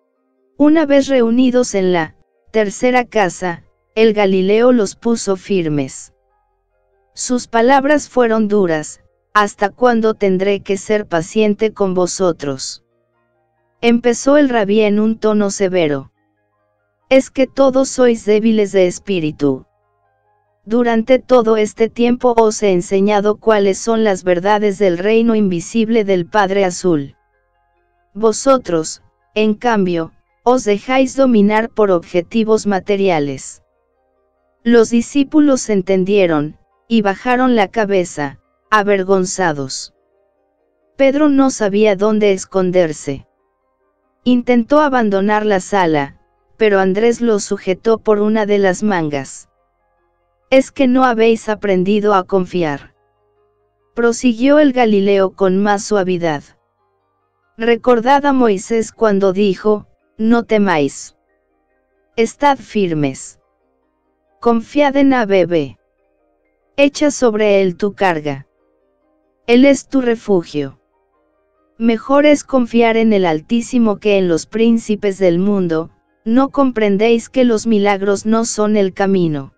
Una vez reunidos en la tercera casa, el Galileo los puso firmes. Sus palabras fueron duras, ¿hasta cuándo tendré que ser paciente con vosotros? Empezó el rabí en un tono severo. Es que todos sois débiles de espíritu. Durante todo este tiempo os he enseñado cuáles son las verdades del reino invisible del Padre Azul. Vosotros, en cambio, os dejáis dominar por objetivos materiales. Los discípulos entendieron, y bajaron la cabeza, avergonzados. Pedro no sabía dónde esconderse. Intentó abandonar la sala, pero Andrés lo sujetó por una de las mangas. Es que no habéis aprendido a confiar. Prosiguió el Galileo con más suavidad. Recordad a Moisés cuando dijo, no temáis. Estad firmes. Confiad en Abebe. Echa sobre él tu carga. Él es tu refugio. Mejor es confiar en el Altísimo que en los príncipes del mundo, ¿no comprendéis que los milagros no son el camino?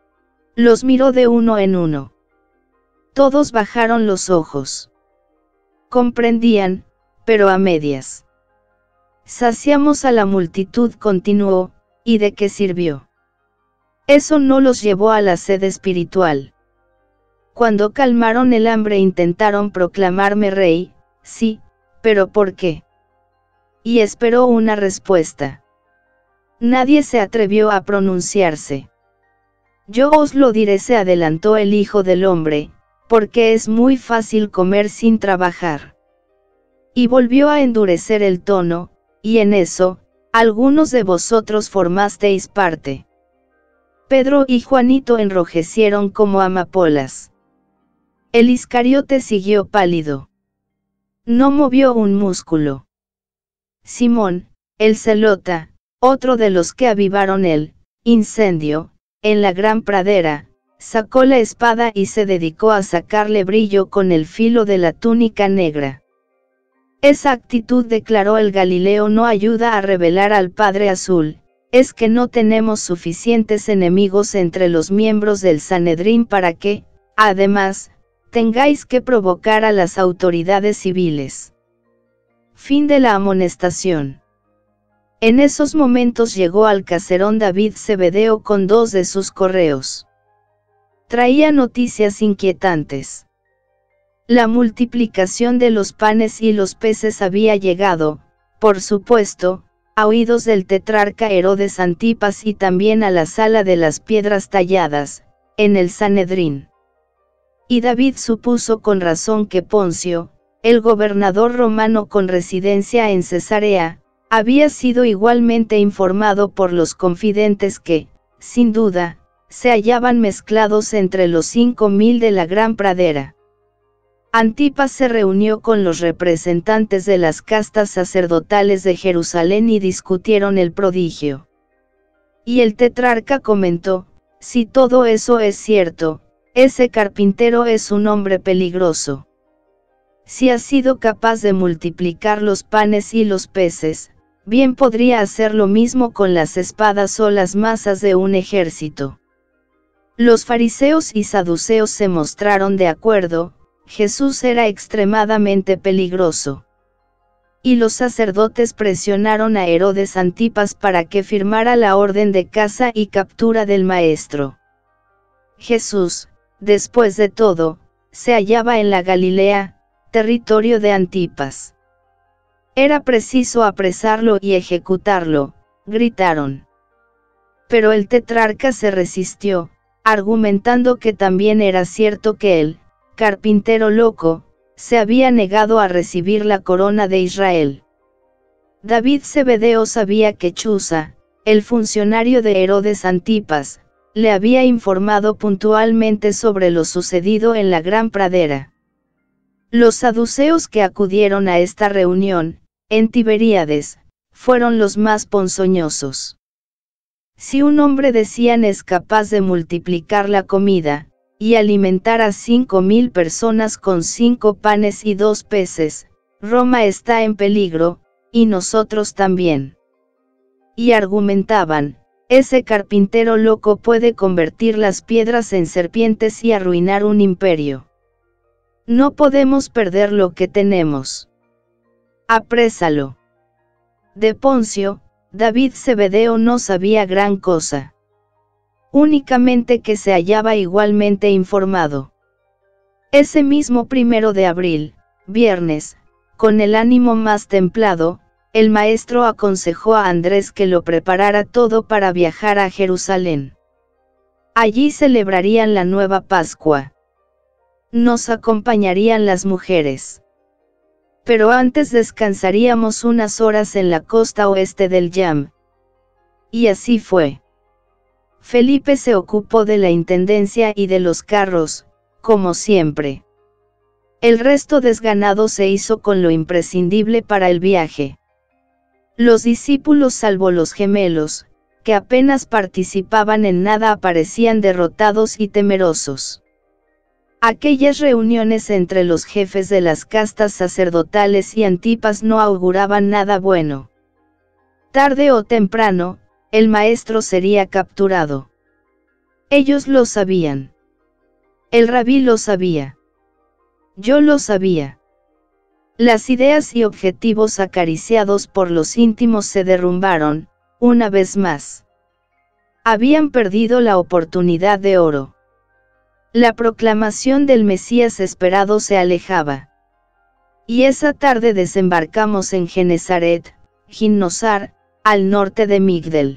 Los miró de uno en uno. Todos bajaron los ojos. Comprendían, pero a medias. Saciamos a la multitud, continuó, ¿y de qué sirvió? Eso no los llevó a la sed espiritual. Cuando calmaron el hambre intentaron proclamarme rey, sí, pero ¿por qué? Y esperó una respuesta. Nadie se atrevió a pronunciarse. Yo os lo diré, se adelantó el Hijo del Hombre, porque es muy fácil comer sin trabajar. Y volvió a endurecer el tono, y en eso, algunos de vosotros formasteis parte. Pedro y Juanito enrojecieron como amapolas. El Iscariote siguió pálido. No movió un músculo. Simón, el celota, otro de los que avivaron el incendio, en la gran pradera, sacó la espada y se dedicó a sacarle brillo con el filo de la túnica negra. Esa actitud, declaró el Galileo, no ayuda a revelar al Padre Azul, es que no tenemos suficientes enemigos entre los miembros del Sanedrín para que, además, tengáis que provocar a las autoridades civiles. Fin de la amonestación. En esos momentos llegó al caserón David Zebedeo con dos de sus correos. Traía noticias inquietantes. La multiplicación de los panes y los peces había llegado, por supuesto, a oídos del tetrarca Herodes Antipas y también a la sala de las piedras talladas, en el Sanedrín. Y David supuso con razón que Poncio, el gobernador romano con residencia en Cesarea, había sido igualmente informado por los confidentes que, sin duda, se hallaban mezclados entre los cinco mil de la gran pradera. Antipas se reunió con los representantes de las castas sacerdotales de Jerusalén y discutieron el prodigio. Y el tetrarca comentó, si todo eso es cierto, ese carpintero es un hombre peligroso. Si ha sido capaz de multiplicar los panes y los peces, bien podría hacer lo mismo con las espadas o las masas de un ejército. Los fariseos y saduceos se mostraron de acuerdo, Jesús era extremadamente peligroso. Y los sacerdotes presionaron a Herodes Antipas para que firmara la orden de caza y captura del maestro. Jesús, después de todo, se hallaba en la Galilea, territorio de Antipas. Era preciso apresarlo y ejecutarlo, gritaron. Pero el tetrarca se resistió, argumentando que también era cierto que él, carpintero loco, se había negado a recibir la corona de Israel. David Zebedeo sabía que Chuza, el funcionario de Herodes Antipas, le había informado puntualmente sobre lo sucedido en la gran pradera. Los saduceos que acudieron a esta reunión, en Tiberíades, fueron los más ponzoñosos. Si un hombre, decían, es capaz de multiplicar la comida, y alimentar a cinco mil personas con cinco panes y dos peces, Roma está en peligro, y nosotros también. Y argumentaban, ese carpintero loco puede convertir las piedras en serpientes y arruinar un imperio. No podemos perder lo que tenemos. Aprésalo. De Poncio, David Zebedeo no sabía gran cosa. Únicamente que se hallaba igualmente informado. Ese mismo primero de abril, viernes, con el ánimo más templado, el maestro aconsejó a Andrés que lo preparara todo para viajar a Jerusalén. Allí celebrarían la nueva Pascua. Nos acompañarían las mujeres. Pero antes descansaríamos unas horas en la costa oeste del Yam. Y así fue. Felipe se ocupó de la intendencia y de los carros, como siempre. El resto desganado se hizo con lo imprescindible para el viaje. Los discípulos, salvo los gemelos, que apenas participaban en nada, aparecían derrotados y temerosos. Aquellas reuniones entre los jefes de las castas sacerdotales y Antipas no auguraban nada bueno. Tarde o temprano, el maestro sería capturado. Ellos lo sabían. El rabí lo sabía. Yo lo sabía. Las ideas y objetivos acariciados por los íntimos se derrumbaron, una vez más. Habían perdido la oportunidad de oro. La proclamación del Mesías esperado se alejaba. Y esa tarde desembarcamos en Genezaret, Ginnosar, al norte de Migdel.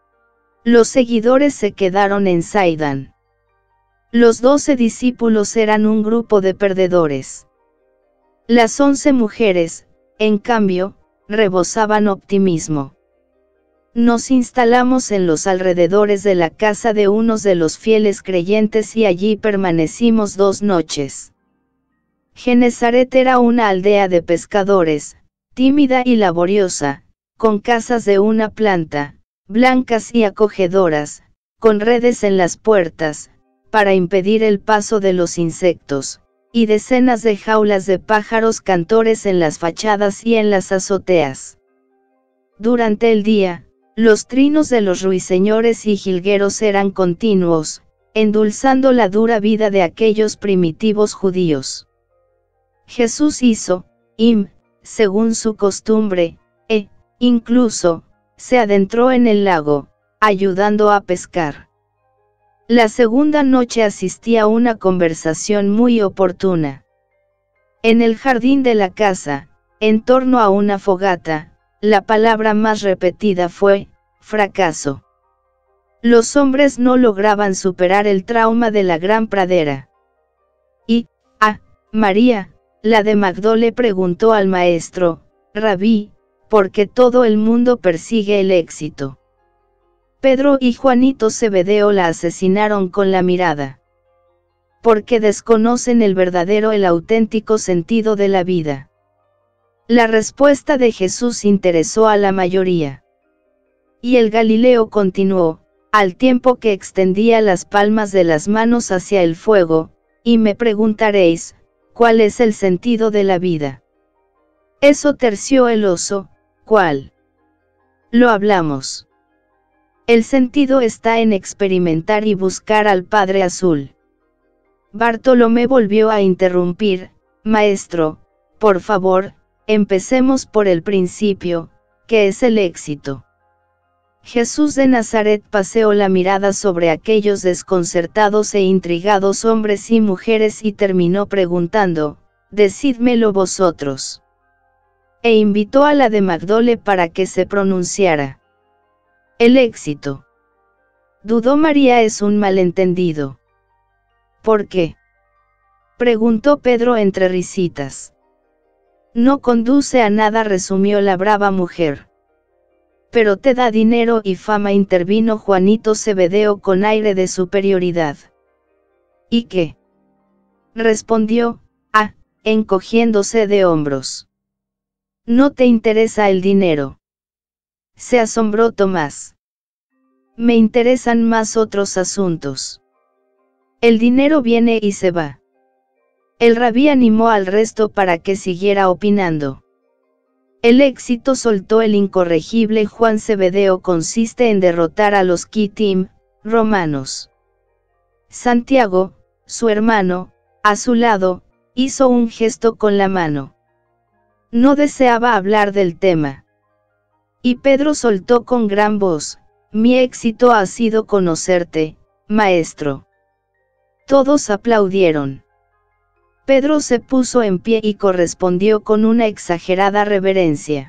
Los seguidores se quedaron en Sidán. Los doce discípulos eran un grupo de perdedores. Las once mujeres, en cambio, rebosaban optimismo. Nos instalamos en los alrededores de la casa de unos de los fieles creyentes y allí permanecimos dos noches. Genezaret era una aldea de pescadores, tímida y laboriosa, con casas de una planta, blancas y acogedoras, con redes en las puertas, para impedir el paso de los insectos, y decenas de jaulas de pájaros cantores en las fachadas y en las azoteas. Durante el día, los trinos de los ruiseñores y jilgueros eran continuos, endulzando la dura vida de aquellos primitivos judíos. Jesús hizo, im, según su costumbre, e, incluso, se adentró en el lago, ayudando a pescar. La segunda noche asistí a una conversación muy oportuna. En el jardín de la casa, en torno a una fogata, la palabra más repetida fue, fracaso. Los hombres no lograban superar el trauma de la gran pradera. Y, ah, María, la de Magdole, preguntó al maestro, Rabí, ¿por qué todo el mundo persigue el éxito? Pedro y Juanito Zebedeo la asesinaron con la mirada. Porque desconocen el verdadero, el auténtico sentido de la vida. La respuesta de Jesús interesó a la mayoría. Y el Galileo continuó, al tiempo que extendía las palmas de las manos hacia el fuego, y me preguntaréis, ¿cuál es el sentido de la vida? Eso terció el oso, ¿cuál? Lo hablamos. El sentido está en experimentar y buscar al Padre Azul. Bartolomé volvió a interrumpir, maestro, por favor, empecemos por el principio, ¿qué es el éxito? Jesús de Nazaret paseó la mirada sobre aquellos desconcertados e intrigados hombres y mujeres y terminó preguntando, decídmelo vosotros. E invitó a la de Magdole para que se pronunciara. El éxito. Dudó María, es un malentendido. ¿Por qué? Preguntó Pedro entre risitas. No conduce a nada, resumió la brava mujer. Pero te da dinero y fama, intervino Juanito Zebedeo con aire de superioridad. ¿Y qué? Respondió, ah, encogiéndose de hombros. ¿No te interesa el dinero? Se asombró Tomás. Me interesan más otros asuntos. El dinero viene y se va. El rabí animó al resto para que siguiera opinando. El éxito, soltó el incorregible Juan Zebedeo, consiste en derrotar a los Kitim, romanos. Santiago, su hermano, a su lado, hizo un gesto con la mano. No deseaba hablar del tema. Y Pedro soltó con gran voz: mi éxito ha sido conocerte, maestro. Todos aplaudieron. Pedro se puso en pie y correspondió con una exagerada reverencia.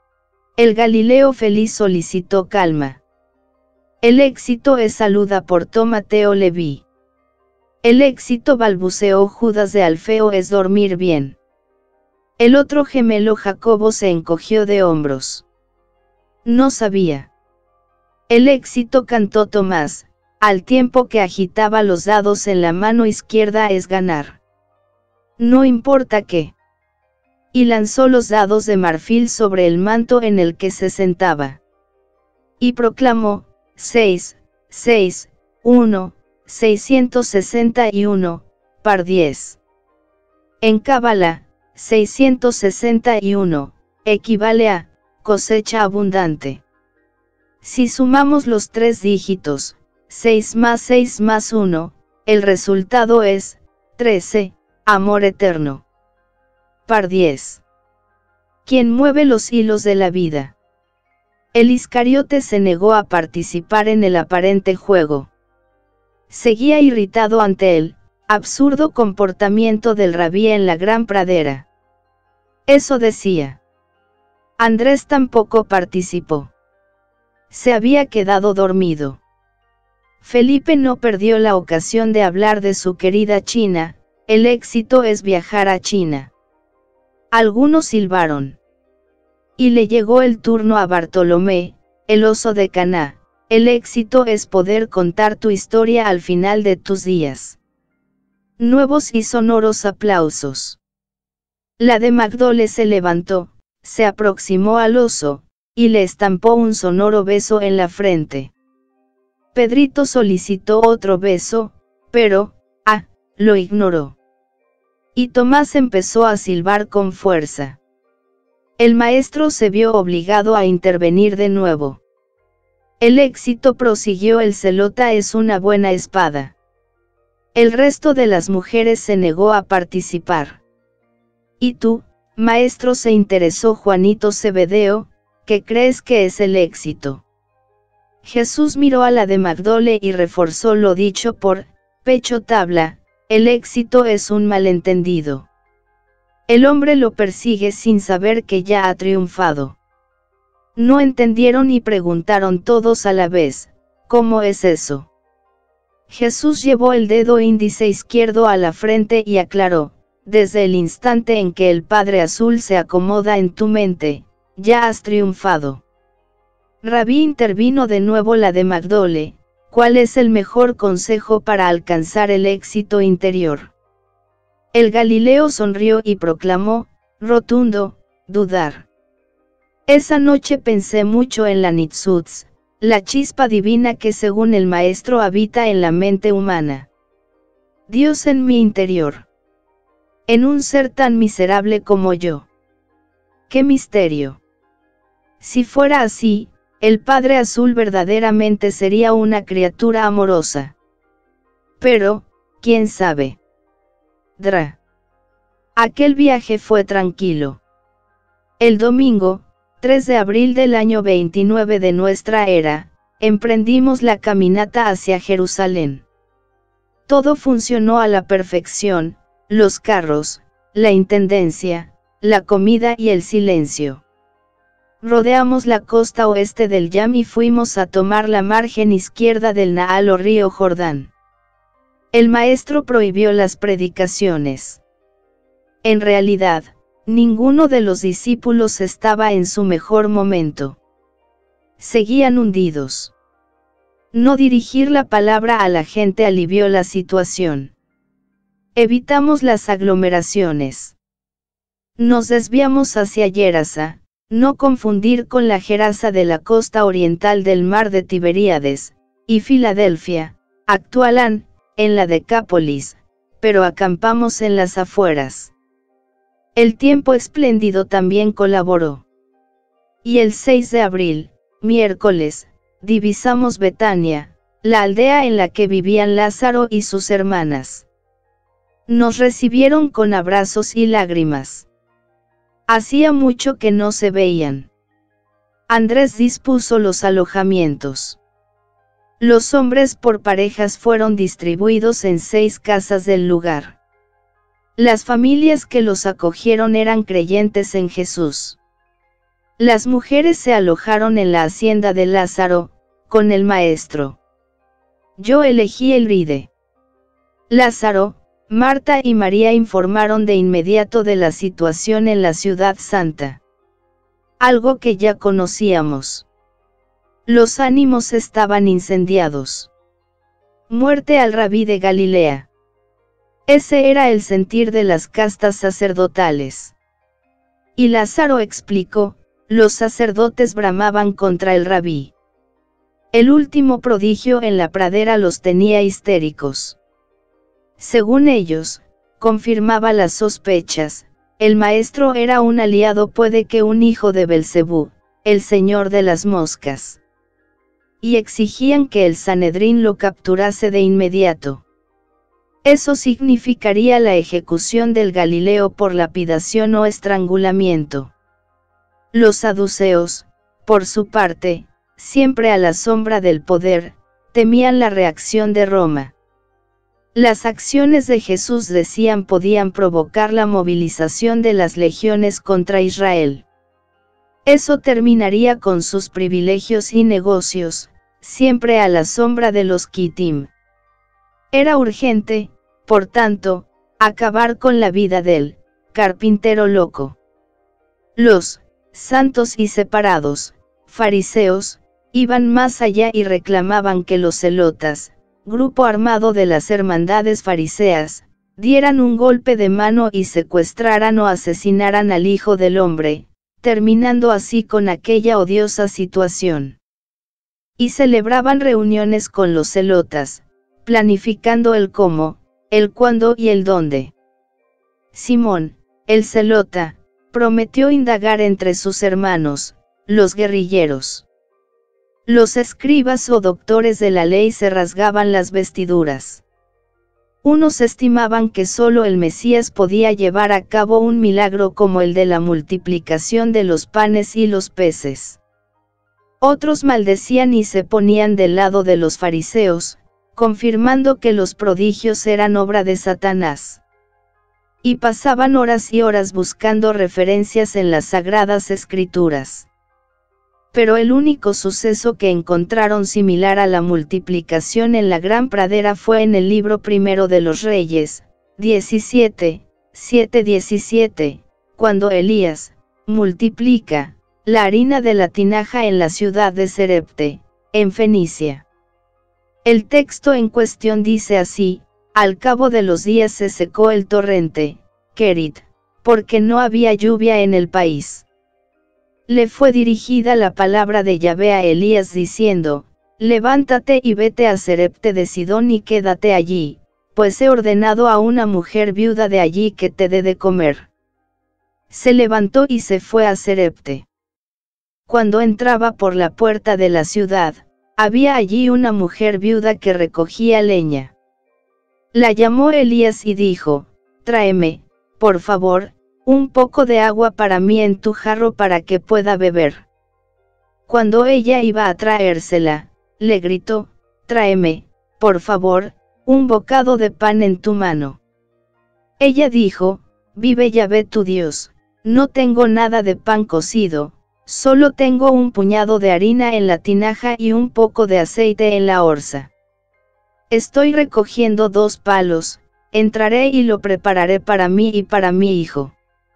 El Galileo feliz solicitó calma. El éxito es salud, aportó Mateo Leví. El éxito, balbuceó Judas de Alfeo, es dormir bien. El otro gemelo Jacobo se encogió de hombros. No sabía. El éxito, cantó Tomás, al tiempo que agitaba los dados en la mano izquierda, es ganar. No importa qué. Y lanzó los dados de marfil sobre el manto en el que se sentaba. Y proclamó: seis, seis, uno, seiscientos sesenta y uno, par diez. En cábala, seiscientos sesenta y uno, equivale a cosecha abundante. Si sumamos los tres dígitos, seis más seis más uno, el resultado es trece, amor eterno. Par diez. ¿Quién mueve los hilos de la vida? El Iscariote se negó a participar en el aparente juego. Seguía irritado ante el absurdo comportamiento del rabí en la gran pradera. Eso decía. Andrés tampoco participó. Se había quedado dormido. Felipe no perdió la ocasión de hablar de su querida China: el éxito es viajar a China. Algunos silbaron. Y le llegó el turno a Bartolomé, el oso de Caná: el éxito es poder contar tu historia al final de tus días. Nuevos y sonoros aplausos. La de Magdole se levantó, se aproximó al oso, y le estampó un sonoro beso en la frente. Pedrito solicitó otro beso, pero, ah, lo ignoró. Y Tomás empezó a silbar con fuerza. El maestro se vio obligado a intervenir de nuevo. El éxito, prosiguió el celota, es una buena espada. El resto de las mujeres se negó a participar. ¿Y tú, maestro?, se interesó Juanito Zebedeo, ¿qué crees que es el éxito? Jesús miró a la de Magdole y reforzó lo dicho por Pecho Tabla: el éxito es un malentendido. El hombre lo persigue sin saber que ya ha triunfado. No entendieron y preguntaron todos a la vez: ¿cómo es eso? Jesús llevó el dedo índice izquierdo a la frente y aclaró: desde el instante en que el Padre Azul se acomoda en tu mente, ya has triunfado. Rabí, intervino de nuevo la de Magdole: ¿cuál es el mejor consejo para alcanzar el éxito interior? El Galileo sonrió y proclamó, rotundo: dudar. Esa noche pensé mucho en la Nitzuts, la chispa divina que según el maestro habita en la mente humana. Dios en mi interior. En un ser tan miserable como yo. ¡Qué misterio! Si fuera así, el Padre Azul verdaderamente sería una criatura amorosa. Pero, ¿quién sabe? Dra. Aquel viaje fue tranquilo. El domingo, tres de abril del año veintinueve de nuestra era, emprendimos la caminata hacia Jerusalén. Todo funcionó a la perfección: los carros, la intendencia, la comida y el silencio. Rodeamos la costa oeste del Yam y fuimos a tomar la margen izquierda del Naal o río Jordán. El maestro prohibió las predicaciones. En realidad, ninguno de los discípulos estaba en su mejor momento. Seguían hundidos. No dirigir la palabra a la gente alivió la situación. Evitamos las aglomeraciones. Nos desviamos hacia Gerasa, no confundir con la Gerasa de la costa oriental del mar de Tiberíades, y Filadelfia, actualán, en la Decápolis, pero acampamos en las afueras. El tiempo espléndido también colaboró. Y el seis de abril, miércoles, divisamos Betania, la aldea en la que vivían Lázaro y sus hermanas. Nos recibieron con abrazos y lágrimas. Hacía mucho que no se veían. Andrés dispuso los alojamientos. Los hombres por parejas fueron distribuidos en seis casas del lugar. Las familias que los acogieron eran creyentes en Jesús. Las mujeres se alojaron en la hacienda de Lázaro, con el maestro. Yo elegí el Ride. Lázaro, Marta y María informaron de inmediato de la situación en la ciudad santa. Algo que ya conocíamos. Los ánimos estaban incendiados. Muerte al rabí de Galilea. Ese era el sentir de las castas sacerdotales. Y Lázaro explicó, los sacerdotes bramaban contra el rabí. El último prodigio en la pradera los tenía histéricos. Según ellos, confirmaba las sospechas, el maestro era un aliado, puede que un hijo de Belcebú, el señor de las moscas. Y exigían que el Sanedrín lo capturase de inmediato. Eso significaría la ejecución del Galileo por lapidación o estrangulamiento. Los saduceos, por su parte, siempre a la sombra del poder, temían la reacción de Roma. Las acciones de Jesús, decían, podían provocar la movilización de las legiones contra Israel. Eso terminaría con sus privilegios y negocios, siempre a la sombra de los Kitim. Era urgente, por tanto, acabar con la vida del carpintero loco. Los santos y separados, fariseos, iban más allá y reclamaban que los celotas, grupo armado de las hermandades fariseas, dieran un golpe de mano y secuestraran o asesinaran al Hijo del Hombre, terminando así con aquella odiosa situación. Y celebraban reuniones con los celotas, planificando el cómo, el cuándo y el dónde. Simón, el celota, prometió indagar entre sus hermanos, los guerrilleros. Los escribas o doctores de la ley se rasgaban las vestiduras. Unos estimaban que solo el Mesías podía llevar a cabo un milagro como el de la multiplicación de los panes y los peces. Otros maldecían y se ponían del lado de los fariseos, confirmando que los prodigios eran obra de Satanás. Y pasaban horas y horas buscando referencias en las Sagradas Escrituras. Pero el único suceso que encontraron similar a la multiplicación en la gran pradera fue en el libro primero de los Reyes, diecisiete, siete diecisiete, cuando Elías multiplica la harina de la tinaja en la ciudad de Serepte, en Fenicia. El texto en cuestión dice así: al cabo de los días se secó el torrente, Kerit, porque no había lluvia en el país. Le fue dirigida la palabra de Yahvé a Elías diciendo: levántate y vete a Serepte de Sidón y quédate allí, pues he ordenado a una mujer viuda de allí que te dé de comer. Se levantó y se fue a Serepte. Cuando entraba por la puerta de la ciudad, había allí una mujer viuda que recogía leña. La llamó Elías y dijo: tráeme, por favor, un poco de agua para mí en tu jarro para que pueda beber. Cuando ella iba a traérsela, le gritó: tráeme, por favor, un bocado de pan en tu mano. Ella dijo: vive Yahvé tu Dios, no tengo nada de pan cocido, solo tengo un puñado de harina en la tinaja y un poco de aceite en la orza. Estoy recogiendo dos palos, entraré y lo prepararé para mí y para mi hijo.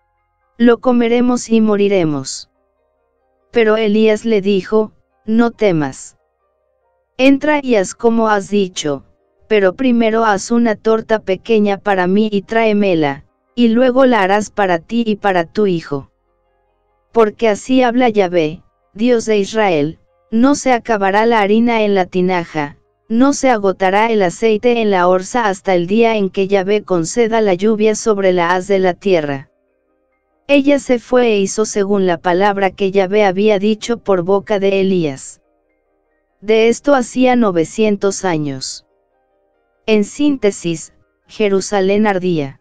Lo comeremos y moriremos. Pero Elías le dijo: no temas. Entra y haz como has dicho, pero primero haz una torta pequeña para mí y tráemela, y luego la harás para ti y para tu hijo. Porque así habla Yahvé, Dios de Israel: no se acabará la harina en la tinaja, no se agotará el aceite en la orza hasta el día en que Yahvé conceda la lluvia sobre la haz de la tierra. Ella se fue e hizo según la palabra que Yahvé había dicho por boca de Elías. De esto hacía novecientos años. En síntesis, Jerusalén ardía.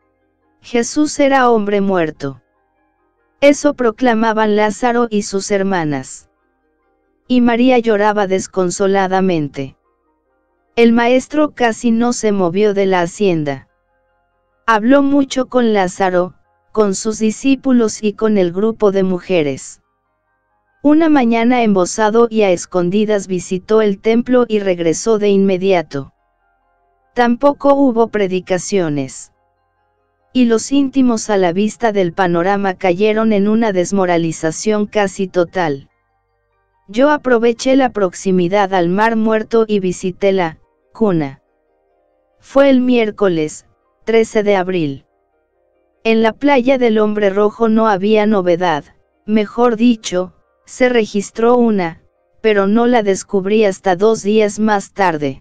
Jesús era hombre muerto. Eso proclamaban Lázaro y sus hermanas. Y María lloraba desconsoladamente. El maestro casi no se movió de la hacienda. Habló mucho con Lázaro, con sus discípulos y con el grupo de mujeres. Una mañana embosado y a escondidas visitó el templo y regresó de inmediato. Tampoco hubo predicaciones. Y los íntimos a la vista del panorama cayeron en una desmoralización casi total. Yo aproveché la proximidad al Mar Muerto y visité la cuna. Fue el miércoles, trece de abril. En la playa del Hombre Rojo no había novedad, mejor dicho, se registró una, pero no la descubrí hasta dos días más tarde.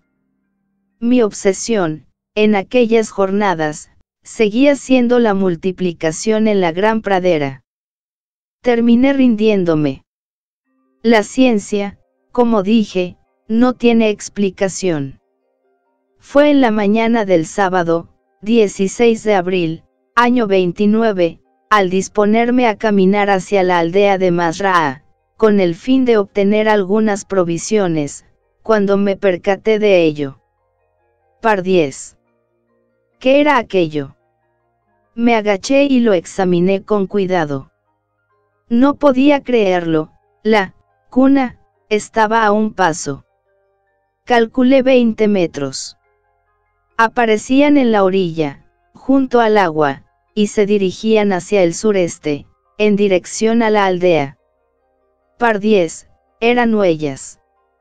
Mi obsesión, en aquellas jornadas, seguía siendo la multiplicación en la gran pradera. Terminé rindiéndome. La ciencia, como dije, no tiene explicación. Fue en la mañana del sábado, dieciséis de abril, año veintinueve, al disponerme a caminar hacia la aldea de Masraa, con el fin de obtener algunas provisiones, cuando me percaté de ello. Par diez. ¿Qué era aquello? Me agaché y lo examiné con cuidado. No podía creerlo, la cuna estaba a un paso. Calculé veinte metros. Aparecían en la orilla, junto al agua, y se dirigían hacia el sureste, en dirección a la aldea. Par diez, eran huellas.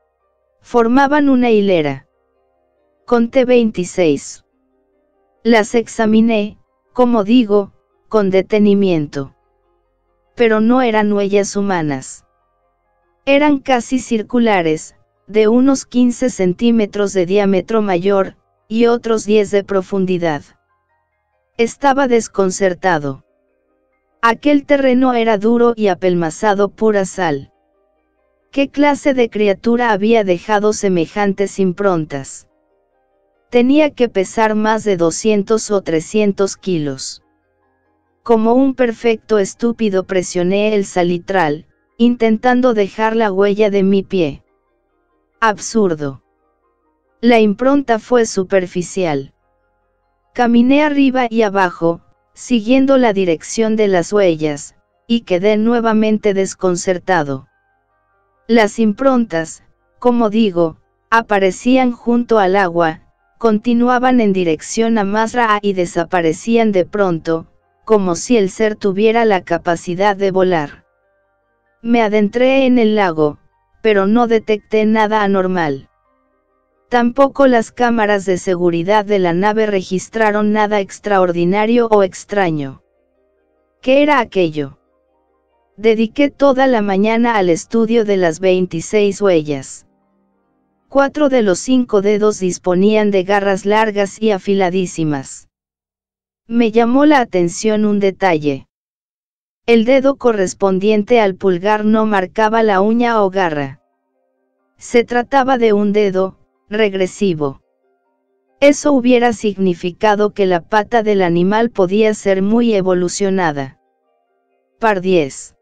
Formaban una hilera. Conté veintiséis. Las examiné, como digo, con detenimiento. Pero no eran huellas humanas. Eran casi circulares, de unos quince centímetros de diámetro mayor, y otros diez de profundidad. Estaba desconcertado. Aquel terreno era duro y apelmazado pura sal. ¿Qué clase de criatura había dejado semejantes improntas? Tenía que pesar más de doscientos o trescientos kilos. Como un perfecto estúpido presioné el salitral, intentando dejar la huella de mi pie. Absurdo. La impronta fue superficial. Caminé arriba y abajo, siguiendo la dirección de las huellas, y quedé nuevamente desconcertado. Las improntas, como digo, aparecían junto al agua, continuaban en dirección a Masraa y desaparecían de pronto, como si el ser tuviera la capacidad de volar. Me adentré en el lago, pero no detecté nada anormal. Tampoco las cámaras de seguridad de la nave registraron nada extraordinario o extraño. ¿Qué era aquello? Dediqué toda la mañana al estudio de las veintiséis huellas. Cuatro de los cinco dedos disponían de garras largas y afiladísimas. Me llamó la atención un detalle. El dedo correspondiente al pulgar no marcaba la uña o garra. Se trataba de un dedo regresivo. Eso hubiera significado que la pata del animal podía ser muy evolucionada. Par diez.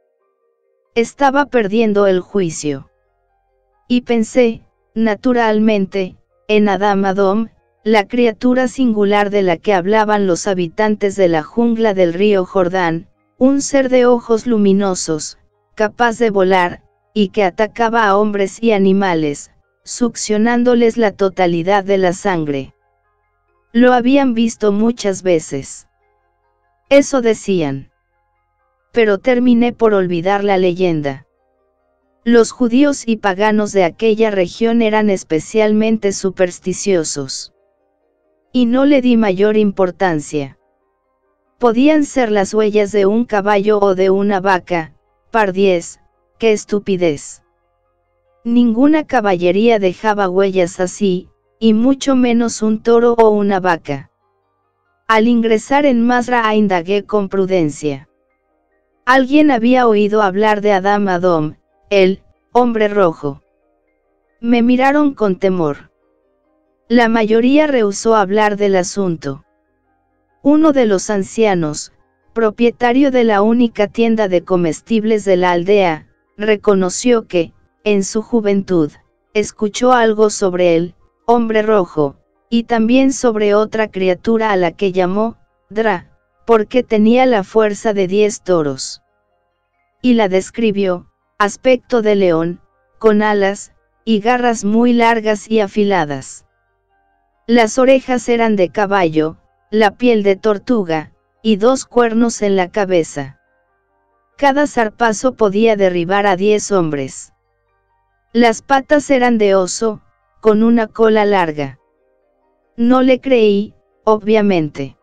Estaba perdiendo el juicio. Y pensé, naturalmente, en Adam Adom, la criatura singular de la que hablaban los habitantes de la jungla del río Jordán, un ser de ojos luminosos, capaz de volar, y que atacaba a hombres y animales, succionándoles la totalidad de la sangre. Lo habían visto muchas veces. Eso decían. Pero terminé por olvidar la leyenda. Los judíos y paganos de aquella región eran especialmente supersticiosos. Y no le di mayor importancia. Podían ser las huellas de un caballo o de una vaca, par diez, qué estupidez. Ninguna caballería dejaba huellas así, y mucho menos un toro o una vaca. Al ingresar en Masraa indagué con prudencia. Alguien había oído hablar de Adam Adom, el hombre rojo. Me miraron con temor. La mayoría rehusó hablar del asunto. Uno de los ancianos, propietario de la única tienda de comestibles de la aldea, reconoció que, en su juventud, escuchó algo sobre el hombre rojo, y también sobre otra criatura a la que llamó Dra, porque tenía la fuerza de diez toros. Y la describió, aspecto de león, con alas, y garras muy largas y afiladas. Las orejas eran de caballo, la piel de tortuga, y dos cuernos en la cabeza. Cada zarpazo podía derribar a diez hombres. Las patas eran de oso, con una cola larga. No le creí, obviamente.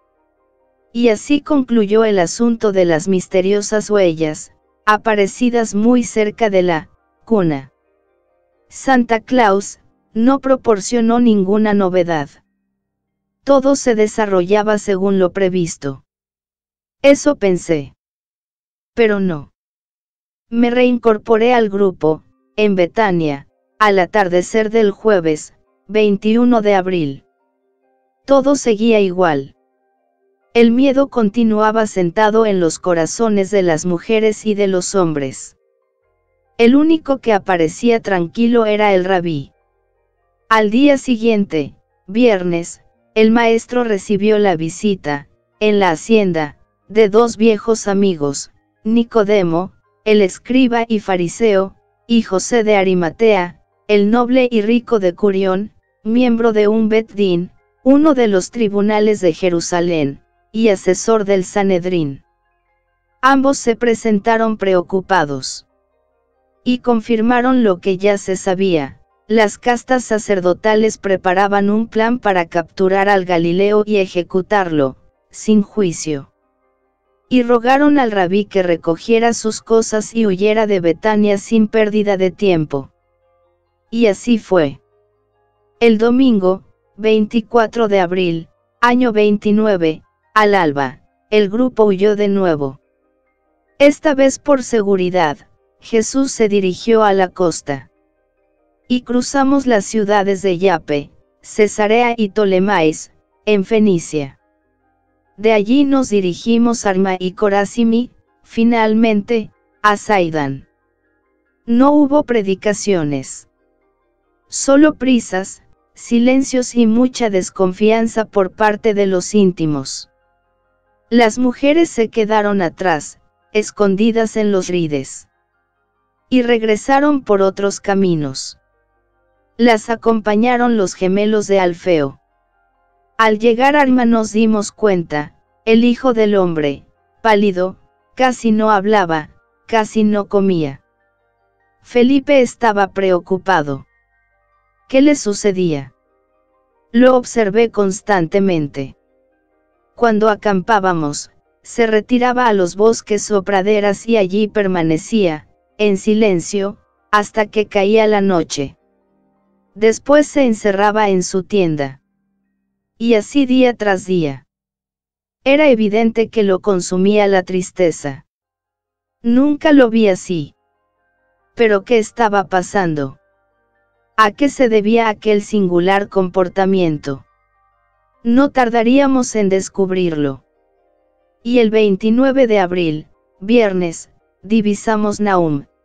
Y así concluyó el asunto de las misteriosas huellas, aparecidas muy cerca de la cuna. Santa Claus no proporcionó ninguna novedad. Todo se desarrollaba según lo previsto. Eso pensé. Pero no. Me reincorporé al grupo, en Betania, al atardecer del jueves, veintiuno de abril. Todo seguía igual. El miedo continuaba sentado en los corazones de las mujeres y de los hombres. El único que aparecía tranquilo era el rabí. Al día siguiente, viernes, el maestro recibió la visita, en la hacienda, de dos viejos amigos, Nicodemo, el escriba y fariseo, y José de Arimatea, el noble y rico de Curión, miembro de un Bet Din, uno de los tribunales de Jerusalén, y asesor del Sanedrín. Ambos se presentaron preocupados. Y confirmaron lo que ya se sabía: las castas sacerdotales preparaban un plan para capturar al Galileo y ejecutarlo, sin juicio. Y rogaron al rabí que recogiera sus cosas y huyera de Betania sin pérdida de tiempo. Y así fue. El domingo, veinticuatro de abril, año veintinueve, al alba, el grupo huyó de nuevo. Esta vez por seguridad, Jesús se dirigió a la costa. Y cruzamos las ciudades de Yape, Cesarea y Ptolemais, en Fenicia. De allí nos dirigimos a Arma y Corazim y, finalmente, a Saidán. No hubo predicaciones. Solo prisas, silencios y mucha desconfianza por parte de los íntimos. Las mujeres se quedaron atrás, escondidas en los rides. Y regresaron por otros caminos. Las acompañaron los gemelos de Alfeo. Al llegar a Arma nos dimos cuenta, el hijo del hombre, pálido, casi no hablaba, casi no comía. Felipe estaba preocupado. ¿Qué le sucedía? Lo observé constantemente. Cuando acampábamos, se retiraba a los bosques o praderas y allí permanecía, en silencio, hasta que caía la noche. Después se encerraba en su tienda. Y así día tras día. Era evidente que lo consumía la tristeza. Nunca lo vi así. ¿Pero qué estaba pasando? ¿A qué se debía aquel singular comportamiento? No tardaríamos en descubrirlo. Y el veintinueve de abril, viernes, divisamos Nahum,